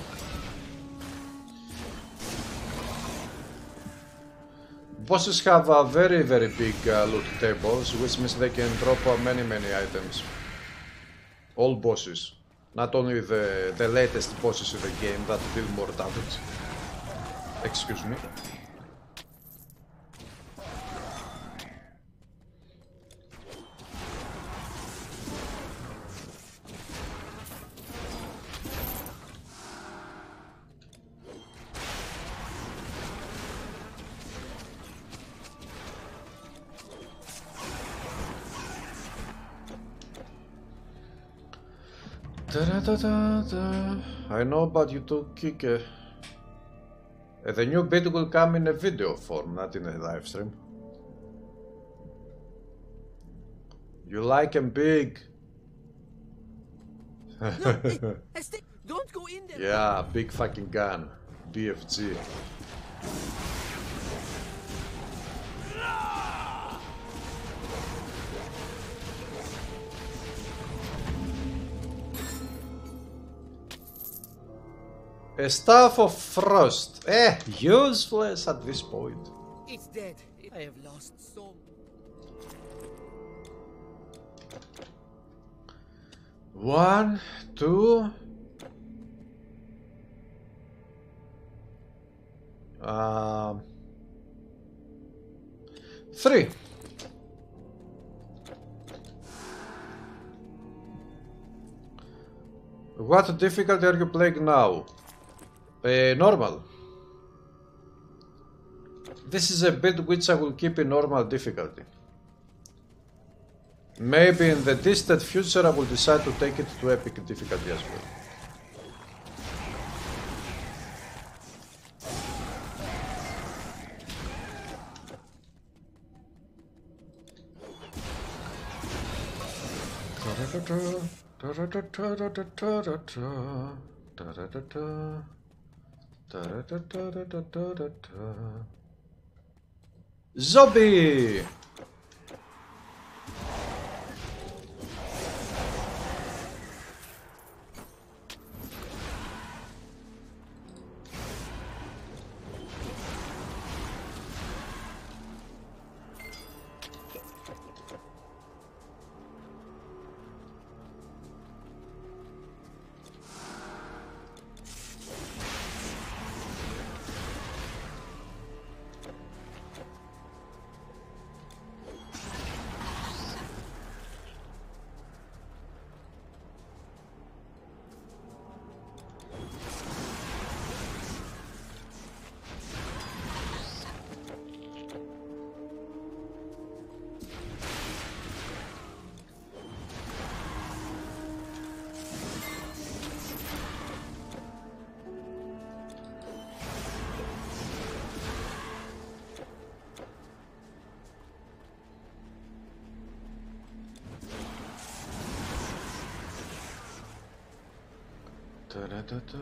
Bosses have uh, very very big uh, loot tables, which means they can drop uh, many many items. All bosses. Not only the, the latest bosses in the game that deal more damage. Excuse me. Da, da, da, da. I know, but you took kick. Uh, the new bit will come in a video form, not in a live stream. You like him big. No, hey, hey, stay, don't go in there. Yeah, big fucking gun. B F G. A Staff of Frost. Eh, useless at this point. It's dead. I have lost so. One, two. Um, three. What difficulty are you playing now? Uh, normal. This is a build which I will keep in normal difficulty. Maybe in the distant future I will decide to take it to epic difficulty as well. Zombie! Da-da-da-da.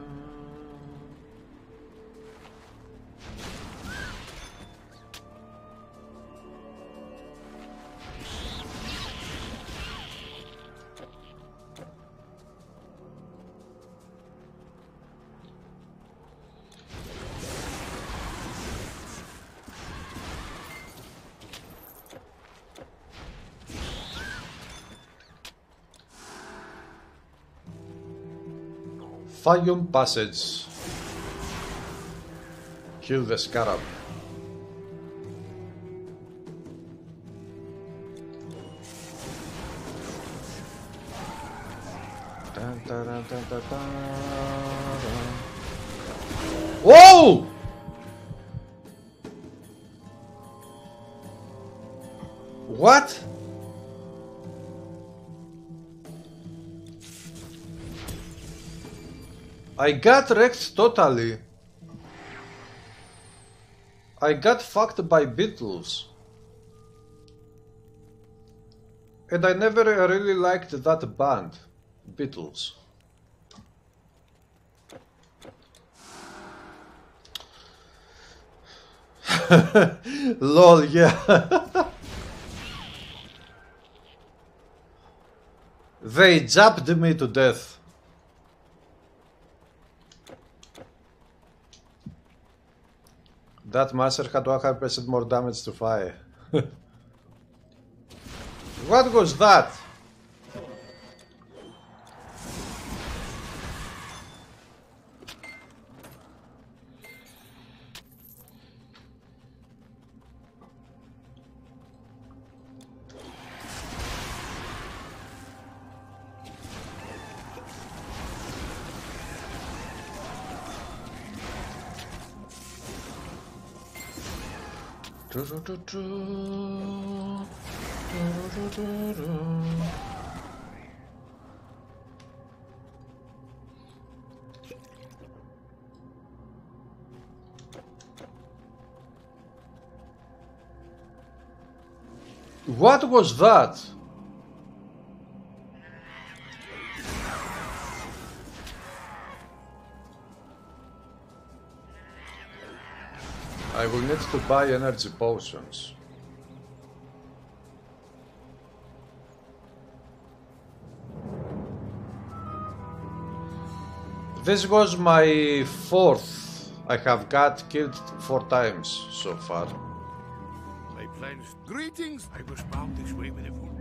Fayum Passage. Kill the Scarab. Dun, dun, dun, dun, dun, dun. Whoa! What? I got wrecked totally. I got fucked by Beatles. And I never really liked that band, Beatles. Lol, yeah. They jabbed me to death. That monster had one hundred percent more damage to fire. What was that? What was that? I will need to buy energy potions. This was my fourth. I have got killed four times so far. My plans. Greetings. I was bound this way with a fool.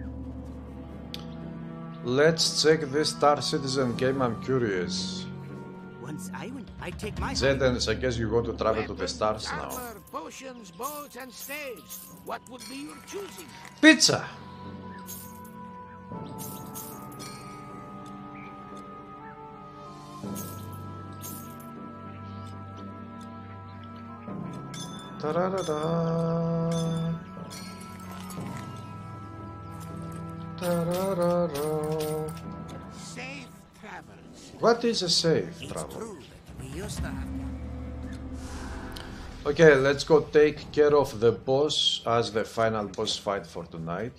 Let's check this Star Citizen game. I'm curious. Once I win, I take my Zedens, I guess you want to travel to the stars now. Armor, potions, bows, and staves. What would be your choosing? Pizza! Ta-ra-ra-ra. Ta-ra-ra-ra. Safe travels. What is a safe travel? True that we used to have. Okay, let's go take care of the boss as the final boss fight for tonight.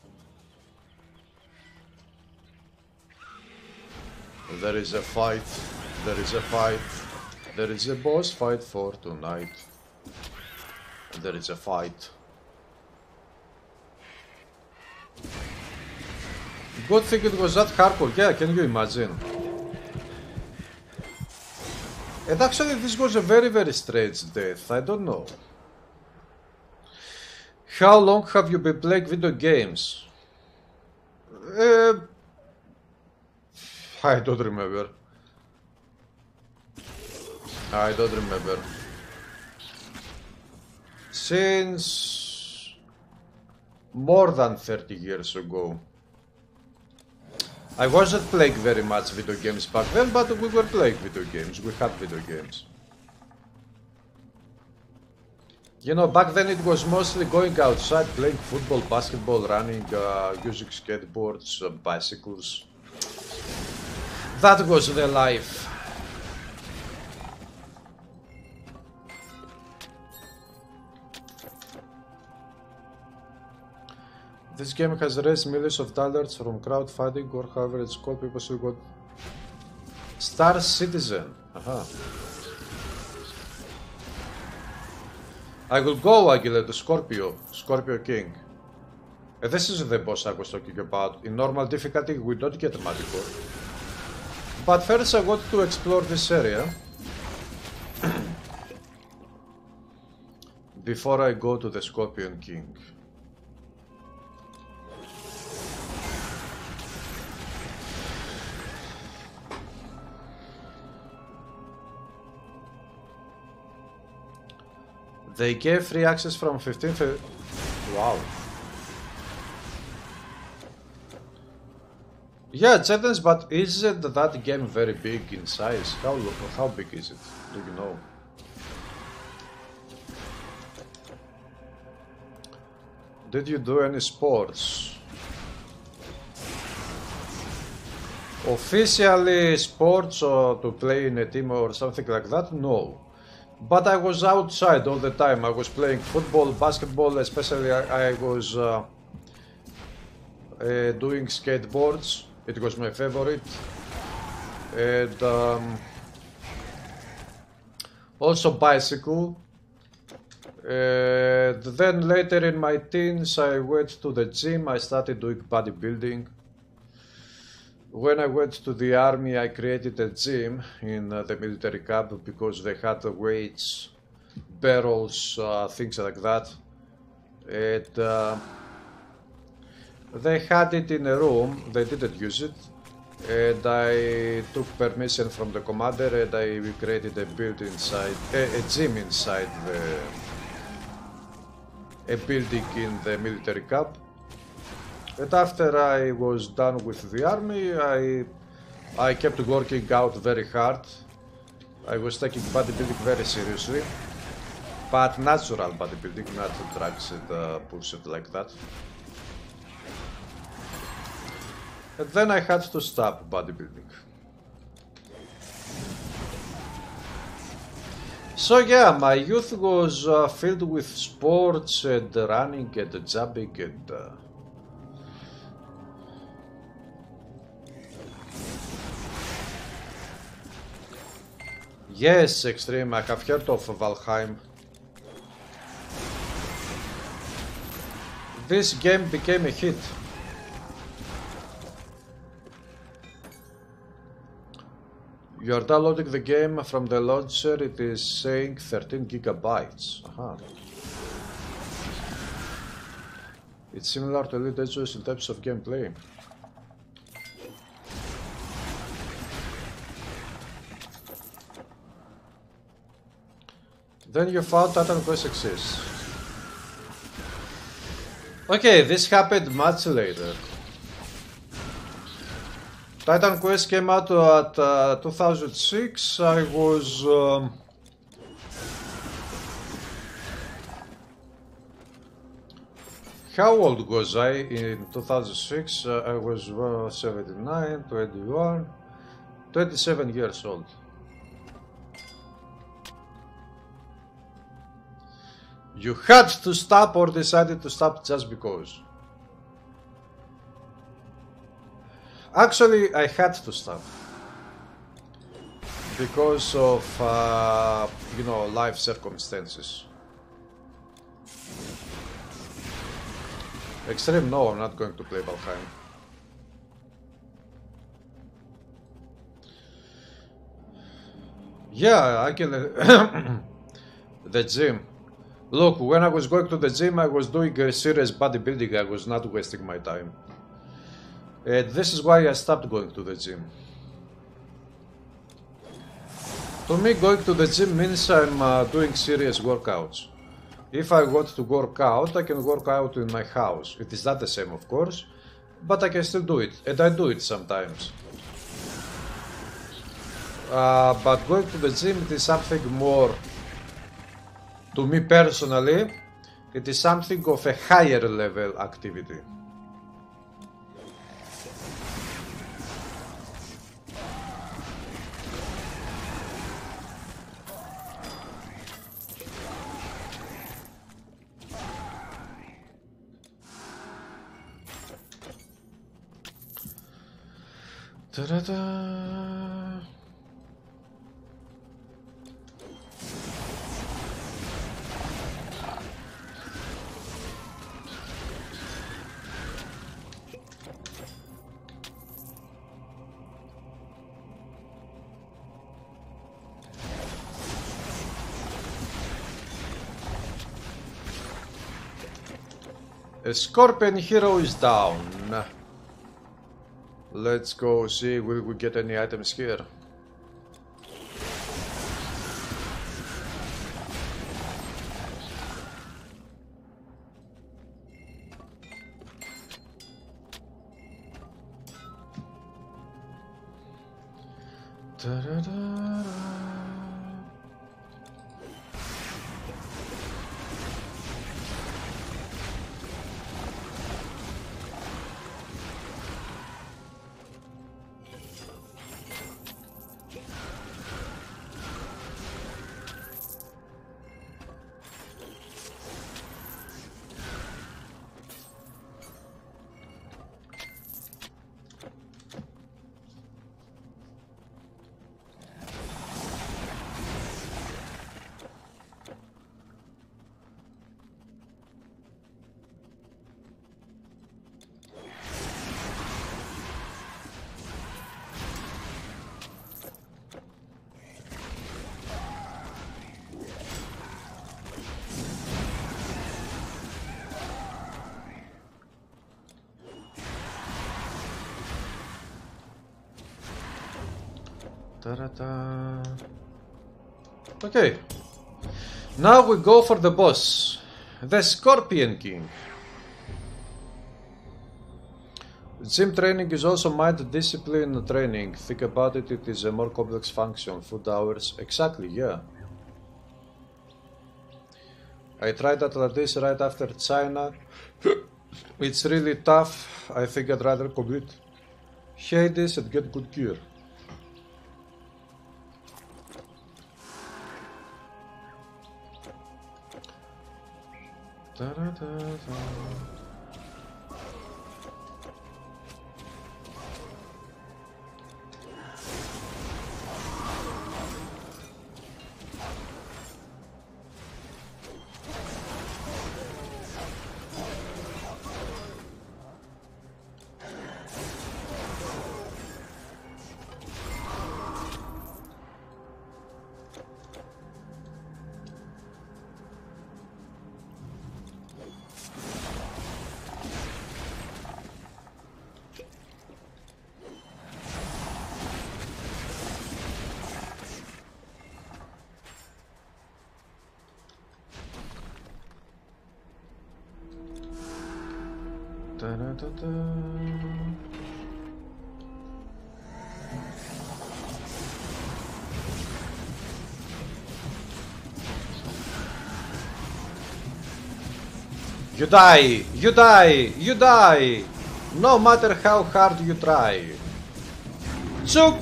There is a fight, there is a fight, there is a boss fight for tonight. There is a fight. Good thing it was that hardcore, yeah, can you imagine? And actually this was a very very strange death, I don't know. How long have you been playing video games? Uh, I don't remember. I don't remember. Since more than thirty years ago. I wasn't playing very much video games back then, but we were playing video games. We had video games. You know, back then it was mostly going outside, playing football, basketball, running, uh, using skateboards, uh, bicycles. That was the life. This game has raised millions of dollars from crowdfunding, or however it's called. People still got Star Citizen. Aha. I will go, Aguila, to Scorpio, Scorpio King. And this is the boss I was talking about. In normal difficulty, we don't get Motherboard. But first I want to explore this area. Before I go to the Scorpion King. They gave free access from fifteenth. Wow. Yeah, Jetons, but isn't that game very big in size? How how big is it? Do you know? Did you do any sports? Officially sports or to play in a team or something like that? No. But I was outside all the time. I was playing football, basketball, especially I, I was uh, uh, doing skateboards. It was my favorite. And um, also bicycle. And then later in my teens I went to the gym. I started doing bodybuilding. When I went to the army, I created a gym in uh, the military camp because they had the weights, barrels, uh, things like that. And uh, they had it in a room, they didn't use it. And I took permission from the commander and I created a build inside, a, a gym inside the, a building in the military camp. And after I was done with the army, I I kept working out very hard. I was taking bodybuilding very seriously, but natural bodybuilding, not drugs and uh, bullshit like that. And then I had to stop bodybuilding. So yeah, my youth was uh, filled with sports and running and jumping and uh, yes, Extreme, I have heard of Valheim. This game became a hit. You are downloading the game from the launcher. It is saying thirteen gigabytes. Aha. It's similar to Elite Dangerous in types of gameplay. Then you found Titan Quest exists. Okay, this happened much later. Titan Quest came out at uh, two thousand six. I was... Um, how old was I in two thousand six? Uh, I was uh, seventy-nine, twenty-one, twenty-seven years old. You had to stop or decided to stop just because? Actually, I had to stop. Because of, uh, you know, life circumstances. Extreme, no, I'm not going to play Valheim. Yeah, I can... the gym. Look, when I was going to the gym, I was doing a serious bodybuilding. I was not wasting my time. And this is why I stopped going to the gym. To me, going to the gym means I'm uh, doing serious workouts. If I want to work out, I can work out in my house. It is not the same, of course, but I can still do it, and I do it sometimes. Uh, but going to the gym, it is something more. To me personally, it is something of a higher level activity. Ta-da-da. A Scorpion hero is down. Let's go see, will we get any items here? Ta-da-da-da. Ta-da-da. Okay, now we go for the boss, the Scorpion King. Gym training is also mind discipline training. Think about it, it is a more complex function. Food hours, exactly, yeah. I tried Atlantis right after China. It's really tough. I think I'd rather complete Hades and get good gear. Da, da, da, da. Da-da-da-da. You die! You die! You die! No matter how hard you try. Soup!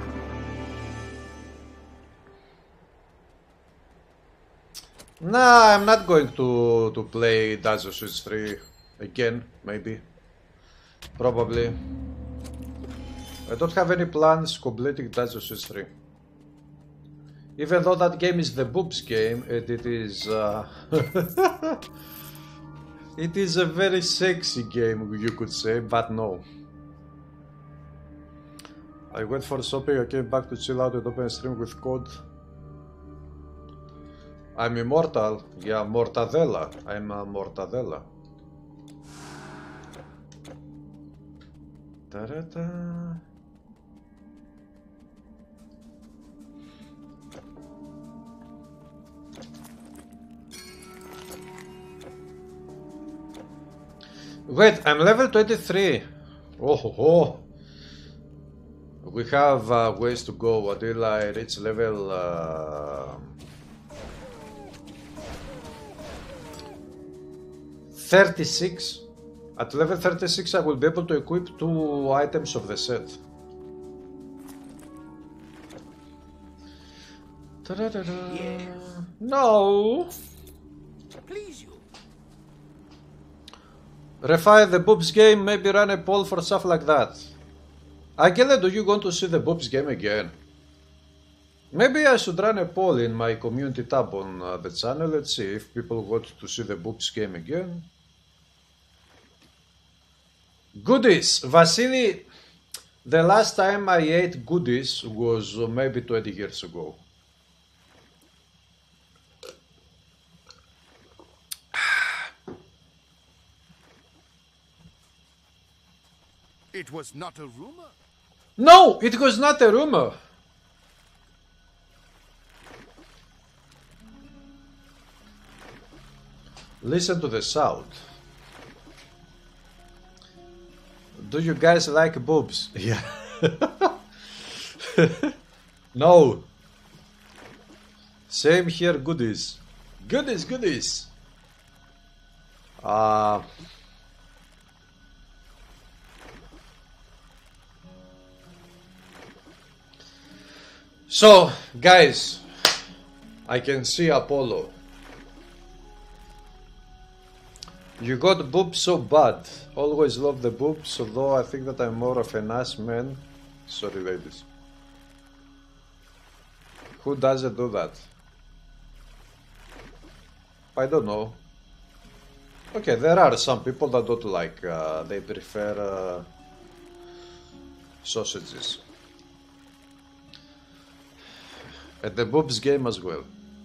Nah, I'm not going to, to play Dazzle Switch three again, maybe. Probably. I don't have any plans completing Dazzle Switch three. Even though that game is the boobs game, and it is... Uh, it is a very sexy game, you could say, but no. I went for shopping, I came back to chill out and open a stream with code. I'm immortal. Yeah, Mortadella. I'm a Mortadella. Ta-da-da. Wait, I'm level twenty-three. Oh, ho, ho. We have uh, ways to go until I reach level... Uh, thirty-six. At level thirty-six I will be able to equip two items of the set. Yes. No! Please you. Refine the boobs game, maybe run a poll for stuff like that. Agile, do you want to see the boobs game again? Maybe I should run a poll in my community tab on uh, the channel. Let's see if people want to see the boobs game again. Goodies! Vasily, the last time I ate goodies was uh, maybe twenty years ago. It was not a rumor. No, it was not a rumor. Listen to the sound. Do you guys like boobs? Yeah. No. Same here, goodies. Goodies, goodies. Uh, so, guys, I can see Apollo. You got boobs so bad. Always love the boobs, although I think that I'm more of an ass man. Sorry, ladies. Who doesn't do that? I don't know. Okay, there are some people that don't like, uh, they prefer uh, sausages. And the boobs game as well.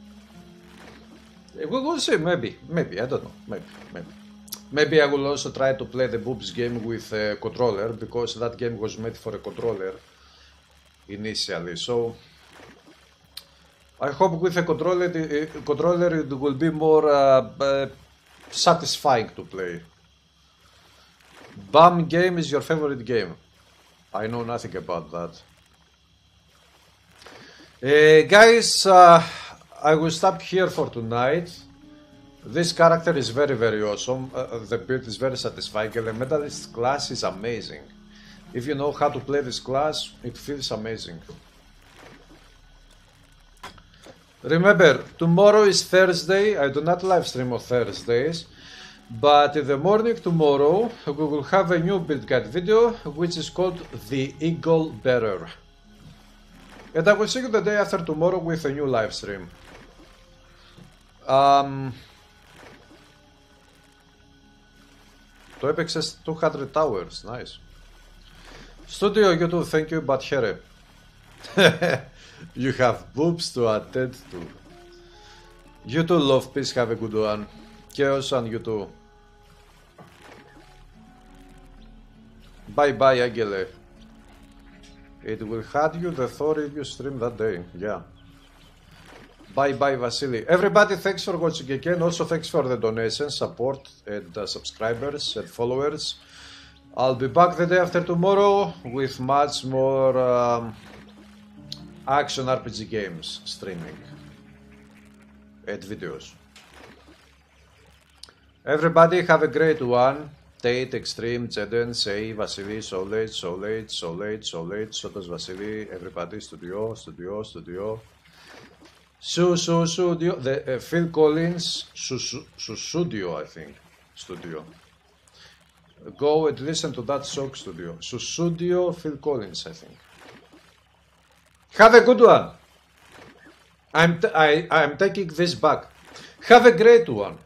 We will see, maybe, maybe, I don't know, maybe, maybe. Maybe I will also try to play the boobs game with a controller, because that game was made for a controller initially, so I hope with a controller, a controller it will be more uh, uh, satisfying to play. B A M game is your favorite game? I know nothing about that. Uh, guys, uh, I will stop here for tonight. This character is very very awesome, uh, the build is very satisfying, Elementalist class is amazing. If you know how to play this class, it feels amazing. Remember, tomorrow is Thursday. I do not live stream on Thursdays, but in the morning tomorrow we will have a new build guide video which is called the Eagle Bearer. And I will see you the day after tomorrow with a new live stream. Um, το έπαιξες two hundred hours, nice. Studio YouTube, thank you, but here. You have boobs to attend to. You too, love, peace, have a good one. Chaos and you too. Bye bye, Agile. It will hurt you the Thor review stream that day, yeah. Bye bye, Vasily. Everybody, thanks for watching again. Also, thanks for the donations, support, and uh, subscribers and followers. I'll be back the day after tomorrow with much more um, action R P G games streaming and videos. Everybody have a great one. Tate, Extreme, Jeden, Sei, Vasily, Solate, Solate, Solate, Solate, Sotos Vasily, everybody, Studio, Studio, Studio. Su, Su, Studio, the, uh, Phil Collins, Su, Su, Su, Studio, I think, Studio. Go and listen to that song, Studio. Su, Studio, Phil Collins, I think. Have a good one. I'm, t I, I'm taking this back. Have a great one.